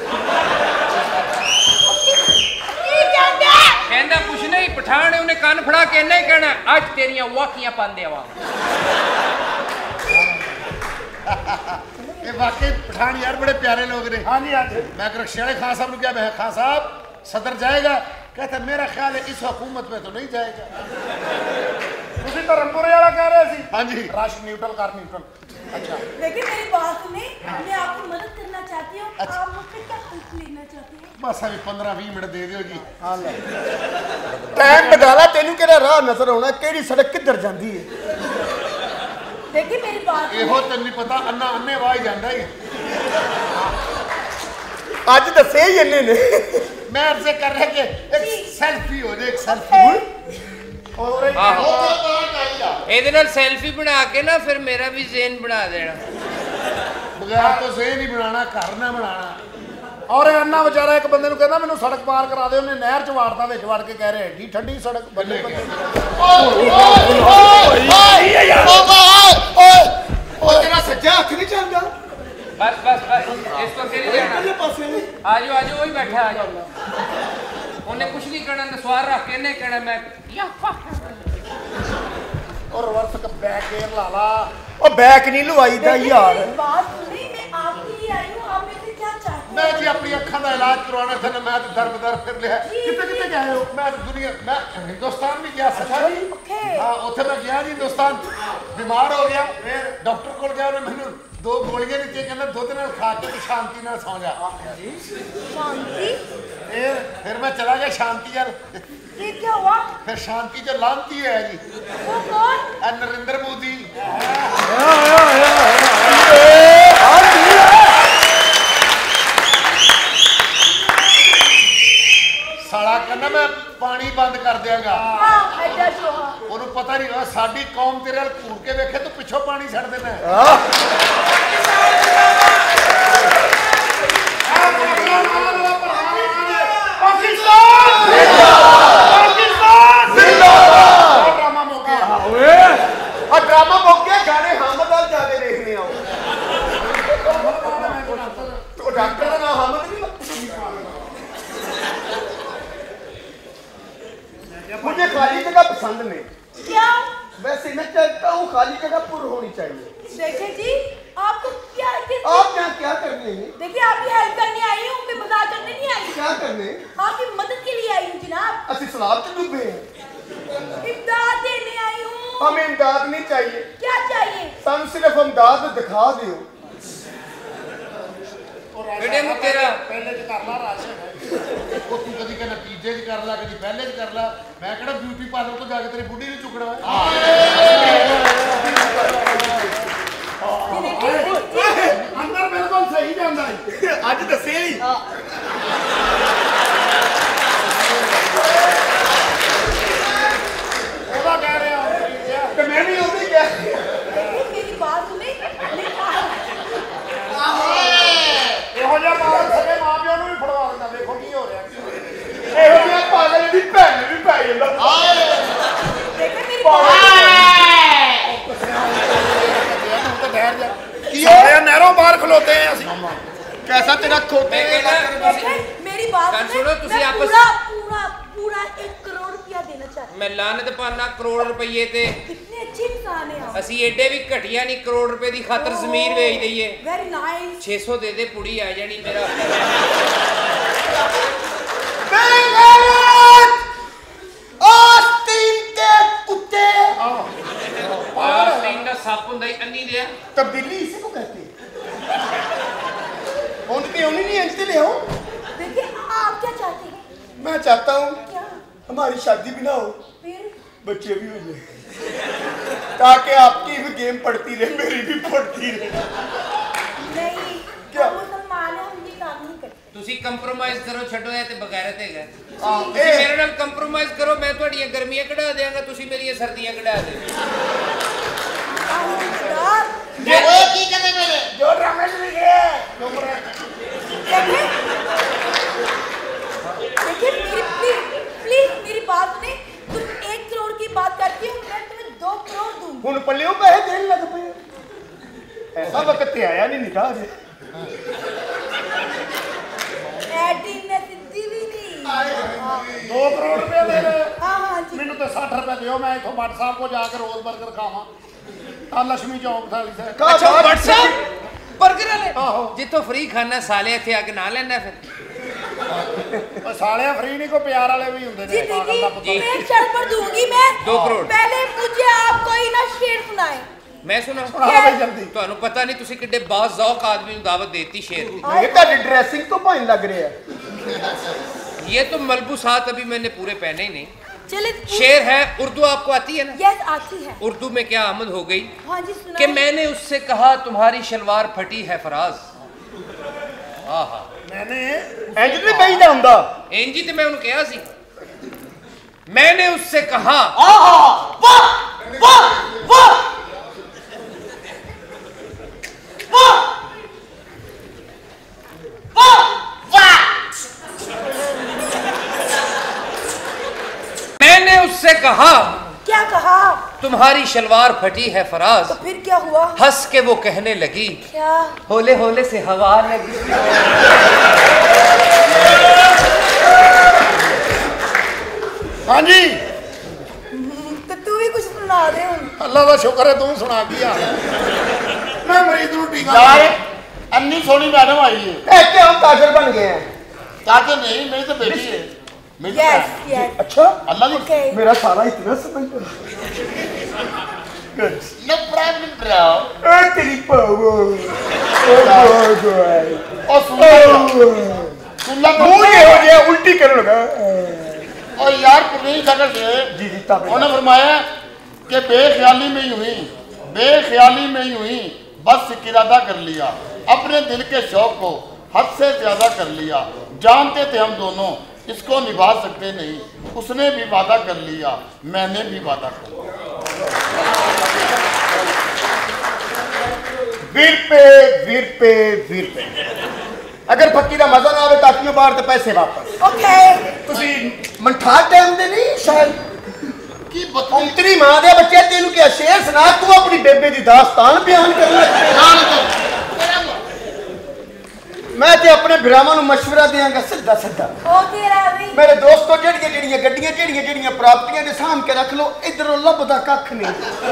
की कहते हैं ਕਹਿੰਦਾ ਕੁਛ ਨਹੀਂ ਪਠਾਨ ਹੈ ਉਹਨੇ ਕੰਨ ਫੜਾ ਕੇ ਇੰਨਾ ਹੀ ਕਹਿਣਾ ਅੱਜ ਤੇਰੀਆਂ ਵਾਕੀਆਂ ਪਾਉਂਦੇ ਆਵਾਂ ਇਹ वाकई पठान यार बड़े प्यारे लोग ने। हाँ जी हाँ जी। मैं रक्शे वाले खान साहब ने क्या मैं खान साहब सदर जाएगा, कहता मेरा ख्याल है इस हुकूमत में तो नहीं जाएगा। तुसी धर्मपुरे वाला कह रहे सी? हाँ जी। रश न्यूट्रल कर न्यूट्रल। अच्छा देखिए मेरी बात सुने, मैं आपकी मदद करना चाहती हूँ। अच्छा। आप मुझसे क्या हेल्प लेना चाहती हैं? बस अभी पंद्रह बीस मिनट दे दियो जी। हाँ ले। टाइम बदला तेनू केड़ा राह नजर आना केड़ी सड़क किधर जांदी है? देखिए मेरी बात ਇਹੋ ਤੈਨੂੰ ਨਹੀਂ ਪਤਾ ਅੰਨਾ ਅੰਨੇ ਵਾਹ ਜਾਂਦਾ ਹੀ। ਅੱਜ ਦੱਸੇ ਹੀ ਇੰਨੇ ਨੇ। मैं अर्ज कर रहा कि एक सेल्फी हो जाए, एक सेल्फी। और ਆਹੋ ਇਹਦੇ ਨਾਲ ਸੈਲਫੀ ਬਣਾ ਕੇ ਨਾ ਫਿਰ ਮੇਰਾ ਵੀ ਜ਼ੇਨ ਬਣਾ ਦੇਣਾ। बगैर तो सही नहीं बनाना, घर ना बनाना। और अन्ना बेचारा एक बंदे ਨੂੰ ਕਹਿੰਦਾ ਮੈਨੂੰ ਸੜਕ ਪਾਰ ਕਰਾ ਦੇ, ਉਹਨੇ ਨਹਿਰ ਚ ਵਾੜਦਾ ਵਿੱਚ ਵੜ ਕੇ ਕਹਿ ਰਿਹਾ ਏਡੀ ਠੰਡੀ ਸੜਕ ਬੱਲੇ ਬੱਲੇ। ਉਹ ਤੇਰਾ ਸੱਜਾ ਹੱਥ ਨਹੀਂ ਚੱਲਦਾ? ਬਸ ਬਸ ਬਸ ਇਸ ਤੋਂ ਕਿਹੜੀ ਜਾਣਾ? ਕਿਹੜੇ ਪਾਸੇ ਨੇ? ਆ ਜਾਓ ਆ ਜਾਓ ਉਹੀ ਬੈਠਾ ਆ ਜਾਓ। ਉਹਨੇ ਕੁਛ ਨਹੀਂ ਕਹਿਣਾ, ਨਸਵਾਰ ਰੱਖ ਕੇ ਇਹਨੇ ਕਹਿਣਾ ਮੈਂ ਯਾ और रिवर्स का बैक गियर ला ला। ਉਹ ਬੈਕ ਨਹੀਂ ਲਵਾਈ ਦਾ देखिए, यार। मेरी बात सुनी, मैं आपके लिए आई हूँ। आप मेरे से क्या चाहते मैं हैं? जी अपनी अखा का इलाज करवाना था ना, मैं तो दर बदर फिर लिया। कितने कितने गए हो? मैं तो दुनिया मैं हिंदुस्तान भी गया सच्चा जी। ओके। हाँ उत्थे मैं गया जी हिंदुस्तान, बीमार हो गया, फिर डॉक्टर को गया, उन्हें मैंने दो गोलियां दी, कहना दुध नाल खा के तो शांति नाल सौ जा। शांति? फिर फिर मैं चला गया शांति यार। ये क्या हुआ? फिर शांति जो लानती है जी, वो कौन? आ नरेंद्र मोदी। साला कहना मैं पानी बंद कर देंगा। हाँ, ऐसा जो हाँ। ਉਹਨੂੰ ਪਤਾ ਨਹੀਂ ਹੋਇਆ ਸਾਡੀ ਕੌਮ ਤੇਰੇ ਨਾਲ ਘੂਰ ਕੇ ਵੇਖੇ ਤੂੰ ਪਿੱਛੋਂ ਪਾਣੀ ਛੱਡ ਦੇਣਾ ਹੈ। पाकिस्तान जिंदाबाद जिंदाबाद। ड्रामा मुक गया ਓਏ ਆ ਡਰਾਮਾ ਮੁੱਕ ਗਿਆ, ਗਾਣੇ ਹਮਦ ਨਾਲ ਜਾ ਕੇ ਦੇਖਣੇ ਆਓ। ਤੋ ਡਾਕਟਰ ਦਾ ਨਾਮ ਹਮਦ ਨਹੀਂ? मुझे खाली जगह पसंद नहीं। क्या? वैसे मैं चाहता हूँ खाली जगह पुर होनी चाहिए। देखिए जी, आपको क्या किस आप यहाँ क्या करने हैं? देखिए आपकी हेल्प करने आई हूँ, मैं मजाक करने नहीं आई। क्या करने? आपकी मदद के लिए आई हूँ जनाब। असि सलाब से डूबे हैं। इमदाद देने आई हूँ। हमें इमदाद नहीं चाहिए। क्या चाहिए? ਸਾਨੂੰ सिर्फ इमदाद दिखा दियो। ਬੇਟੇ ਨੂੰ ਤੇਰਾ पहले च कर ला रश है। ਉਹ ਤੂੰ ਕਦੀ ਕਹਿੰਦਾ ਤੀਜੇ 'ਚ ਕਰ ਲੈ, ਕਦੀ ਪਹਿਲੇ 'ਚ ਕਰ ਲੈ। ਮੈਂ ਕਿਹੜਾ ਬਿਊਟੀ ਪਾਰਲਰ ਤੋਂ ਜਾ ਕੇ ਤੇਰੀ ਬੁੱਢੀ ਨੂੰ ਚੁੱਕਣਾ ਵਾ। अंदर बिल्कुल सही जांदा है। ਅੱਜ ਦੱਸੇ ਹੀ। ਉਹਦਾ ਕਹਿ ਰਿਹਾ ਤੇ ਮੈਂ ਵੀ ਉਹਦੀ ਕਿਹਾ। मेरी बात सुने? मैं कहा- ਇਹੋ ਜਿਹਾ ਮਾਰ ਸਕੇ ਮਾਂ ਪਿਓ ਨੂੰ ਵੀ ਫੜਵਾ ਦਿੰਦਾ। ਦੇਖੋ ਕੀ ਹੋ ਰਿਹਾ। ਇਹੋ ਜਿਹਾ ਪਾਗਲ ਦੀ ਭੈਣ ਵੀ ਪੈ ਜਾਂਦਾ। देखिए मेरी बात ठहर जा। सारे नहरों बाहर खलोते हैं ਅਸੀਂ। कैसा तेरा खोटे ਮੈਂ ਕਹਿੰਦਾ देखिए मेरी बात ਗੱਲ सुने, सुनो, तुसी मैं आपस- पूरा पूरा पूरा एक करोड़ रुपया देना चाहती हूँ। ਮੈਂ ਲਾਨਤ ਪਾਣਾ ਕਰੋੜ ਰੁਪਏ ਤੇ। कितने अच्छे इंसान है आप। ਅਸੀਂ ਏਡੇ ਵੀ ਘਟੀਆ ਨਹੀਂ ਕਰੋੜ ਰੁਪਏ ਦੀ ਖਾਤਰ ਜ਼ਮੀਨ ਵੇਚ ਦਈਏ। Very nice. ਛੇ ਸੌ ਦੇ ਦੇ ਪੁੜੀ ਆ ਜਾਣੀ ਮੇਰਾ। आस्तीन के कुत्ते। ਆਸਟੀਨ ਦਾ ਸੱਪ ਹੁੰਦਾ ਹੀ ਅੰਨੀ ਦਿਆ। तब्दीली इसी को कहते हैं। उनकी उन्हीं नहीं अंत ले आओ। देखिए आप क्या चाहते हैं? मैं चाहता हूँ क्या? हमारी शादी भी ना हो, फिर बच्चे भी हो जाए, ताकि आपकी भी गेम पड़ती रहे, मेरी भी पड़ती रहे। नहीं, क्या? हम मुसलमान हैं, हम ये काम नहीं करते। ਤੁਸੀਂ ਕੰਪਰੋਮਾਈਜ਼ ਕਰੋ, ਛੱਡੋ ਇਹ ਤੇ ਬਗੈਰਤ ਹੈਗਾ। हाँ, ਤੁਸੀਂ ए, ਮੇਰੇ ਨਾਲ ਕੰਪਰੋਮਾਈਜ਼ ਕਰੋ, ਮੈਂ ਤੁਹਾਡੀਆਂ ਗਰਮੀਆਂ ਕਢਾ ਦਿਆਂਗਾ, ਤੁਸੀਂ ਮੇਰੀਆਂ ਸਰਦੀਆਂ ਕਢਾ ਦਿਓ। आलमदार, जो ड्रामे से लिखे चुप रहे। देखिए देखिए मेरी प्लीज प्लीज मेरी बात सुने। तुम एक करोड़ की बात करती हो, मैं तुम्हें दो करोड़ दूंगी। हुन पल्लियों पैसे देने लग पे। ऐसा वक्त ते आया नहीं निकाह जे। एडी ने सिद्धि भी नहीं। हाँ दो करोड़ रुपए दे रहे। हाँ हाँ जी। ਮੈਨੂੰ ਤਾਂ साठ रुपए ਦਿਓ, ਮੈਂ ਇਥੋਂ ਭੱਟ ਸਾਹਿਬ ਕੋ ਜਾ ਕੇ ਰੋਜ਼ 버ਗਰ ਖਾਵਾਂ। ਆ ਲక్ష్ਮੀ ਚੌਕ ਥਾਲੀ ਸੇ। अच्छा WhatsApp? बर्गर वाले जितों फ्री खाना साले इत्थे आके ना लेना फिर साले फ्री नहीं को प्यार वाले भी होंगे जी दीदी मैं एक शर्त पर दूंगी मैं दो करोड़ पहले मुझे आप कोई ना शेर सुनाए मैं सुना जल्दी ਤੁਹਾਨੂੰ ਪਤਾ ਨਹੀਂ ਤੁਸੀਂ ਕਿੱਡੇ ਬਾਜ਼ੌਕ ਆਦਮੀ ਨੂੰ ਦਾਵਤ देती शेर की ये ਤੁਹਾਡੀ ਡਰੈਸਿੰਗ ਤੋਂ ਭਾਈ ਲੱਗ ਰਿਹਾ ये तो मलबूसात अभी मैंने पूरे पहने ही नहीं चले शेर है उर्दू आपको आती है ना यस आती है उर्दू में क्या आमद हो गई हाँ जी सुना कि मैंने उससे कहा तुम्हारी शलवार फटी है फराज आहा मैंने ਇੰਜ ਨਹੀਂ ਬਈਦਾ ਹੁੰਦਾ इंजी तो मैं उन्हें कहा सी मैंने उससे कहा ਆਹਾ ਵਾਹ ਵਾਹ ਵਾਹ ਵਾਹ ਵਾਹ ਵਾਹ मैंने उससे कहा क्या कहा तुम्हारी शलवार फटी है फराज तो फिर क्या हुआ हंस के वो कहने लगी क्या होले होले से हवा लगी हाँ जी तो तू भी कुछ सुना दे हुन अल्लाह का शुक्र है तू सुना दिया मैं मरीज ਨੂੰ टीका यार अन्नी सोनी मैडम आई है ऐसे हम ताजर बन गए हैं ताकि नहीं मेरी तो बेटी है मेरी तो यस बहन। यस अच्छा अल्लाह की ओके मेरा सारा इतना समझ नो प्रॉब्लम ब्रो ए तेरी पावर ओ सुन सुनला मुंह ये हो गया उल्टी करने लगा और यार पुरानी जगह से जी जी ताबे उन्होंने फरमाया कि बेख्याली में ही हुई बेख्याली में ही हुई बस इरादा कर लिया अपने दिल के शौक को हद से ज्यादा कर लिया जानते थे हम दोनों इसको निभा सकते नहीं उसने भी वादा कर लिया मैंने भी वादा कर लिया वीर पे वीर पे वीर पे अगर फकीर का मजा ना आवे ताकियों बाहर तो पैसे वापस ओके ਤੁਸੀਂ ਮੰਠਾ ਟਾਈਮ ਦੇ ਨਹੀਂ ਸ਼ਾਇਦ की बकरी ਅੰਤਰੀ ਮਾਂ ਦੇ ਬੱਚੇ ਤੈਨੂੰ ਕਿਹਾ ਸ਼ੇਰ ਸੁਣਾ ਤੂੰ ਆਪਣੀ ਬੇਬੇ ਦੀ ਦਾਸਤਾਨ ਬਿਆਨ ਕਰਨ ਲੱਗ ਮੈਂ ਤੇ ਆਪਣੇ ਭਰਾਵਾਂ ਨੂੰ مشورہ ਦਿਆਂਗਾ ਸਿੱਧਾ ਸਿੱਧਾ ओके रावी ਮੇਰੇ ਦੋਸਤੋ ਜਿਹੜੀਆਂ ਜਿਹੜੀਆਂ ਗੱਡੀਆਂ ਜਿਹੜੀਆਂ ਜਿਹੜੀਆਂ ਪ੍ਰਾਪਤੀਆਂ ਦੇ ਸਾਹਮ ਕੇ ਰੱਖ ਲਓ ਇਧਰੋਂ ਲੱਭਦਾ ਕੱਖ ਨਹੀਂ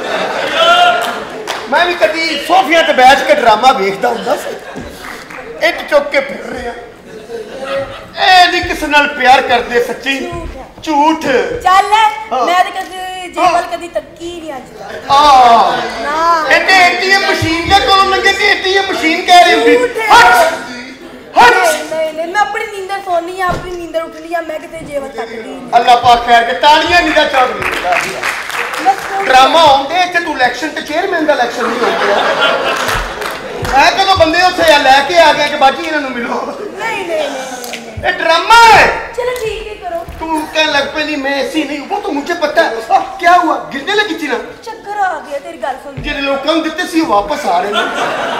ਮੈਂ ਵੀ ਕਦੀ ਸੋਫੀਆਂ ਤੇ ਬੈਠ ਕੇ ਡਰਾਮਾ ਵੇਖਦਾ ਹੁੰਦਾ ਸੀ ਇੱਟ ਚੁੱਕ ਕੇ ਫਿਰ ਰਿਹਾ ਇਹ ਨਹੀਂ ਕਿਸੇ ਨਾਲ ਪਿਆਰ ਕਰਦੇ ਸੱਚੀ ਝੂਠ चल मैं तो कभी जेबल कभी तक्की नहीं आज ਆ ना ਇਹਦੇ ਏਟੀਐਮ ਮਸ਼ੀਨ ਦੇ ਕੋਲੋਂ ਲੰਘੇ ਤੇ ਏਟੀਐਮ ਮਸ਼ੀਨ ਕਹਿ ਰਹੀ ਹੁੰਦੀ झूठ है। ਹਟ हट नहीं नहीं मैं अपनी नींदर सोनी है अपनी नींदर उठ लिया मैं कितने जेबल तक दी अल्लाह पाक खैर के तालियां निदा चौक मैं स्कूल- ड्रामा होंदे ते तू इलेक्शन ते चेयरमैन दा इलेक्शन नहीं होंदा मैं कदों बंदे उत्थे या लेके आ गया कि बाजी इन्हां नूं मिलो नहीं नहीं नहीं, नहीं ये ड्रामा है चलो ठीक है करो तू कहने लग पे नहीं मैं ऐसी नहीं वो तो मुझे पता है आ, क्या हुआ गिरने लगी थी ना चक्कर आ गया तेरी गल सुन के। जिन लोगों ने दिते सी वो वापस आ रहे हैं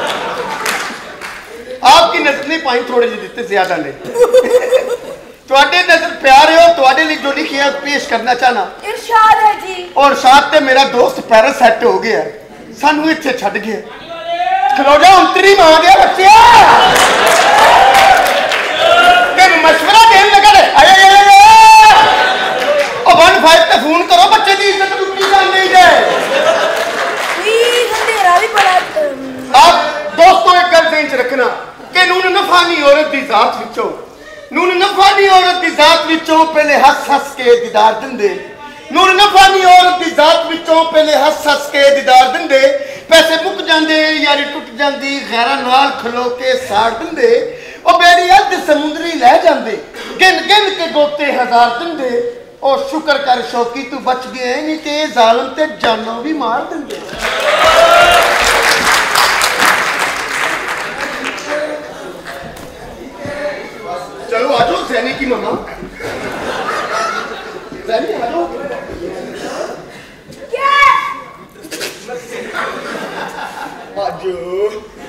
आपकी नजर नहीं पाई थोड़े जे दिते ज्यादा ने ਤੁਹਾਡੇ ਨਜ਼ਰ ਪਿਆਰੇ ਹੋ ਤੁਹਾਡੇ ਲਈ ਜੋ ਲਿਖਿਆ ਪੇਸ਼ ਕਰਨਾ ਚਾਹਨਾ इरशाद है जी और साथ ते मेरा दोस्त पैरिस सेट हो गया सानू इत्थे छड्ड गया खलो जा अंतरी मां दे बच्चे ते मशवरा देन लगा रे आए आए आए ओ वन फाइव ते फोन करो बच्चे दी इज्जत टुटी जान नहीं जाए प्लीज अंधेरा भी बड़ा अम, आप दोस्तों एक गल ध्यान च रखना कि नून नफानी औरत दी जात विचों नून नफानी औरत दी जात विचों पहले हंस हंस के दीदार दिंदे नून नफानी औरत दी जात विचों पहले हंस हंस के दीदार दिंदे पैसे मुक जांदे यारी टुट जांदी गैरां नाल खलो के साड़ दिंदे ओ बेड़ी अध समुंदरी ले जांदे गिन गिन के गोते हजार दिंदे ओ शुक्र कर शौकी तू बच गए नहीं ते जालिम ते जानो भी मार दिंदे चलो आ जाओ सैनिक की मम्मा सैनिक आ जाओ क्या आ जाओ